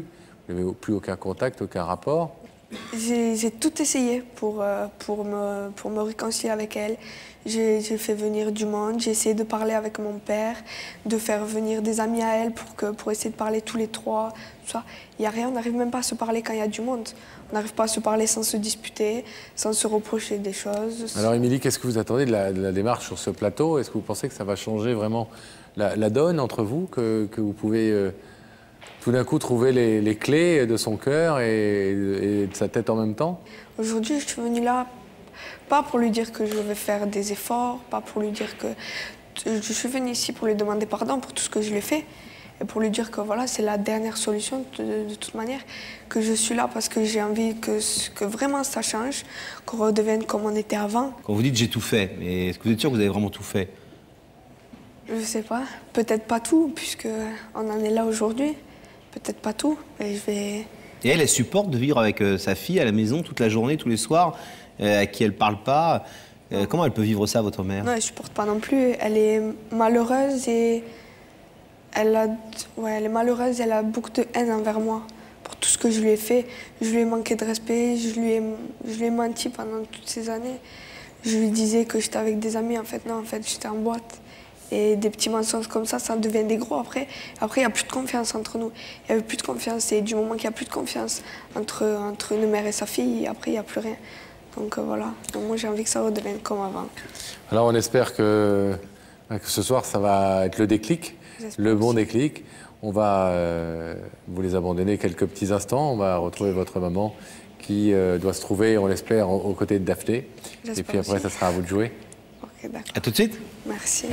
Vous n'avez plus aucun contact, aucun rapport? J'ai tout essayé pour, euh, pour, me, pour me réconcilier avec elle. J'ai fait venir du monde, j'ai essayé de parler avec mon père, de faire venir des amis à elle pour, que, pour essayer de parler tous les trois. Il n'y a rien, on n'arrive même pas à se parler quand il y a du monde. On n'arrive pas à se parler sans se disputer, sans se reprocher des choses. Alors Émilie, qu'est-ce que vous attendez de la, de la démarche sur ce plateau? Est-ce que vous pensez que ça va changer vraiment la, la donne entre vous, que, que vous pouvez euh, tout d'un coup trouver les, les clés de son cœur et, et de sa tête en même temps? Aujourd'hui, je suis venue là, pas pour lui dire que je vais faire des efforts, pas pour lui dire que... Je suis venue ici pour lui demander pardon pour tout ce que je lui ai fait. Et pour lui dire que voilà, c'est la dernière solution de, de toute manière, que je suis là parce que j'ai envie que, que vraiment ça change, qu'on redevienne comme on était avant. Quand vous dites j'ai tout fait, mais est-ce que vous êtes sûr que vous avez vraiment tout fait? Je sais pas, peut-être pas tout, puisqu'on en est là aujourd'hui. Peut-être pas tout, mais je vais... Et elle, elle supporte de vivre avec euh, sa fille à la maison toute la journée, tous les soirs, euh, à qui elle parle pas. Euh, comment elle peut vivre ça, votre mère? Non, elle supporte pas non plus. Elle est malheureuse et... Elle, a, ouais, elle est malheureuse, elle a beaucoup de haine envers moi pour tout ce que je lui ai fait. Je lui ai manqué de respect, je lui ai, je lui ai menti pendant toutes ces années. Je lui disais que j'étais avec des amis, en fait, non, en fait, j'étais en boîte. Et des petits mensonges comme ça, ça devient des gros après. Après, il n'y a plus de confiance entre nous. Il n'y avait plus de confiance. Et du moment qu'il n'y a plus de confiance entre, entre une mère et sa fille, après, il n'y a plus rien. Donc euh, voilà. Donc, moi, j'ai envie que ça redevienne comme avant. Alors, on espère que, que ce soir, ça va être le déclic. Le bon déclic. On va euh, vous les abandonner quelques petits instants. On va retrouver votre maman qui euh, doit se trouver, on l'espère, aux côtés de Daphné. Et puis après, aussi. Ça sera à vous de jouer. Ok, d'accord. À tout de suite. Merci.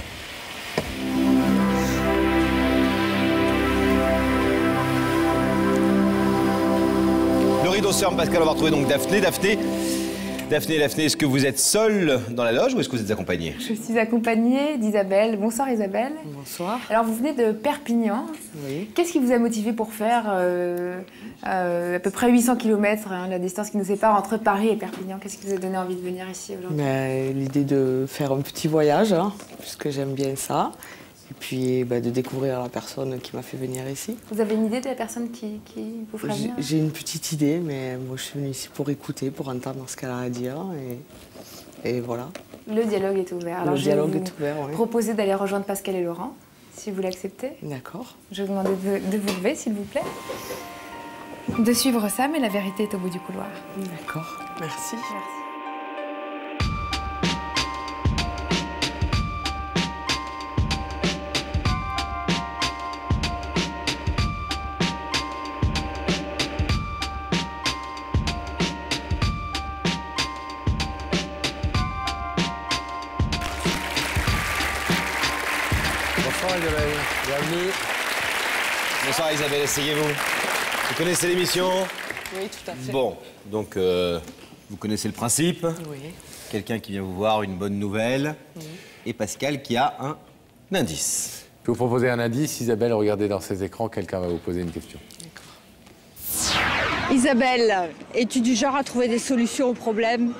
Le rideau se ferme, Pascal. On va retrouver donc Daphné. Daphné. Daphné, Daphné, est-ce que vous êtes seule dans la loge ou est-ce que vous êtes accompagnée? Je suis accompagnée d'Isabelle. Bonsoir Isabelle. Bonsoir. Alors vous venez de Perpignan. Oui. Qu'est-ce qui vous a motivé pour faire euh, euh, à peu près huit cents kilomètres, hein, la distance qui nous sépare entre Paris et Perpignan? Qu'est-ce qui vous a donné envie de venir ici aujourd'hui? L'idée de faire un petit voyage, hein, puisque j'aime bien ça. Et puis bah, de découvrir la personne qui m'a fait venir ici. Vous avez une idée de la personne qui, qui vous ferait venir? J'ai une petite idée, mais moi je suis venue ici pour écouter, pour entendre ce qu'elle a à dire. Et, et voilà. Le dialogue est ouvert. Alors, Le je dialogue vais est ouvert, oui. proposer d'aller rejoindre Pascal et Laurent, si vous l'acceptez. D'accord. Je vais vous demander de, de vous lever, s'il vous plaît. De suivre ça, mais la vérité est au bout du couloir. D'accord. Merci. Merci. Bonsoir Isabelle, bienvenue. Bonsoir Isabelle, asseyez-vous. Vous connaissez l'émission? Oui, tout à fait. Bon, donc euh, vous connaissez le principe. Oui. Quelqu'un qui vient vous voir, une bonne nouvelle. Oui. Et Pascal qui a un indice. Je vais vous proposer un indice. Isabelle, regardez dans ces écrans, quelqu'un va vous poser une question. Isabelle, es-tu du genre à trouver des solutions aux problèmes?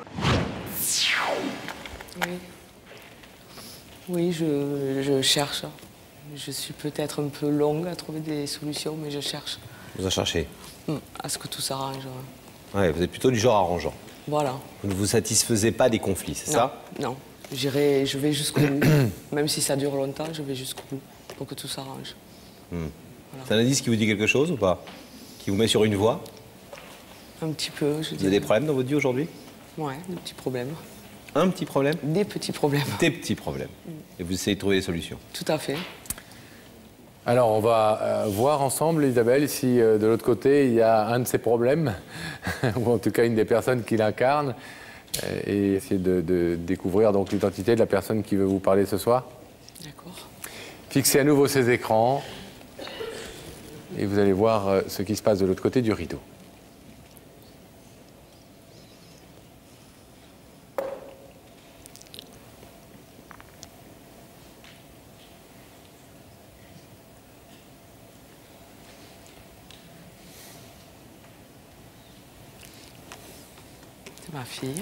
Oui. Oui, je, je cherche. Je suis peut-être un peu longue à trouver des solutions, mais je cherche. Vous en cherchez? Hum, à ce que tout s'arrange. Ouais, vous êtes plutôt du genre arrangeant. Voilà. Vous ne vous satisfaisez pas des conflits, c'est ça? Non, j'irai, je vais jusqu'au bout. Même si ça dure longtemps, je vais jusqu'au bout pour que tout s'arrange. Hum. Voilà. C'est un indice qui vous dit quelque chose ou pas? Qui vous met sur une voie? Un petit peu, je dis. Vous avez des problèmes dans votre vie aujourd'hui? Ouais, des petits problèmes. Un petit problème? Des petits problèmes. Des petits problèmes. Et vous essayez de trouver des solutions? Tout à fait. Alors, on va euh, voir ensemble, Isabelle, si euh, de l'autre côté, il y a un de ces problèmes, ou en tout cas une des personnes qui l'incarne, euh, et essayer de, de découvrir donc l'identité de la personne qui veut vous parler ce soir. D'accord. Fixez à nouveau ces écrans, et vous allez voir euh, ce qui se passe de l'autre côté du rideau. Ma fille.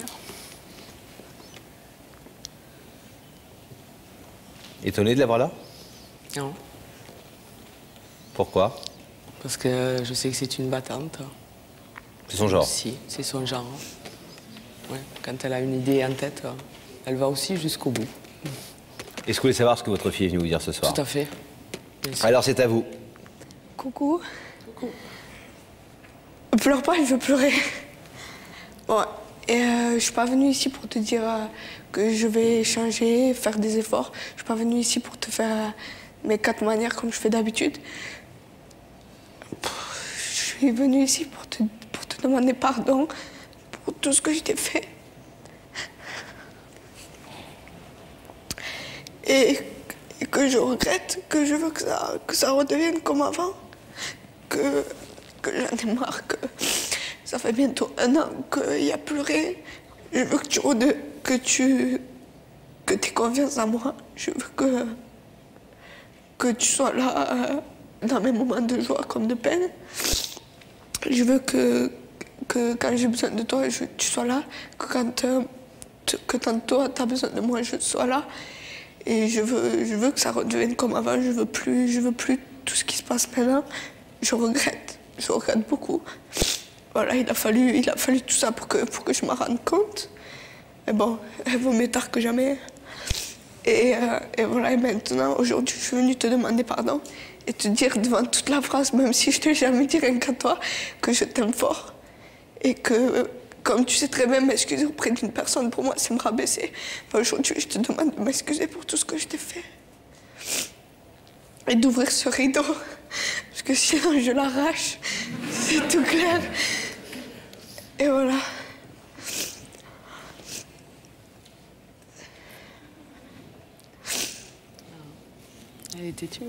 Étonné de l'avoir là? Non. Pourquoi? Parce que je sais que c'est une battante. C'est son genre? Si, c'est son genre. Ouais. Quand elle a une idée en tête, elle va aussi jusqu'au bout. Est-ce que vous voulez savoir ce que votre fille est venue vous dire ce soir? Tout à fait. Alors c'est à vous. Coucou. Coucou. Pleure pas, je veux pleurer. Bon, et euh, je suis pas venue ici pour te dire euh, que je vais changer, faire des efforts. Je suis pas venue ici pour te faire euh, mes quatre manières comme je fais d'habitude. Je suis venue ici pour te, pour te demander pardon pour tout ce que je t'ai fait. Et, et que je regrette, que je veux que ça, que ça redevienne comme avant. Que, que j'en ai marre, que ça fait bientôt un an qu'il n'y a plus rien. Je veux que tu, rede, que tu que aies confiance en moi. Je veux que, que tu sois là euh, dans mes moments de joie comme de peine. Je veux que, que quand j'ai besoin de toi, je, tu sois là. Que quand, euh, que quand toi, tu as besoin de moi, je sois là. Et je veux, je veux que ça redevienne comme avant. Je veux plus, je veux plus tout ce qui se passe maintenant. Je regrette. Je regrette beaucoup. Voilà, il a fallu, il a fallu tout ça pour que, pour que je m'en rende compte. Mais bon, il vaut mieux tard que jamais. Et, euh, et voilà, et maintenant, aujourd'hui, je suis venue te demander pardon et te dire devant toute la France, même si je ne t'ai jamais dit rien qu'à toi, que je t'aime fort. Et que, comme tu sais très bien, m'excuser auprès d'une personne, pour moi, c'est me rabaisser. Enfin, aujourd'hui, je te demande de m'excuser pour tout ce que je t'ai fait. Et d'ouvrir ce rideau, parce que sinon je l'arrache, c'est tout clair. Et voilà. Elle était tue.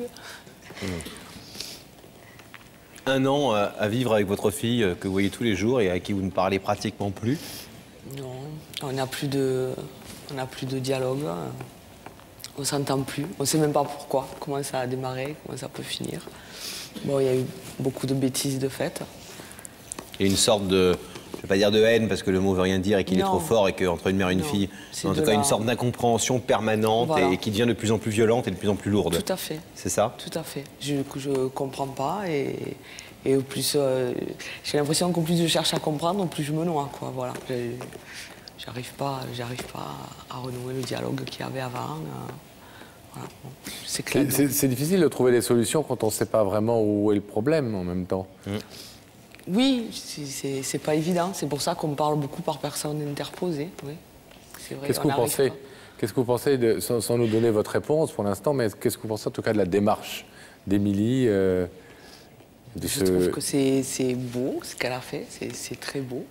Un an euh, à vivre avec votre fille euh, que vous voyez tous les jours et à qui vous ne parlez pratiquement plus? Non, on n'a plus de, on n'a plus de dialogue. On s'entend plus. On ne sait même pas pourquoi, comment ça a démarré, comment ça peut finir. Bon, il y a eu beaucoup de bêtises de fait. Il y a une sorte de, je ne vais pas dire de haine parce que le mot veut rien dire et qu'il est trop fort et qu'entre une mère et une non. fille, en tout cas la... une sorte d'incompréhension permanente voilà. et qui devient de plus en plus violente et de plus en plus lourde. Tout à fait. C'est ça? Tout à fait. Je ne comprends pas et, et au plus, euh, j'ai l'impression qu'au plus je cherche à comprendre, au plus je me noie, quoi. Voilà. J'arrive pas, j'arrive pas à renouer le dialogue qu'il y avait avant. Euh, voilà. Bon, c'est clair. C'est difficile de trouver des solutions quand on ne sait pas vraiment où est le problème en même temps. Mmh. Oui, c'est pas évident. C'est pour ça qu'on parle beaucoup par personne interposée. Oui. Qu'est-ce que vous pensez, qu'est-ce que vous pensez de, sans, sans nous donner votre réponse pour l'instant, mais qu'est-ce que vous pensez en tout cas de la démarche d'Émilie euh, de Je ce... trouve que c'est beau ce qu'elle a fait. C'est très beau.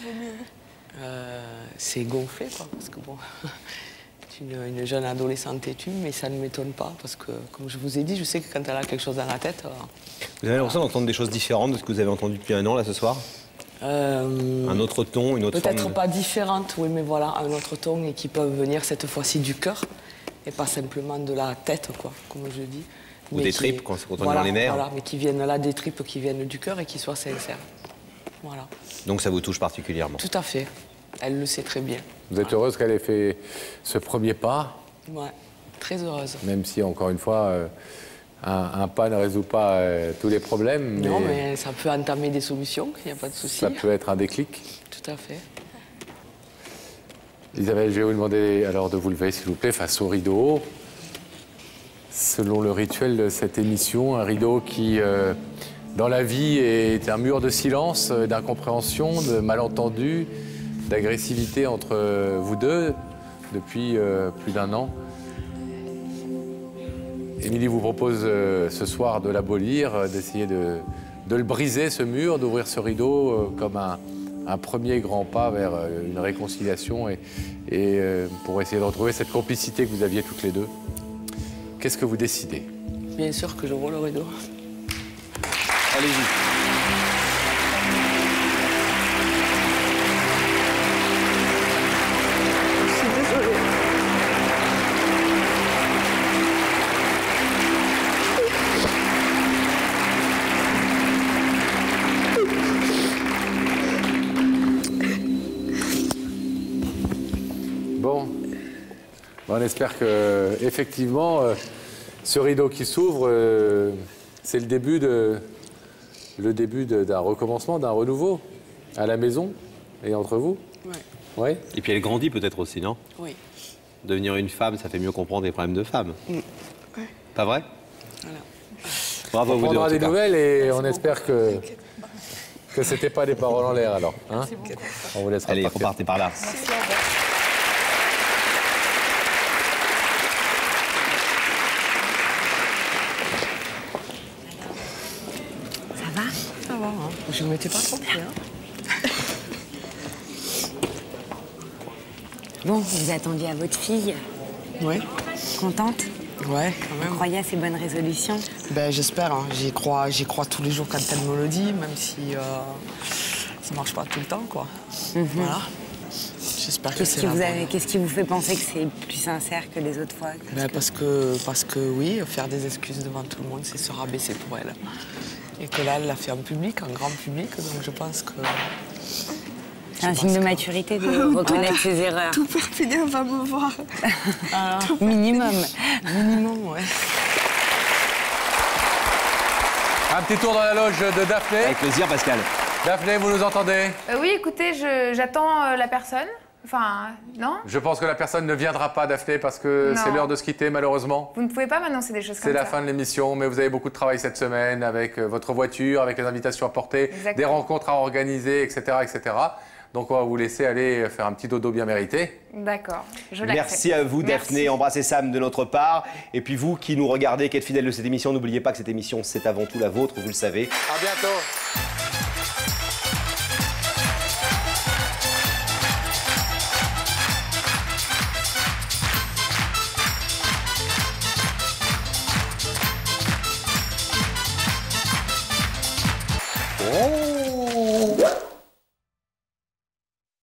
Euh, c'est gonflé, quoi, parce que bon, une, une jeune adolescente têtue, mais ça ne m'étonne pas, parce que, comme je vous ai dit, je sais que quand elle a quelque chose dans la tête... Euh, vous avez l'impression d'entendre des choses différentes de ce que vous avez entendu depuis un an, là, ce soir? euh, Un autre ton, une autre forme? Peut-être pas différente, oui, mais voilà, un autre ton, et qui peuvent venir cette fois-ci du cœur, et pas simplement de la tête, quoi, comme je dis. Ou mais des qui, tripes, quand on voilà, est dans les nerfs. Voilà, mais qui viennent là, des tripes qui viennent du cœur et qui soient sincères. Voilà. Donc ça vous touche particulièrement? Tout à fait. Elle le sait très bien. Vous êtes heureuse qu'elle ait fait ce premier pas? Oui, très heureuse. Même si, encore une fois, euh, un, un pas ne résout pas euh, tous les problèmes. Non, mais... mais ça peut entamer des solutions, il n'y a pas de souci. Ça peut être un déclic. Tout à fait. Isabelle, je vais vous demander alors de vous lever, s'il vous plaît, face au rideau. Selon le rituel de cette émission, un rideau qui, euh, dans la vie, est un mur de silence, d'incompréhension, de malentendus, d'agressivité entre vous deux depuis euh, plus d'un an. Émilie vous propose euh, ce soir de l'abolir, euh, d'essayer de, de le briser, ce mur, d'ouvrir ce rideau euh, comme un, un premier grand pas vers euh, une réconciliation et, et euh, pour essayer de retrouver cette complicité que vous aviez toutes les deux. Qu'est-ce que vous décidez? Bien sûr que j'ouvre le rideau. Allez-y. On espère que, effectivement, euh, ce rideau qui s'ouvre, euh, c'est le début de, le début d'un recommencement, d'un renouveau à la maison et entre vous. Ouais. Ouais. Et puis elle grandit peut-être aussi, non? Oui. Devenir une femme, ça fait mieux comprendre les problèmes de femmes. Mm. Ouais. Pas vrai? Voilà. Bravo à vous deux. On prendra des cas. nouvelles et Merci on beaucoup. espère que, que c'était pas des paroles en l'air alors. Hein. On vous laissera Allez, partir. repartez par là. Merci. Ça va? Ça va, hein. Je ne m'étais pas trompée. Hein. Bon, vous attendiez à votre fille. Oui. Contente? Ouais, quand même. Vous croyez à ces bonnes résolutions? Ben, j'espère. Hein. J'y crois, j'y crois tous les jours quand elle me le dit, même si euh, ça marche pas tout le temps, quoi. Mm-hmm. Voilà. J'espère que Qu'est-ce c'est qui, la vous bonne. avez- qu'est-ce qui vous fait penser que c'est plus sincère que les autres fois? Ben, parce que, parce que oui, faire des excuses devant tout le monde, c'est se rabaisser pour elle. Et que là, elle l'a fait en public, en grand public, donc je pense que... C'est un signe de maturité de reconnaître ses erreurs. Tout Perpignan va me voir. Alors, Minimum. Minimum, ouais. Un petit tour dans la loge de Daphné. Avec plaisir, Pascal. Daphné, vous nous entendez? Euh, oui, écoutez, je- j'attends euh, la personne. Enfin, non? Je pense que la personne ne viendra pas, Daphné, parce que Non. c'est l'heure de se quitter, malheureusement. Vous ne pouvez pas m'annoncer des choses comme ça. C'est la fin de l'émission, mais vous avez beaucoup de travail cette semaine avec euh, votre voiture, avec les invitations à porter, Exactement. des rencontres à organiser, et cetera, et cetera. Donc on va vous laisser aller faire un petit dodo bien mérité. D'accord, je l'accepte. Merci à vous, Daphné. Merci. Embrassez Sam de notre part. Et puis vous qui nous regardez, qui êtes fidèles de cette émission, n'oubliez pas que cette émission, c'est avant tout la vôtre, vous le savez. À bientôt. Oh